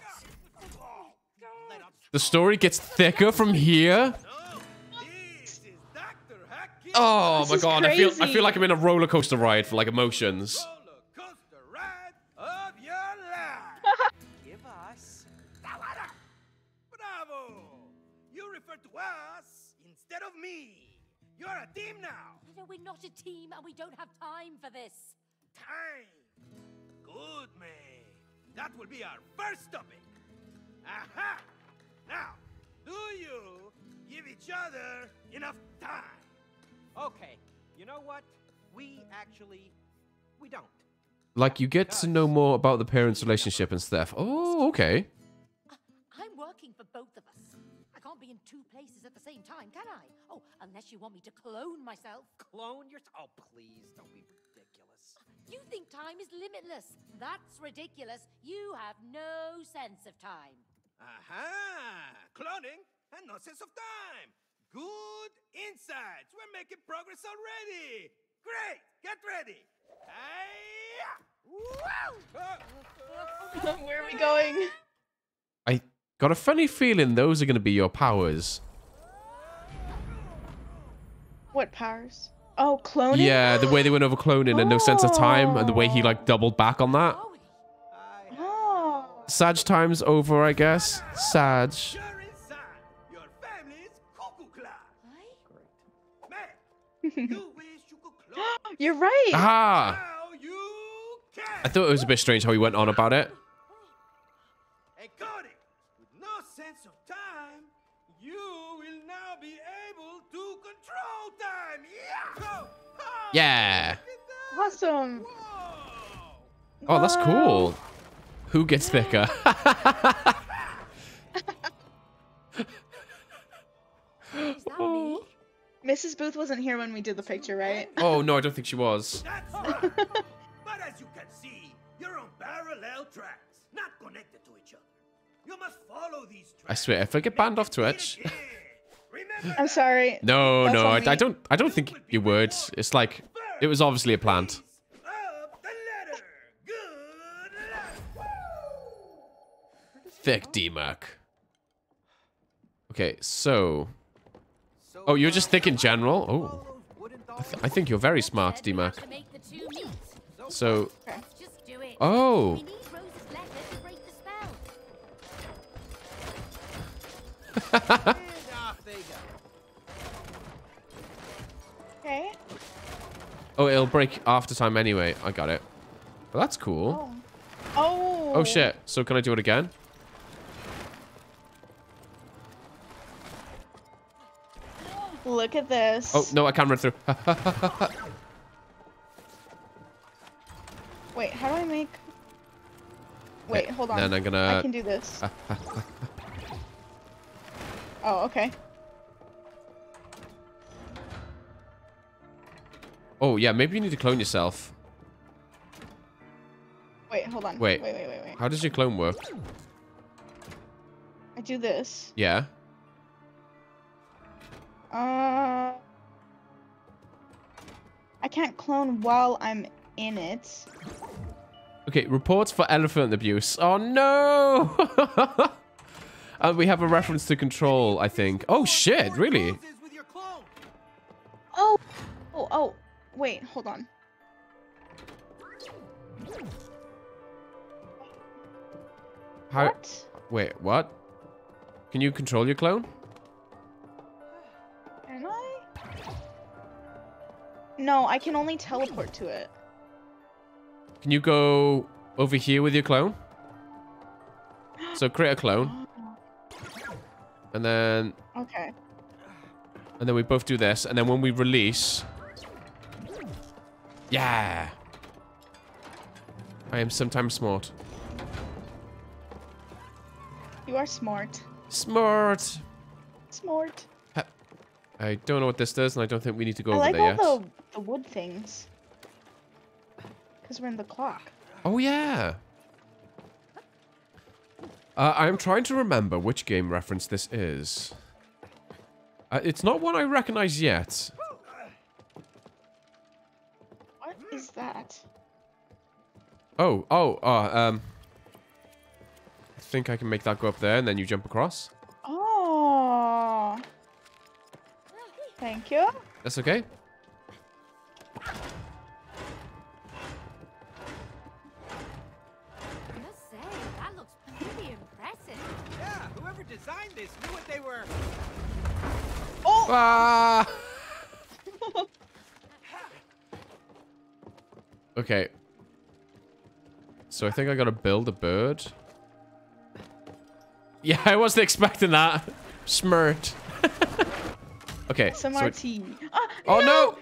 The story gets thicker from here. This is Dr. Hackett. Oh my is god, I feel crazy. like I'm in a roller coaster ride for like emotions. Roller coaster ride of your life. Give us. Tawara. Bravo. You refer to us instead of me. You're a team now. No, we're not a team, and we don't have time for this. Time. Good, man. That will be our first topic. Aha! Now, do you give each other enough time? Okay, you know what? We don't. Like you get to know more about the parents' relationship and stuff. Oh, okay. I'm working for both of us. I can't be in two places at the same time, can I? Oh, unless you want me to clone myself. Clone yourself? Oh, please, don't be ridiculous. You think time is limitless. That's ridiculous. You have no sense of time. Aha! Cloning and no sense of time. Good insights. We're making progress already. Great. Get ready. Where are we going? I got a funny feeling those are going to be your powers. What powers? Oh, cloning? Yeah, the way they went over cloning and no sense of time, and the way he like doubled back on that. Oh. Sag time's over, I guess. Sag. Your family's cuckoo clock. Man, you wish you could clone. You're right. Ah! Now you can. I thought it was a bit strange how he went on about it. And Cody, with no sense of time, you will now be able to control time. Yeah. Go. Oh, Yeah. Awesome. Oh, that's cool. Who gets thicker? Is that me? Mrs. Booth wasn't here when we did the picture, right? Oh, no, I don't think she was. That's right. But as you can see, you're on parallel tracks, not connected to each other. You must follow these tracks. I swear, if I get banned off Twitch... I'm sorry. No, That's no, on me. I don't think you would. It's like, it was obviously a plant. Thick D-Mac. Okay, so... Oh, you're just thick in general? Oh. I think you're very smart, D-Mac. So... Just do it. Oh. We need Rose's letter to break the spell. Okay. Oh, it'll break after time anyway. I got it. Well, that's cool. Oh. Oh, shit. So can I do it again? Look at this. Oh, no, I can't run through. Wait, how do I make... Wait, Okay, hold on. then I'm gonna- I can do this. Oh, okay. Oh, yeah, maybe you need to clone yourself. Wait, hold on. Wait. Wait. How does your clone work? I do this. Yeah. I can't clone while I'm in it. Okay, reports for elephant abuse. Oh, no! And we have a reference to control, I think. Oh, shit, really? Oh, wait, hold on. How? What? Wait, what? Can you control your clone? Can I? No, I can only teleport to it. Can you go over here with your clone? So create a clone. And then... Okay. And then we both do this. And then when we release... Yeah! I am sometimes smart. You are smart. Smart! Smart. I don't know what this does, and I don't think we need to go I over like there yet. all the wood things. Because we're in the clock. Oh, yeah! I'm trying to remember which game reference this is. It's not one I recognize yet. What is that? I think I can make that go up there, and then you jump across. Oh. Thank you. That's okay. I must say, that looks pretty impressive. Yeah, whoever designed this knew what they were. Oh! Ah! Okay. So I think I gotta build a bird. Yeah, I wasn't expecting that. Smirt. Okay. so SMRT. oh no!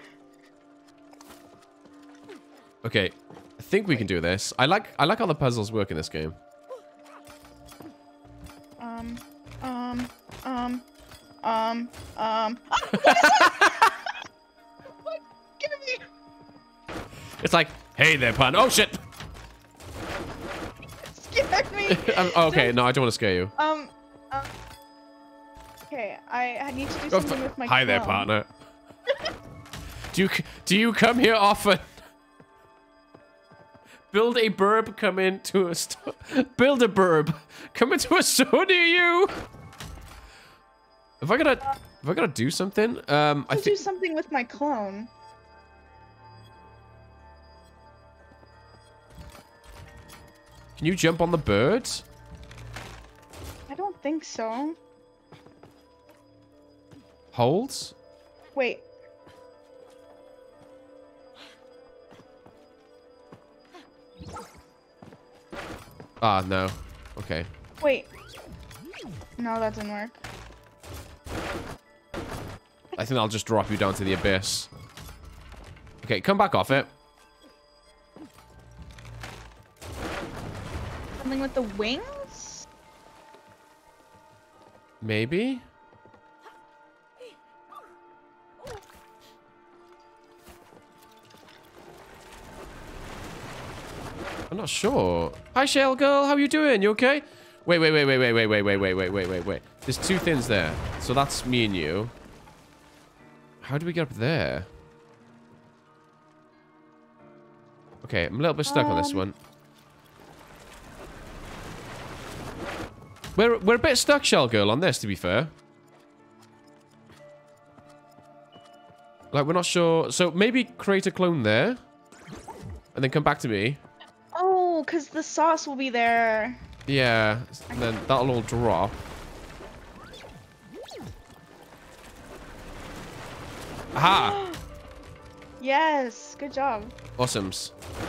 Okay. I think we can do this. I like how the puzzles work in this game. Get me! It's like, hey there, pun. Oh shit! Scared me. Okay, no, I don't want to scare you. Okay, I need to do Go something with my Hi there, clone. partner. Do you come here often? Build a burb, come into a store. Build a burb, come into a store near you. If I gotta do something, I I'll do think. something with my clone. Can you jump on the birds? I don't think so. Holds? Wait. Ah, no. Okay. Wait. No, that didn't work. I think I'll just drop you down to the abyss. Okay, come back off it. Something with the wings? Maybe? I'm not sure. Hi, Shell Girl. How you doing? You okay? Wait. There's two things there. So that's me and you. How do we get up there? Okay, I'm a little bit stuck on this one. We're a bit stuck, Shell Girl, on this, to be fair. Like, we're not sure. So maybe create a clone there. And then come back to me. Oh, because the sauce will be there. Yeah, and then that'll all drop. Aha! Yes, good job. Awesomes.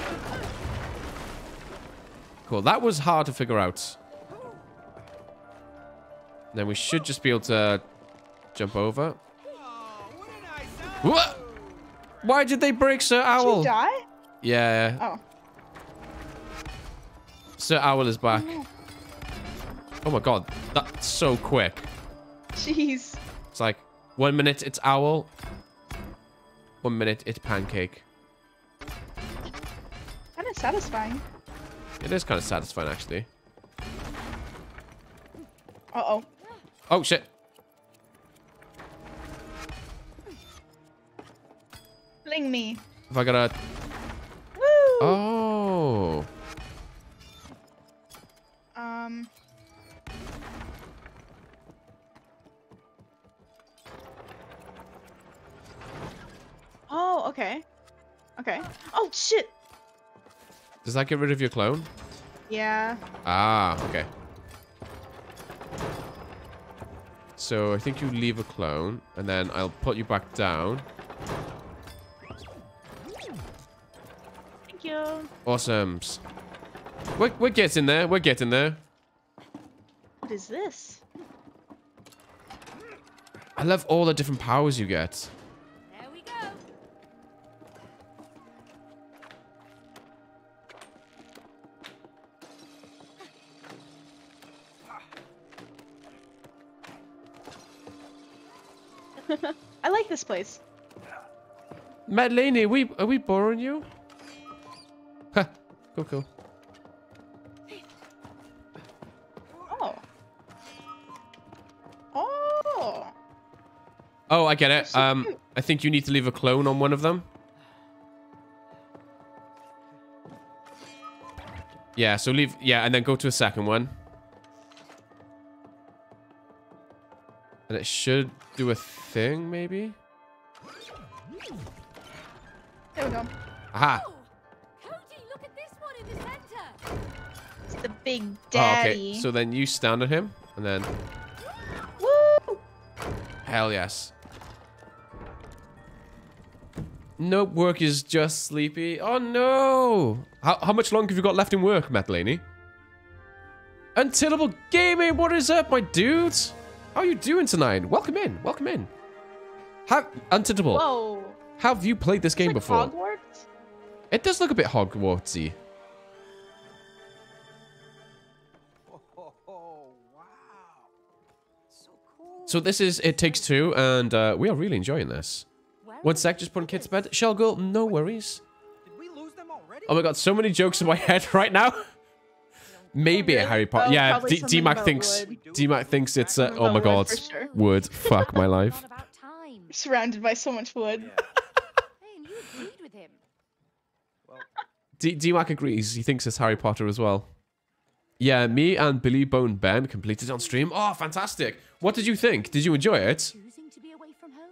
Cool, that was hard to figure out. Then we should just be able to jump over. What? Why did they break Sir Owl? Did you die? Yeah. Oh. Sir Owl is back. Oh my god, that's so quick. Jeez. It's like 1 minute it's Owl. 1 minute it's Pancake. Kind of satisfying. It is kind of satisfying, actually. Uh-oh. Oh, shit. Fling me. If I gotta... Woo! Oh. Oh, okay. Okay. Oh, shit! Does that get rid of your clone? Yeah. Ah, okay. So I think you leave a clone, and then I'll put you back down. Thank you. Awesomes. We're getting there. We're getting there. What is this? I love all the different powers you get. There we go. I like this place. Madeleine, are we boring you? Ha, cool. Oh. Oh. Oh, I get it. So cute. I think you need to leave a clone on one of them. Yeah, so leave... Yeah, and then go to a second one. And it should do a thing, maybe? There we go. Aha! Oh, Cody, look at this one in the center. It's the big Oh, daddy. okay, so then you stand at him, and then... Woo! Hell yes. Nope, work is just sleepy. Oh no! How much longer have you got left in work, Madeleine? Untillable Gaming, what is up, my dudes? How are you doing tonight? Welcome in, welcome in. Untillable, Whoa. have you played this game Like before? Hogwarts? It does look a bit Hogwartsy. Oh, wow. So cool. So this is It Takes Two, and we are really enjoying this. One sec, just putting kids to bed. Shell Girl, no worries. Oh my god, so many jokes in my head right now. Maybe a Harry Potter. Oh, yeah, probably something D-Mac about thinks wood. D-Mac thinks it's oh my About god, wood for sure. wood. Fuck my life. Surrounded by so much wood. Hey, and you agreed with him. D-Mac agrees. He thinks it's Harry Potter as well. Yeah, me and Billy Bone Ben completed on stream. Oh, fantastic! What did you think? Did you enjoy it? Choosing to be away from home?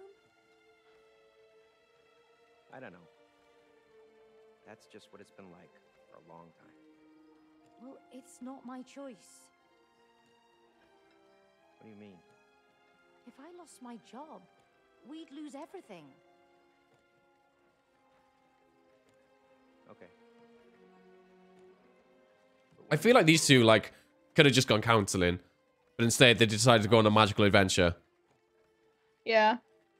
I don't know. That's just what it's been like for a long time. Well, it's not my choice. What do you mean? If I lost my job, we'd lose everything. Okay. I feel like these two like could have just gone counseling, but instead they decided to go on a magical adventure. Yeah.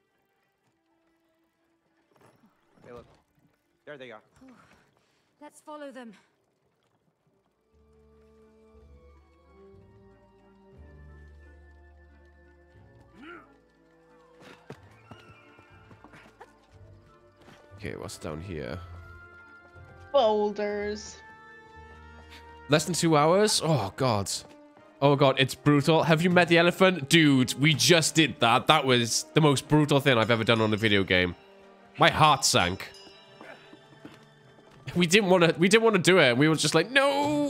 Hey, look. There they are. Let's follow them. Okay, what's down here? Boulders. Less than 2 hours? Oh god. Oh god, it's brutal. Have you met the elephant? Dude, we just did that. That was the most brutal thing I've ever done on a video game. My heart sank. We didn't want to do it. We were just like, no.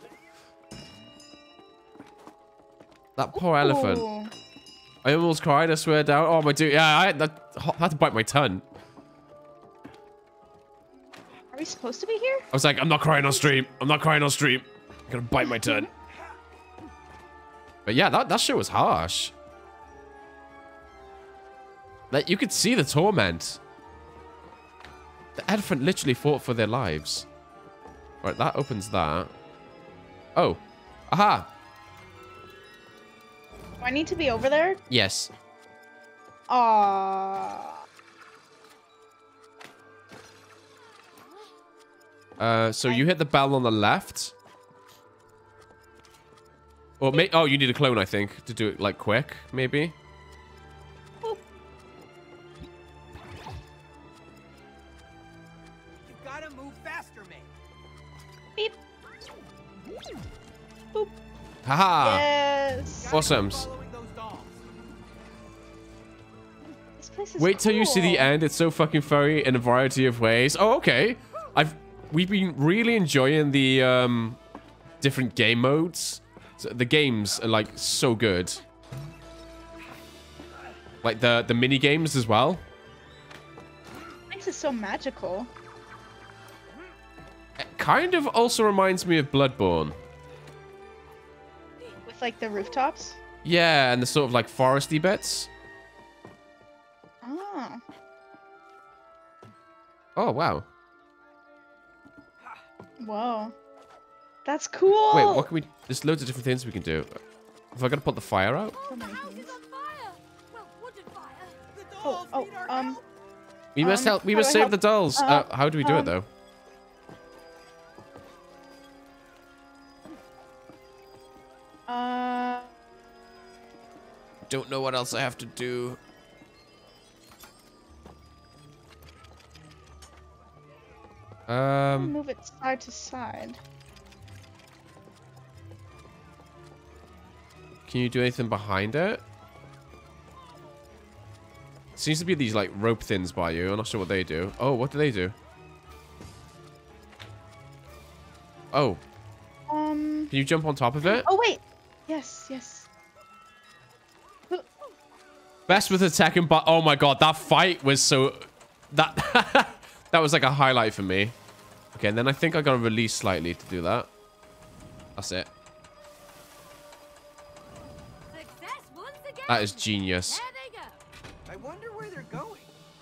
That poor elephant. Ooh. I almost cried, I swear down. Oh my dude, yeah, I had to bite my tongue. Are we supposed to be here? I was like, I'm not crying on stream. I'm not crying on stream. I'm gonna bite my tongue. But yeah, that shit was harsh. Like, you could see the torment. The elephant literally fought for their lives. Right, that opens that. Oh. Aha. Do I need to be over there? Yes. Aww. So you hit the bell on the left. Or oh, you need a clone, I think, to do it, like, quick, maybe. You gotta move faster, mate. Beep. Boop. Haha. Yes. Awesomes. This place is Wait till you see the cool. end. It's so fucking furry in a variety of ways. Oh, okay. We've been really enjoying the different game modes. So the games are like so good. Like the mini games as well. This place is so magical. It kind of also reminds me of Bloodborne. With like the rooftops. Yeah, and the sort of like foresty bits. Oh. Oh wow. Whoa. That's cool. Wait, what can we? There's loads of different things we can do. Have I got to put the fire out? So many things. Well, wooden fire. Oh, We must help. We how must do I save the dolls. How do we do it though? Don't know what else I have to do. Move it side to side. Can you do anything behind it? Seems to be these like rope thins by you. I'm not sure what they do. Oh, what do they do? Oh. Can you jump on top of it? Oh wait. Yes, yes. Best with the Tekken, but oh my god, that fight was so that that was like a highlight for me. Okay, and then I think I gotta release slightly to do that. That's it. Success once again. That is genius. There they go. I wonder where they're going.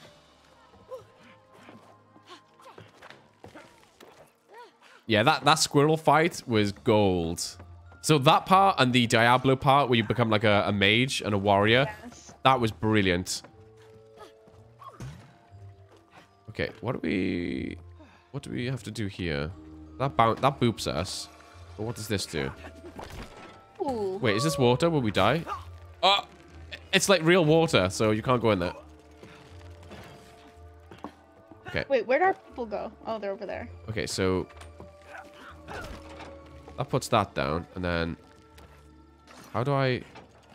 Yeah, that squirrel fight was gold. So that part and the Diablo part where you become like a mage and a warrior, Yes. that was brilliant. Okay, what do we have to do here? That boops us. But what does this do? Ooh. Wait, is this water? Will we die? Oh! It's like real water, so you can't go in there. Okay. Wait, where'd our people go? Oh, they're over there. Okay, so that puts that down, and then how do I?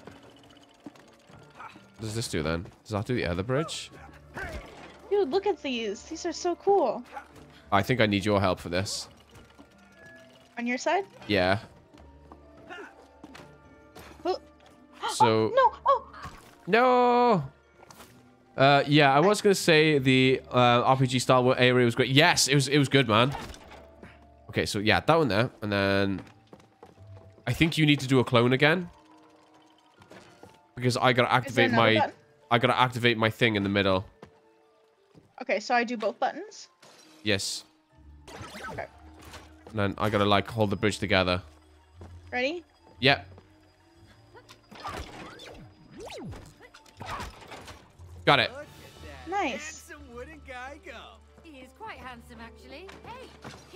What does this do then? Does that do the other bridge? Dude, look at these. These are so cool. I think I need your help for this. On your side? Yeah. Oh. So. Oh, no. No. Yeah, I was gonna say the RPG style area was great. Yes, it was good, man. Okay, so yeah, that one there, and then I think you need to do a clone again because I gotta activate my thing in the middle. Okay, so I do both buttons? Yes. Okay. And then I gotta like hold the bridge together. Ready? Yep. Got it. Nice. He is quite handsome, actually. Hey.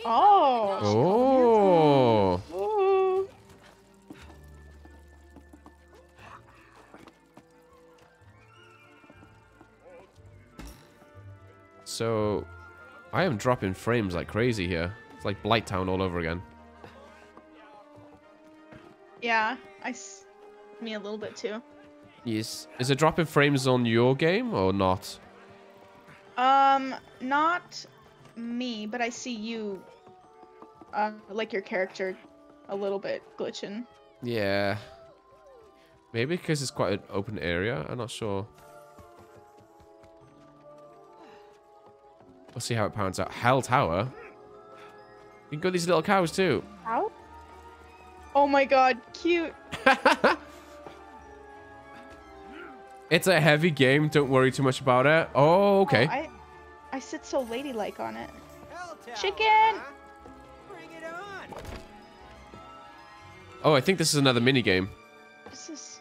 Oh. Ooh. So, I am dropping frames like crazy here. It's like Blight Town all over again. Yeah, me a little bit too. Yes. Is it dropping frames on your game or not? Not me, but I see you, like your character, a little bit glitching. Yeah. Maybe because it's quite an open area. I'm not sure. We'll see how it pans out. Hell Tower. You can go these little cows too. How? Oh my god, cute. It's a heavy game. Don't worry too much about it. Oh, okay. Oh, I sit so ladylike on it. Chicken! Bring it on. Oh, I think this is another mini game. This is...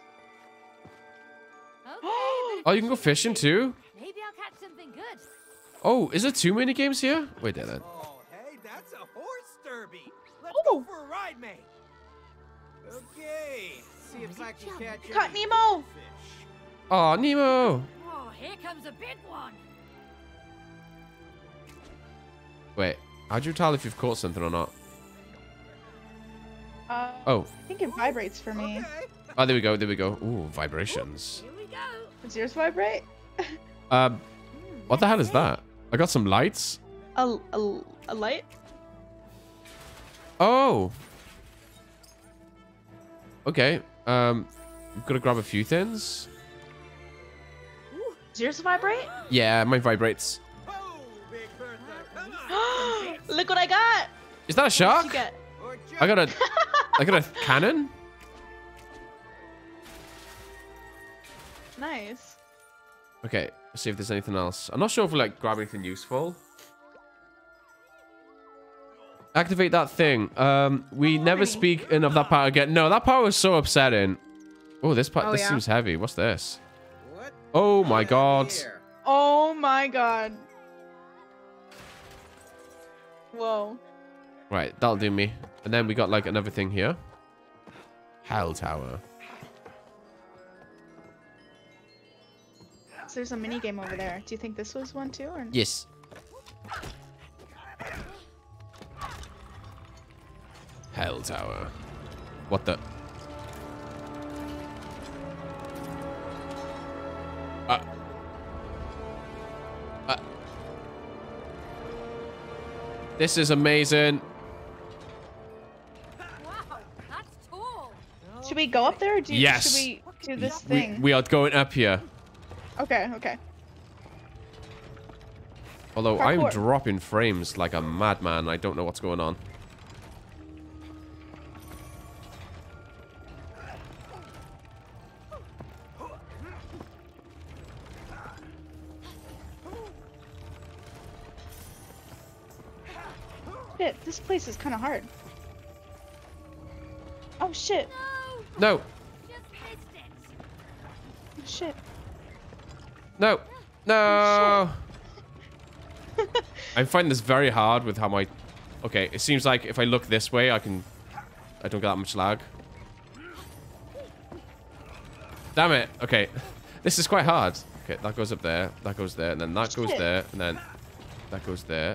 Oh, you can go fishing too? Maybe I'll catch something good. Oh, is there 2 mini games here? Wait there then. Oh, hey, that's a horse derby. Let's Oh. go for a ride, mate. Okay. See if I can catch Caught any Nemo! fish. Oh, Nemo. Oh, here comes a big one. Wait, how'd you tell if you've caught something or not? Oh. I think it vibrates for me. Okay. Oh, there we go. There we go. Ooh, vibrations. Here we go. Does yours vibrate? What the hell is that? I got some lights. A light? Oh. Okay. We've got to grab a few things. Does yours vibrate? Yeah, mine vibrates. Oh, Big Bertha, come on. Look what I got! Is that a What shark? did you get? Or I got a cannon. Nice. Okay, let's see if there's anything else. I'm not sure if we like grab anything useful. Activate that thing. We never speak of that part again. No, that part was so upsetting. Oh, this part. Oh, this yeah? seems heavy. What's this? What? Oh my god. Here. Oh my god. Whoa. Right, that'll do me. And then we got like another thing here. Hell Tower. So there's a mini game over there. Do you think this was one too? Or... Yes. Hell Tower. What the? This is amazing. Wow, that's tall. Should we go up there or should we do this thing? We are going up here. Okay, okay. Although I'm Parkour. dropping frames like a madman. I don't know what's going on. Shit, this place is kind of hard. Oh shit. No. Just missed it. Oh, shit. No. No. I find this very hard with how my... Okay, it seems like if I look this way, I don't get that much lag. Damn it. Okay. This is quite hard. Okay, that goes up there. That goes there. And then that goes there. And then that goes there.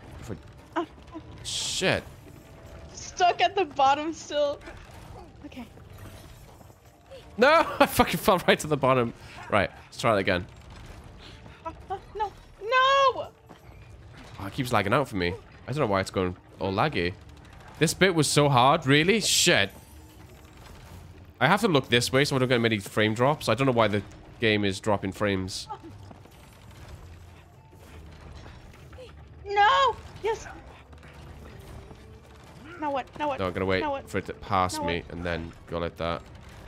Shit. Stuck at the bottom still. Okay. No! I fucking fell right to the bottom. Right. Let's try it again. No. No! Oh, it keeps lagging out for me. I don't know why it's going all laggy. This bit was so hard. Really? Shit. I have to look this way so I don't get many frame drops. I don't know why the game is dropping frames. No! Yes! Now what? Now what? No, I'm gonna wait Now what? for it to pass Now me and then go like that.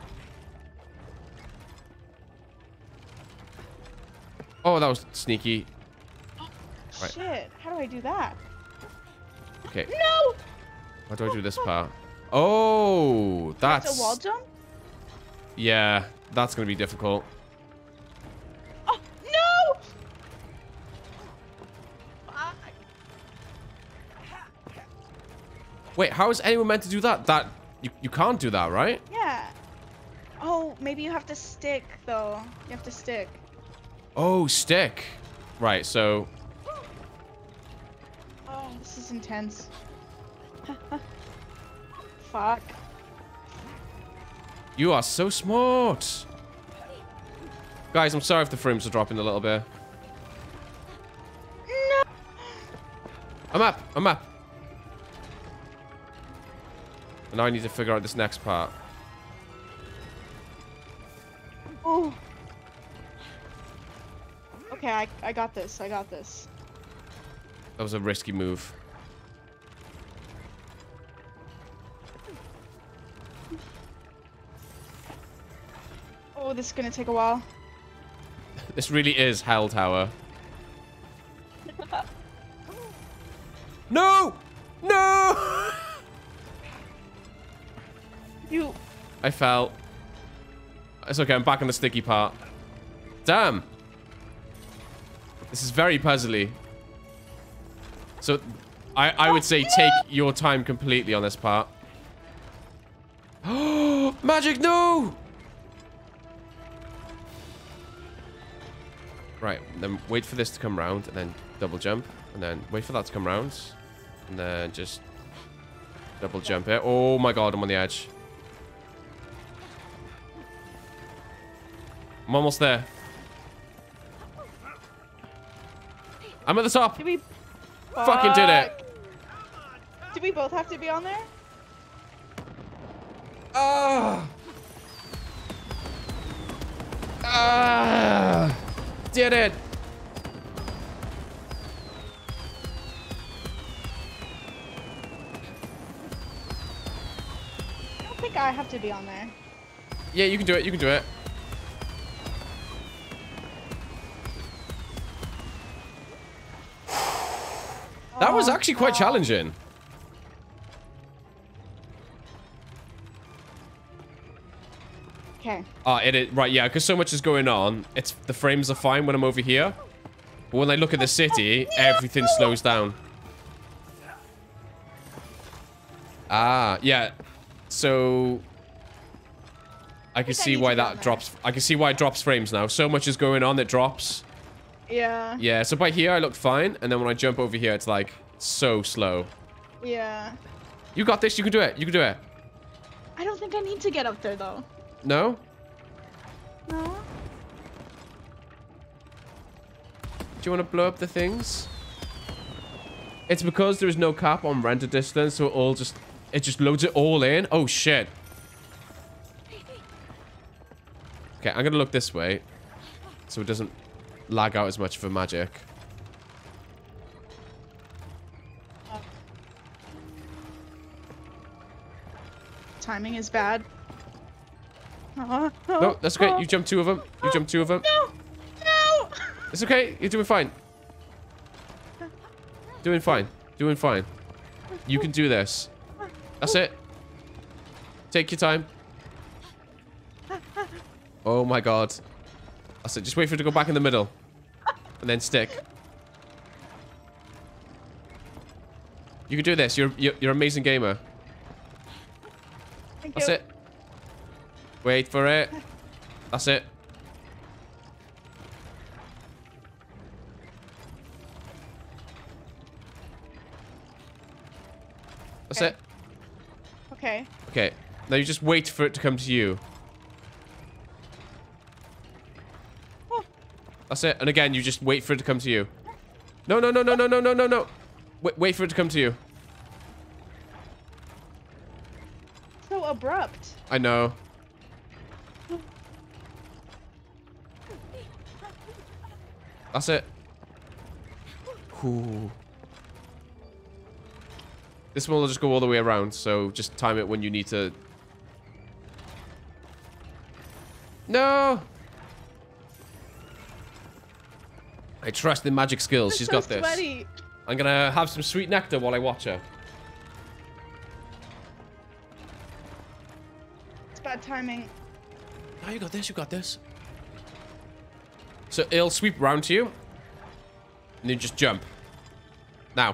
Oh, that was sneaky. Right. Shit, how do I do that? Okay. No! How do I do this part? Oh, that's... That's a wall jump? Yeah, that's gonna be difficult. Oh, no! Fuck. Wait, how is anyone meant to do that? You can't do that, right? Yeah. Oh, maybe you have to stick, though. You have to stick. Oh, stick. Right, so... Oh, this is intense. Fuck. You are so smart. Guys, I'm sorry if the frames are dropping a little bit. No. I'm up. I'm up. And now I need to figure out this next part. Oh. Okay, I got this. I got this. That was a risky move. Oh, this is gonna take a while. This really is Hell Tower. No! No! You... I fell. It's okay, I'm back on the sticky part. Damn! This is very puzzly. So, I would say take your time completely on this part. Oh, magic, no! Right, then wait for this to come round, and then double jump, and then wait for that to come round, and then just double jump it. Oh my god, I'm on the edge. I'm almost there. I'm at the top. Did we... Fucking did it. Did we both have to be on there? Ah. Ah. Did it. I don't think I have to be on there. Yeah, you can do it. You can do it. That was actually quite challenging. Okay. Right, yeah, because so much is going on. It's the frames are fine when I'm over here. But when I look at the city, everything slows down. Ah, yeah. So I can see why that drops. I can see why it drops frames now. So much is going on, it drops. Yeah. Yeah, so by here I look fine, and then when I jump over here, it's like so slow. Yeah. You got this, you can do it, you can do it. I don't think I need to get up there though. No? No? Do you want to blow up the things? It's because there is no cap on render distance, so it just loads it all in. Oh shit. Okay, I'm gonna look this way, so it doesn't lag out as much for magic. Timing is bad. No, that's okay. You jumped 2 of them. You jumped 2 of them. No! No! It's okay. You're doing fine. Doing fine. Doing fine. You can do this. That's it. Take your time. Oh my god. That's it. Just wait for it to go back in the middle. And then stick. You can do this. You're an amazing gamer. Thank That's you. it. Wait for it. That's it. That's it. Okay. Okay. Now you just wait for it to come to you. Oh. That's it. And again, you just wait for it to come to you. No, no, no, no, no, no, no, no, no. Wait for it to come to you. So abrupt. I know. That's it. Ooh. This one will just go all the way around, so just time it when you need to. No! I trust in magic skills. She's got this. Sweaty. I'm gonna have some sweet nectar while I watch her. It's bad timing. Oh, you got this, you got this. So it'll sweep round to you. And then just jump. Now.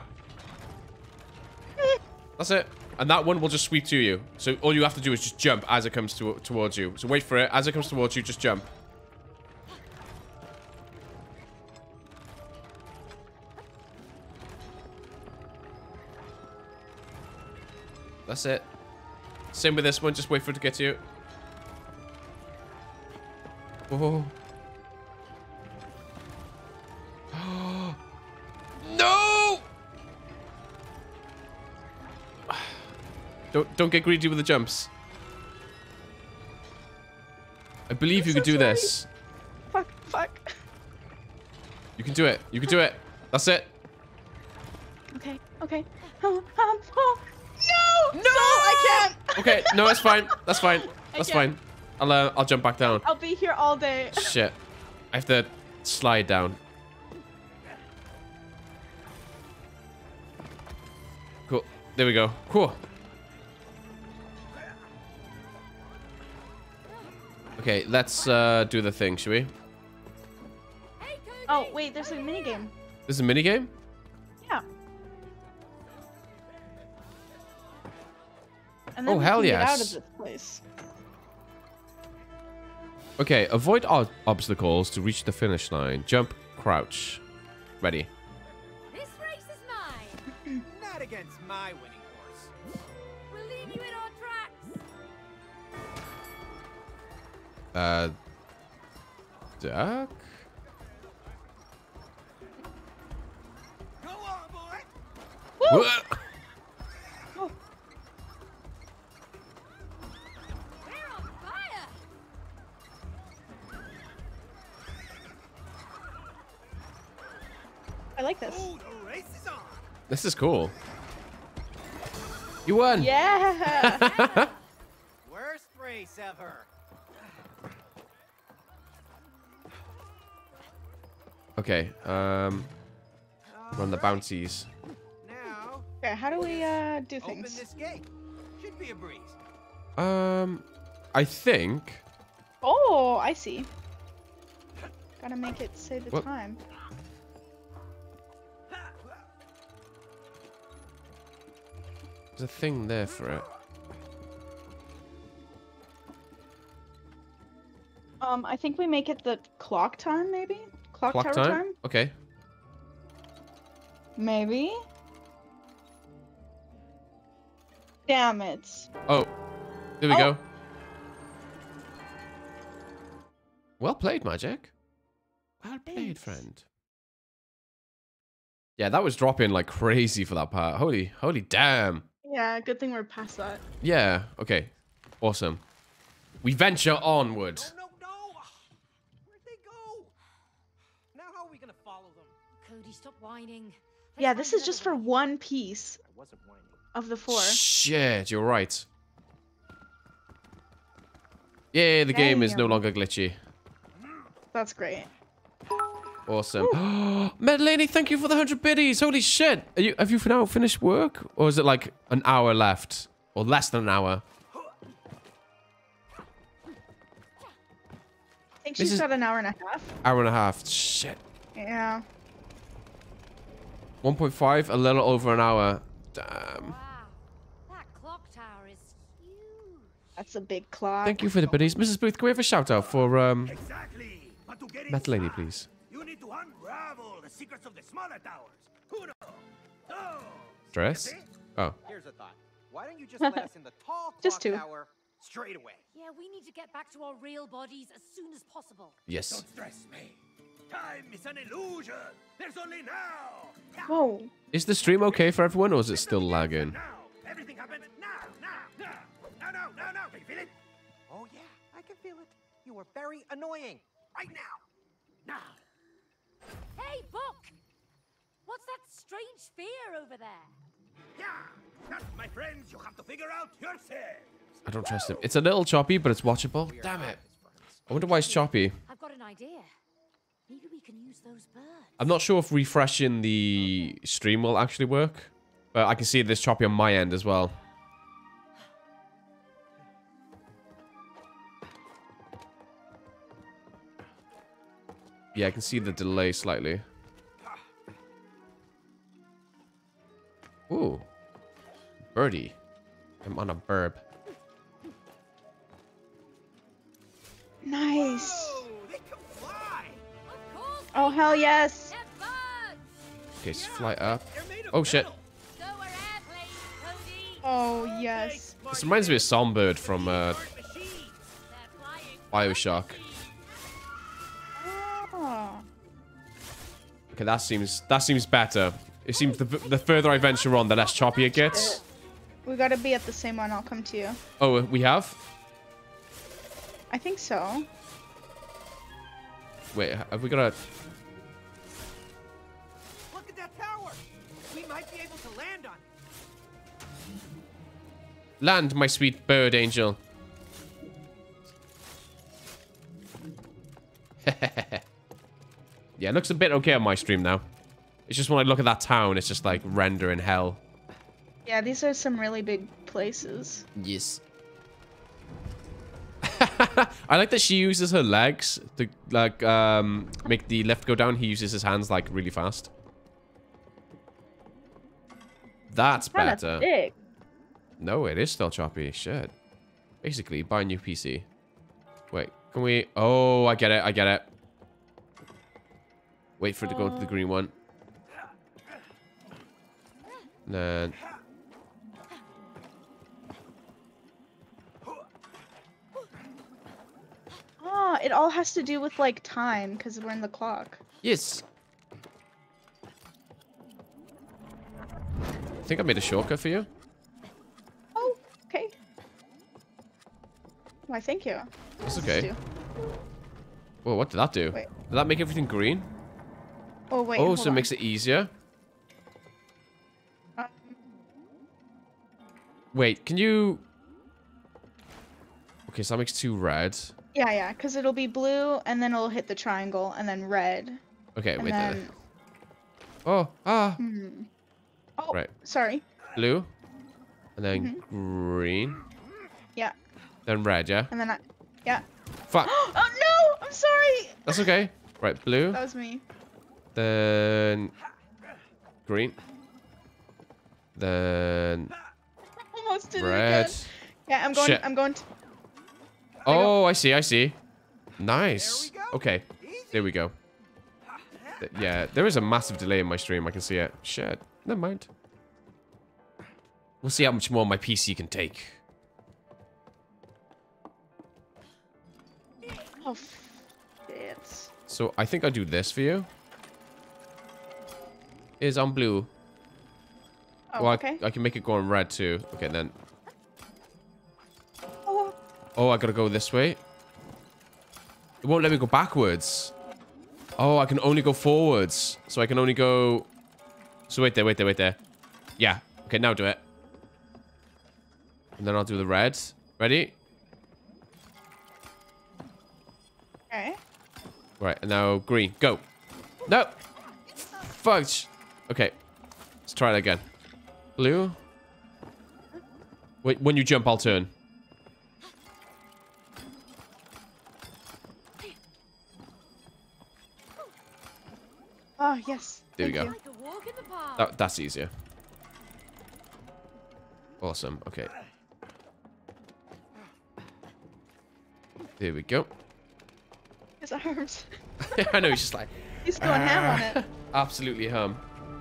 That's it. And that one will just sweep to you. So all you have to do is just jump as it comes towards you. So wait for it. As it comes towards you, just jump. That's it. Same with this one. Just wait for it to get to you. Oh. No! Don't get greedy with the jumps. I believe you can do this. Fuck, fuck. You can do it. You can do it. That's it. Okay, okay. Oh, no! No! I can't. Okay, no, that's fine. That's fine. That's fine. I'll jump back down. I'll be here all day. Shit. I have to slide down. Cool. There we go. Cool. Okay, let's do the thing, shall we? Oh, wait, there's a minigame. This is a minigame? Yeah. And then Oh, we hell can get out of yes. this place. Okay, avoid obstacles to reach the finish line. Jump, crouch. Ready. This race is mine. Not against my winning horse. We'll leave you in our tracks. Duck? Go on, boy. Woo! We're on fire. I like this. Oh, the race is on. This is cool. You won! Yeah! Worst race ever. Okay, run the bouncies. Now, Okay, how do we do open things? this gate. Should be a breeze. I think... Oh, I see. Gotta make it say the What? time. There's a thing there for it. I think we make it the clock time, maybe? Clock tower time? Okay. Maybe? Damn it. Oh. There we Oh. go. Well played, Magic. Well played, Thanks. friend. Yeah, that was dropping like crazy for that part. Holy damn. Yeah, good thing we're past that. Yeah, okay. Awesome. We venture onward. No. Where'd they go? Now how are we gonna follow them? Cody, stop whining. Yeah, this is just for one piece I wasn't whining. of the 4. Shit, you're right. Yeah, the game is no Damn. longer glitchy. That's great. Awesome. Medellini, thank you for the 100 biddies. Holy shit. Have you now finished work? Or is it like an hour left? Or less than an hour? I think This she's is- got an hour and a half. Hour and a half. Shit. Yeah. 1.5, a little over an hour. Damn. Wow, that clock tower is huge. That's a big clock. Thank you for the biddies. Mrs. Booth, can we have a shout out for Exactly. But to get Metal Lady, inside, please? you need to unravel the secrets of the smaller towers. Uno, dos. Dress? Oh. Here's a thought. Why don't you just let us in the tall Just clock two. tower straight away? Yeah, we need to get back to our real bodies as soon as possible. Yes. Don't stress me. Time is an illusion. There's only now. Whoa. Is the stream okay for everyone, or is it still lagging? Now. Everything happens now. No. Can you feel it? Oh yeah, I can feel it. You were very annoying. Right now. Now. Hey, Book! What's that strange sphere over there? Yeah. That, my friends, you have to figure out yourselves. I don't trust him. It's a little choppy, but it's watchable. Damn it. I wonder why it's choppy. I've got an idea. Maybe we can use those birds. I'm not sure if refreshing the stream will actually work, but I can see this choppy on my end as well. Yeah, I can see the delay slightly. Ooh. Birdie. I'm on a burb. Nice. Oh, they can fly. Of course. Oh, hell yes. They're birds. Okay, just fly up. They're made of Oh, shit. metal. So are airplanes, Cody. Oh, yes. This reminds me of Songbird from They're flying. Bioshock. Oh. Okay, that seems better. It seems the further I venture on, the less choppy it gets. We gotta be at the same one. I'll come to you. Oh, we have? I think so. Wait, have we got a... Look at that tower. We might be able to land on it. Land, my sweet bird angel. Yeah, it looks a bit okay on my stream now. It's just when I look at that town, it's just like render in hell. Yeah, these are some really big places. Yes. I like that she uses her legs to like make the lift go down. He uses his hands like really fast. That's Kinda better. thick. No, it is still choppy. Shit. Basically, buy a new PC. Wait, can we... Oh, I get it. I get it. Wait for it to go to the green one. Then... Oh, it all has to do with like time because we're in the clock. Yes. I think I made a shortcut for you. Oh, okay. Why, thank you. That's What's okay. this do? Whoa, what did that do? Wait. Did that make everything green? Oh, wait. Oh, hold so it on. makes it easier. Um, Wait, can you... Okay, so that makes 2 red. yeah, because it'll be blue, and then it'll hit the triangle, and then red. Okay, And wait then... there. Oh, ah. Oh, Right. sorry. Blue. And then green. Yeah. Then red, yeah? And then yeah. Fuck. Oh, no! I'm sorry! That's okay. Right, blue. That was me. Then... Green. Then... Almost did it Red. again. Yeah, I'm going, Shit. I'm going to... Oh, I see, I see. Nice. Okay, there we go. Yeah, there is a massive delay in my stream. I can see it. Shit. Never mind. We'll see how much more my PC can take. Oh, shit. So I think I'll do this for you. Is on blue. Oh, Well, okay. I can make it go on red too. Okay, then. Oh, Oh, I gotta go this way. It won't let me go backwards. Oh, I can only go forwards. So I can only go... So wait there, wait there, wait there. Yeah. Okay, now do it. And then I'll do the red. Ready? okay. Right, and now green. Go. No! Fudge! Okay. Let's try it again. Blue. Wait, when you jump, I'll turn. Oh, yes. There we Thank go. you. Like a walk in the park. That's easier. Awesome. Okay. There we go. His arms. I know, he's just like... He's going ham on it. Absolutely ham.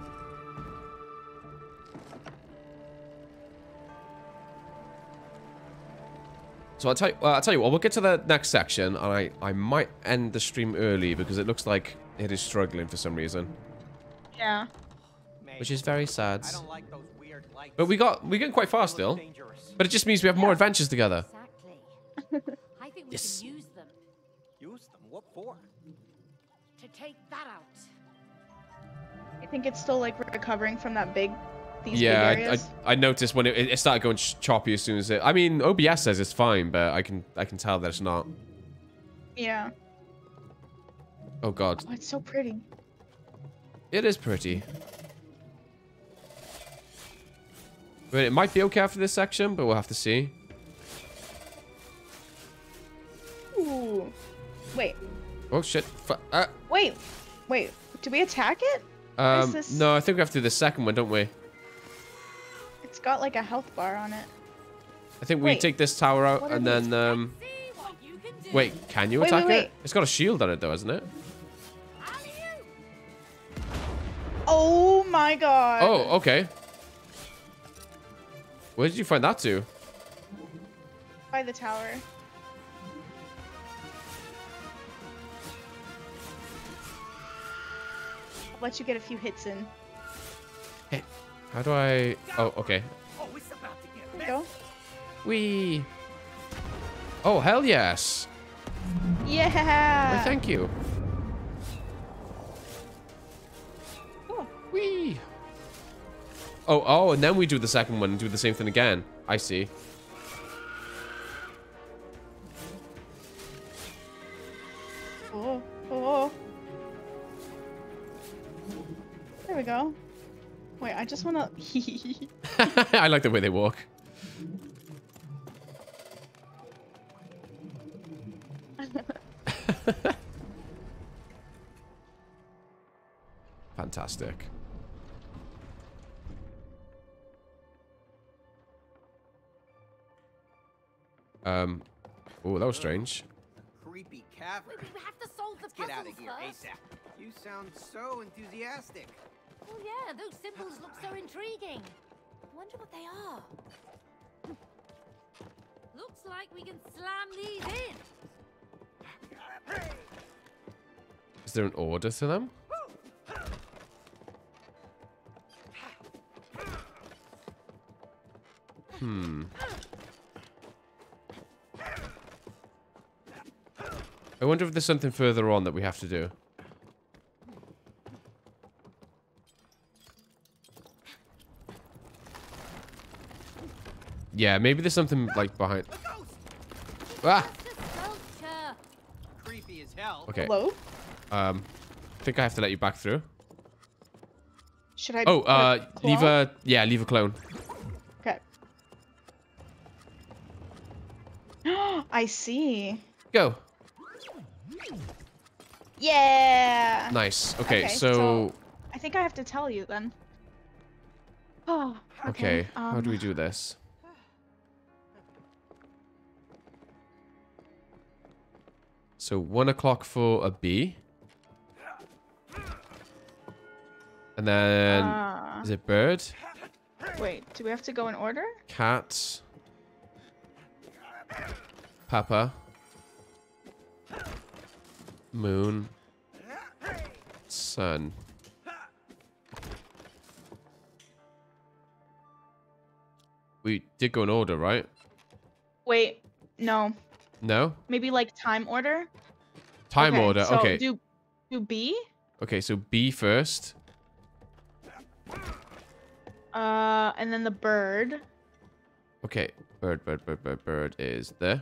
So I'll tell you what, we'll get to the next section, and I might end the stream early because it looks like it is struggling for some reason. Yeah. Which is very sad. I don't like those weird lights. But we're getting quite far still. But it just means we have more adventures together. Exactly. I think we Yes. can use them Use them? What for? to take that out. I think it's still like recovering from that big. These Yeah, big areas. I noticed when it started going choppy as soon as it... I mean, OBS says it's fine, but I can tell that it's not. Yeah. Oh god. Oh, it's so pretty. It is pretty. But it might be okay after this section, but we'll have to see. Ooh. Wait. Oh shit. Wait. Do we attack it? Or is this... No, I think we have to do the second one, don't we? It's got like a health bar on it. I think we Wait. take this tower out What are and these? then wait, can you Wait, attack wait. it? It's got a shield on it though, hasn't it? Oh my god. Oh, okay. Where did you find that to? By the tower. I'll let you get a few hits in. Hey, how do I... Oh, okay. Oh, it's about to get There you go. Wee. Oh, hell yes. Yeah. Well, thank you. Cool. Wee. Oh, and then we do the second one and do the same thing again. I see. Oh. There we go. Wait, I just wanna... I like the way they walk. Fantastic. Oh, that was strange. Creepy cavern. We have to solve the Let's get out of puzzles here first. ASAP. You sound so enthusiastic. Oh yeah, those symbols look so intriguing. I wonder what they are. Looks like we can slam these in. Is there an order to them? I wonder if there's something further on that we have to do. Yeah, maybe there's something like behind. Ah! Creepy as hell. Okay. Hello? I think I have to let you back through. Should I... Oh, put a leave clone? leave a clone. Okay. I see. Go. Yeah. Nice. Okay, so I think I have to tell you then. Oh. okay. How do we do this? So 1 o'clock for a B. And then is it bird? Wait, do we have to go in order? Cat. Papa. Moon. Sun. We did go in order, right? Wait, no. No? Maybe like time order? Time order, so okay. Do B? Okay, so B first. And then the bird. Okay, bird is there.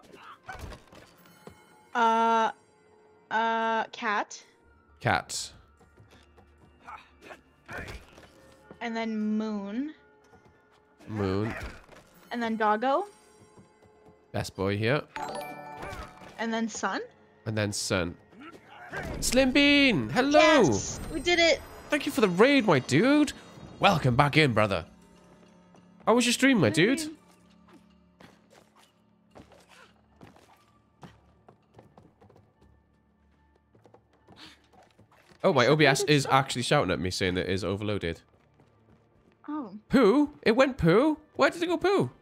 Cat. Cat. And then moon. Moon. And then doggo. Best boy here. And then sun. And then sun. Slim Bean! Hello! Yes! We did it! Thank you for the raid, my dude! Welcome back in, brother. How was your stream, my dude? Oh, my OBS is actually shouting at me saying that it is overloaded. Oh. Poo? It went poo? Why did it go poo?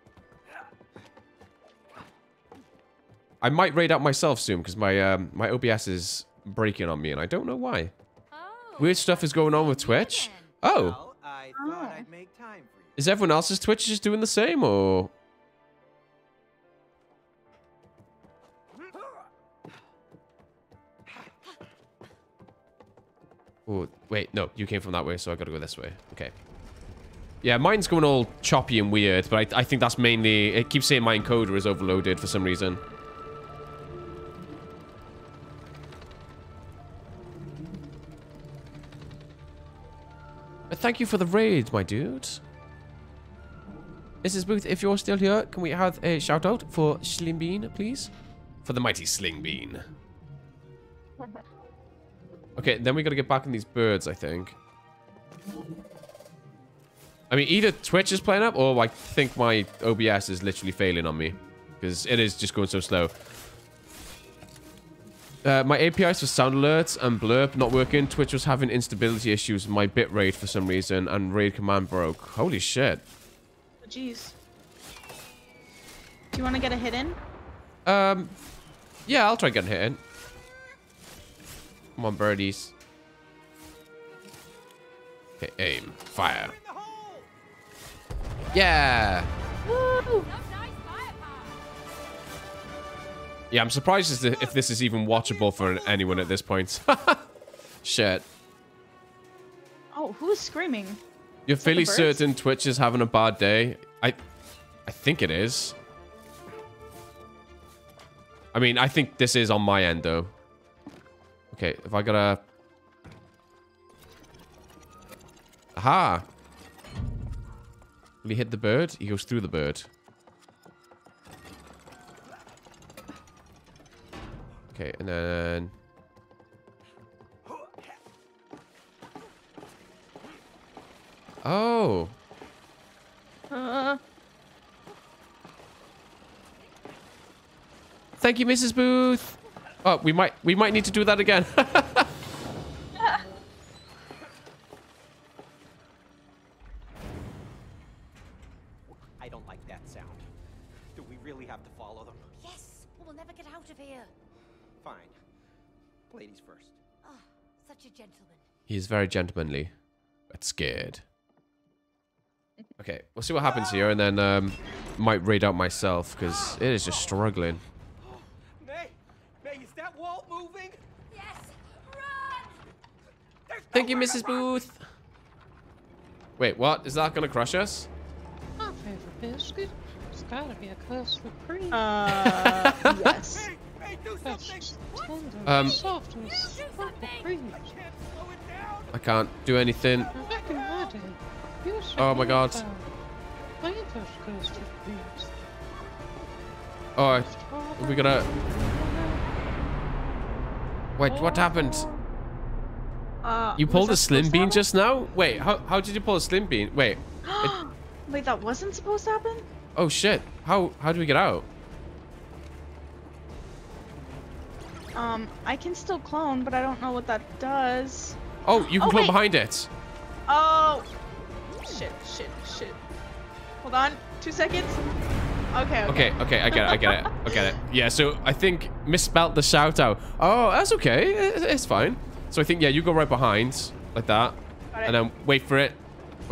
I might raid out myself soon because my my OBS is breaking on me and I don't know why. Weird stuff is going on with Twitch. Oh. Well, I thought I'd make time for you. Is everyone else's Twitch just doing the same or? Oh, wait, no, you came from that way, so I gotta go this way. Okay. Yeah, mine's going all choppy and weird, but I think that's mainly... It keeps saying my encoder is overloaded for some reason. But thank you for the raid, my dude. Mrs. Booth, if you're still here, can we have a shout out for Sling Bean, please? For the mighty Sling Bean. Okay, then we gotta get back in these birds, I think. I mean, either Twitch is playing up, or I think my OBS is literally failing on me. Because it is just going so slow. My APIs for sound alerts and blurb not working. Twitch was having instability issues with my bitrate for some reason, and raid command broke. Holy shit. Oh, jeez. Do you want to get a hit in? Yeah, I'll try getting a hit in. Come on, birdies. Okay, aim. Fire. Yeah! Woo! Yeah, I'm surprised as to if this is even watchable for anyone at this point. Shit. Oh, who is screaming? You're Is that fairly the birds? certain Twitch is having a bad day? I think it is. I mean, I think this is on my end, though. Okay, if I gotta... Aha! Will he hit the bird? He goes through the bird. Okay, and then... Oh! Thank you, Mrs. Booth! Oh, we might need to do that again. I don't like that sound. Do we really have to follow them? Yes, or we'll never get out of here. Fine. Ladies first. Oh, such a gentleman. He is very gentlemanly, but scared. Okay, we'll see what happens here, and then might raid out myself, because it is just struggling. May, is that wall moving? Yes, run! Thank you, Mrs. Booth. Wait, what? Is that gonna crush us? My favorite biscuit. It's gotta be a custard cream. Yes. Hey, do something! Tender, soft and purple cream. I can't do anything. Back in my day, you used to Oh my god. Planters custard creams. Oh, we gotta... Wait, what happened? You pulled a slim bean just now? Wait, how did you pull a slim bean? Wait. Wait, that wasn't supposed to happen? Oh shit. How do we get out? I can still clone, but I don't know what that does. Oh, you can Oh, clone wait. behind it. Oh! Shit. Hold on. 2 seconds. Okay. Okay, I get it. Yeah, so I think misspelt the shout out. Oh, that's okay. It's fine. So I think, yeah, you go right behind, like that. Got it. And then wait for it.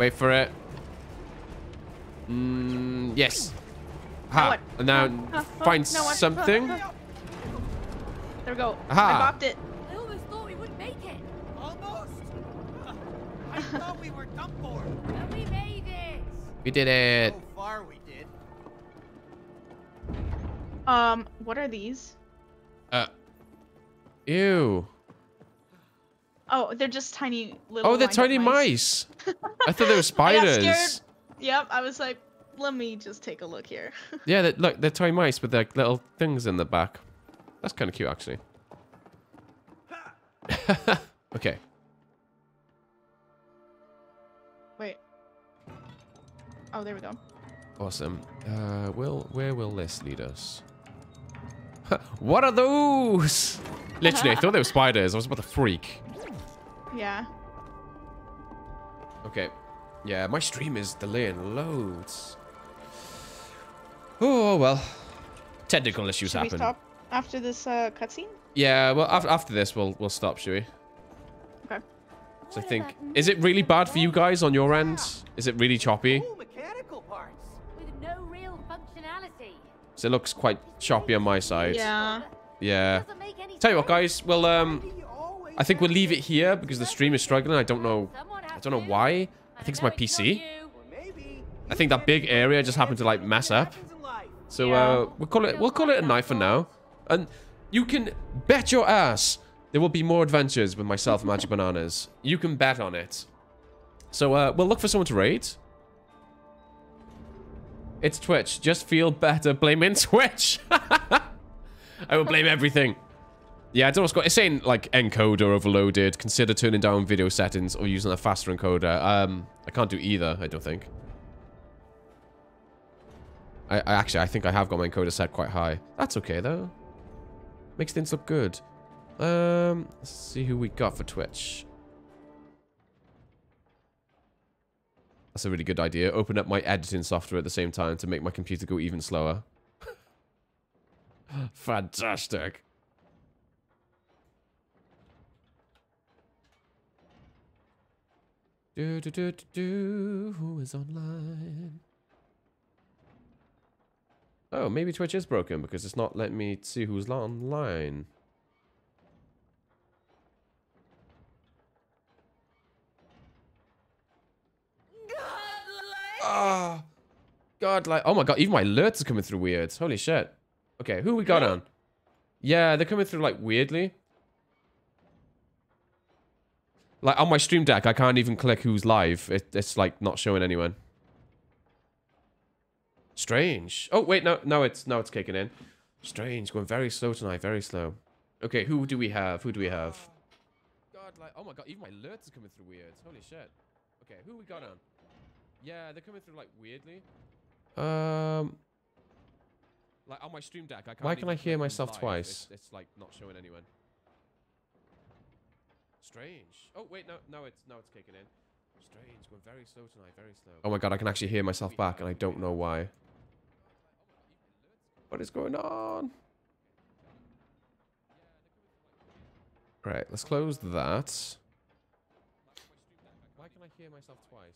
Yes. Ha. what? And now find no, what? something. There we go. Aha. I bopped it. I almost thought we wouldn't make it. Almost? I thought we were done for. But we made it. We did it. So far we did. What are these? Ew. Oh, they're just tiny little. Oh, they're wind-up tiny mice. I thought they were I got spiders. scared. Yep, I was like, let me just take a look here. Yeah, look, they're tiny mice with like little things in the back. That's kind of cute, actually. Okay. Wait. Oh, there we go. Awesome. Where will this lead us? What are those? Literally, I thought they were spiders. I was about to freak. Yeah. Okay. Yeah, my stream is delaying loads. Oh, well. Technical issues Should we happen. stop after this cutscene? Yeah, well, after this, we'll stop, shall we? Okay. So I think... Is it really bad for you guys on your end? Is it really choppy? Mechanical parts. With no real functionality. So it looks quite choppy on my side. Yeah. Yeah. Tell you what, guys. Well, I think we'll leave it here because the stream is struggling. I don't know why. I think it's my PC. I think that big area just happened to like mess up. So we'll call it a night for now. And you can bet your ass there will be more adventures with myself and Magic Bananas. You can bet on it. So we'll look for someone to raid. It's Twitch. Just feel better blaming Twitch. I will blame everything. Yeah, I don't know what's going on. It's saying, like, encoder overloaded. Consider turning down video settings or using a faster encoder. I can't do either, I don't think. I think I have got my encoder set quite high. That's okay, though. Makes things look good. Let's see who we got for Twitch. That's a really good idea. Open up my editing software at the same time to make my computer go even slower. Fantastic. Who is online? Oh, maybe Twitch is broken because it's not letting me see who's online. Oh, God, like, oh my God, even my alerts are coming through weird. Holy shit. Okay, who we got on? Yeah, they're coming through, like, weirdly. Like, on my stream deck, I can't even click who's live. It's like, not showing anyone. Strange. Oh, wait, no, it's kicking in. Strange, going very slow tonight, very slow. Okay, who do we have? Who do we have? God, like, oh my God, even my alerts are coming through weird. Holy shit. Okay, who we got on? Yeah, they're coming through, like, weirdly. Like, on my stream deck, I can't. Why can I hear myself twice? It's like, not showing anyone. Strange. Oh, wait, no, it's kicking in. Strange, going very slow tonight, very slow. Oh my God, I can actually hear myself back, and I don't know why. What is going on? Right, let's close that. Why can I hear myself twice?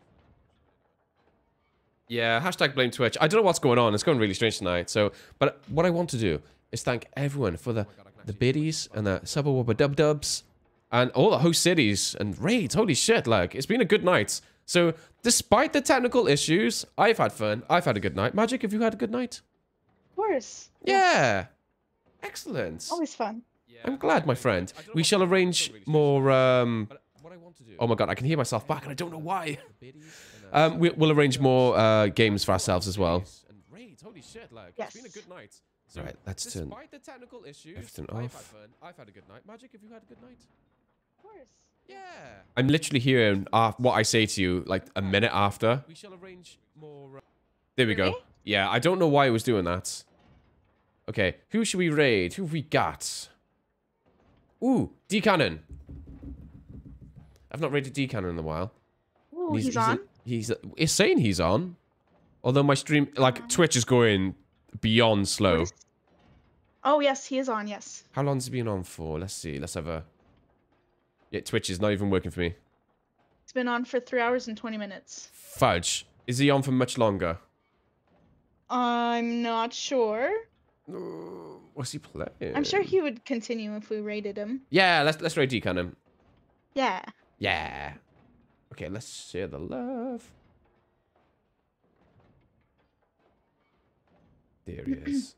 Yeah, hashtag blame Twitch. I don't know what's going on. It's going really strange tonight. So, but what I want to do is thank everyone for the biddies and the subba wubba dub dubs and all the host cities and raids. Holy shit, like, it's been a good night. So, despite the technical issues, I've had fun. I've had a good night. Magic, have you had a good night? Of course. Yeah. Excellent. Always fun. I'm glad, my friend. We shall arrange more, oh my God, I can hear myself back and I don't know why. We'll arrange more games for ourselves as well. Yes. Right, let's turn everything off. I've had a good night. Magic, have you had a good night? Of course. Yeah. I'm literally hearing what I say to you like a minute after. We shall arrange more. There we go. Yeah, I don't know why it was doing that. Okay, who should we raid? Who have we got? Ooh, D-Cannon. I've not raided D-Cannon in a while. Ooh, he's on? It's saying he's on. Although my stream, like, Twitch is going beyond slow. Oh, yes, he is on, yes. How long's he been on for? Let's see. Let's have a... Yeah, Twitch is not even working for me. It's been on for 3 hours and 20 minutes. Fudge. Is he on for much longer? I'm not sure. What's he playing? I'm sure he would continue if we raided him. Yeah, let's raid D-Cannon. Yeah. Yeah. Okay, let's share the love. There he is.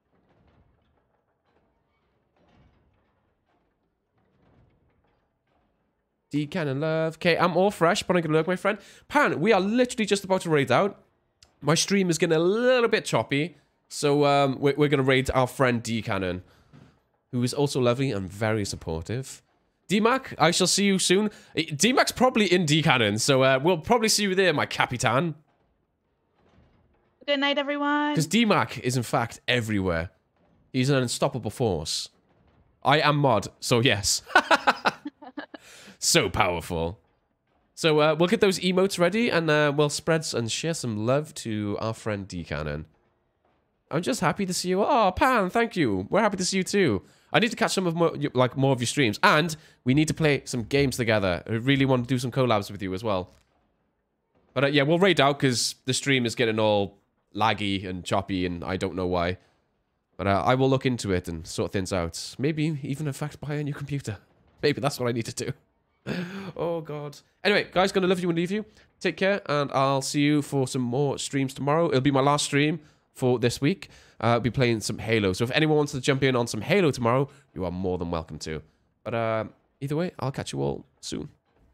D-Cannon love. Okay, I'm all fresh, but I'm gonna look, my friend. Pan, we are literally just about to raid out. My stream is getting a little bit choppy. So we're gonna raid our friend D-Cannon, who is also lovely and very supportive. D-Mac, I shall see you soon. D-Mac's probably in D-Cannon, so we'll probably see you there, my Capitan. Good night, everyone. Because D-Mac is, in fact, everywhere. He's an unstoppable force. I am mod, so yes. So powerful. So we'll get those emotes ready, and we'll spread and share some love to our friend D Cannon. I'm just happy to see you. Oh, Pan, thank you. We're happy to see you too. I need to catch some of more of your streams, and we need to play some games together. I really want to do some collabs with you as well. But yeah, we'll raid out because the stream is getting all laggy and choppy, and I don't know why. But I will look into it and sort things out. Maybe even in fact buy a new computer. Maybe that's what I need to do. Oh, God. Anyway, guys, gonna love you and leave you. Take care, and I'll see you for some more streams tomorrow. It'll be my last stream for this week. I'll be playing some Halo. So if anyone wants to jump in on some Halo tomorrow, you are more than welcome to. But either way, I'll catch you all soon.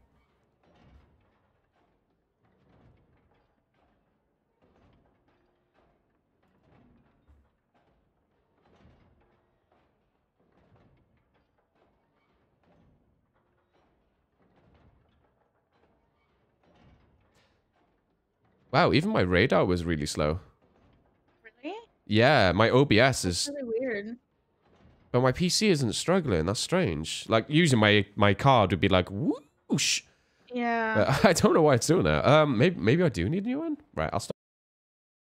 Wow, even my radar was really slow. Really? Yeah, my OBS is... That's really weird. But my PC isn't struggling. That's strange. Like, usually my card would be like, whoosh. Yeah. But I don't know why it's doing that. Maybe I do need a new one. Right, I'll stop.